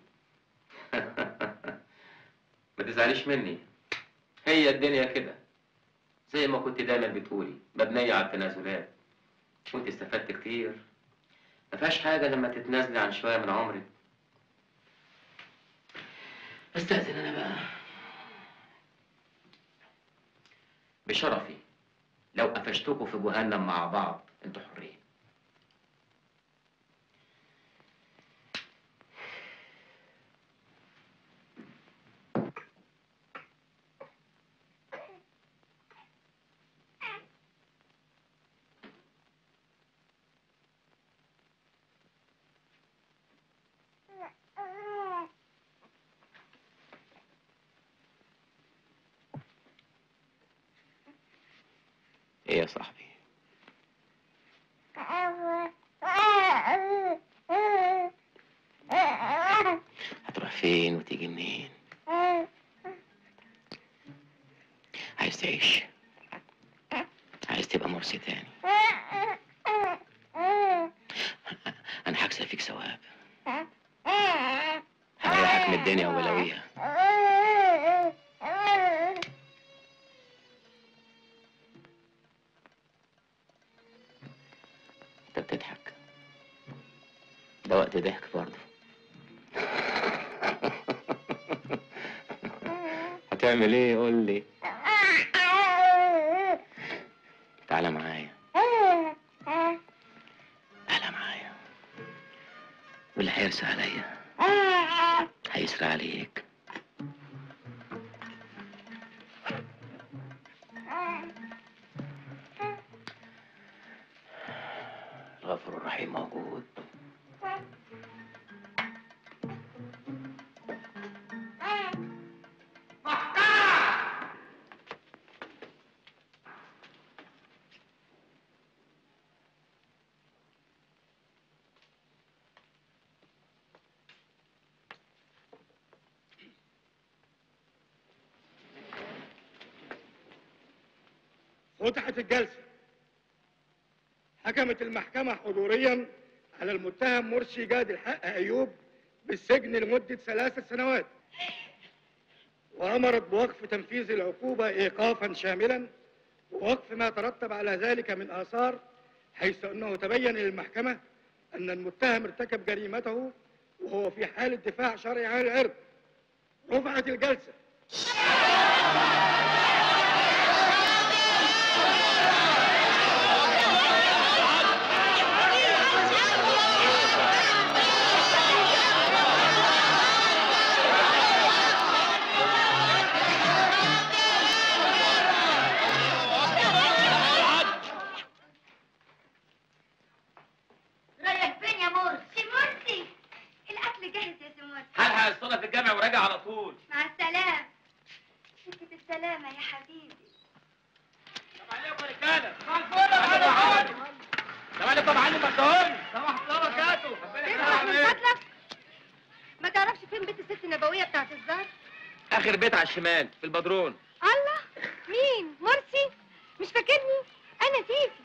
ما تزعليش مني، هي الدنيا كده زي ما كنت دايما بتقولي، مبنيه على التنازلات. وانت استفدت كتير. ما فيهاش حاجه لما تتنازلي عن شويه من عمرك. استاذن انا بقى بشرفي. لو قفشتكوا في جهنم مع بعض انتوا حرين. ايه يا صاحبي؟ هتروح فين وتيجي منين؟ عايز تعيش؟ عايز تبقى مرسي تاني؟ انا هكسب فيك ثواب، هريحك من الدنيا وبلاويها. انت بتضحك، ده وقت ضحك برضه. هتعمل ايه قول لي؟ تعالى معايا، تعالى معايا. واللي هيرسى عليا هيسرى عليك. الغفور الرحيم موجود. فتحت الجلسة. حكمت المحكمة حضوريا على المتهم مرسي جاد الحق أيوب بالسجن لمدة ثلاث سنوات، وأمرت بوقف تنفيذ العقوبة إيقافا شاملا ووقف ما ترتب على ذلك من آثار، حيث أنه تبين للمحكمة أن المتهم ارتكب جريمته وهو في حالة دفاع شرعي عن العرض. رفعت الجلسة. رايح فين يا مرسي؟ مرسي الاكل جاهز يا سي مرسي. هلحق الصلاة في الجامع وراجع على طول. مع السلامة. سكة السلامة يا حبيبي. السلام عليكم يا رجالة. صباح الفل يا معلم. السلام عليكم يا معلم مكدوني. صباح الخير وبركاته. تسمح من فضلك؟ الثانويه بتاعت الزهر؟ اخر بيت على الشمال في البدرون. الله، مين؟ مرسي؟ مش فاكرني؟ انا فيفي.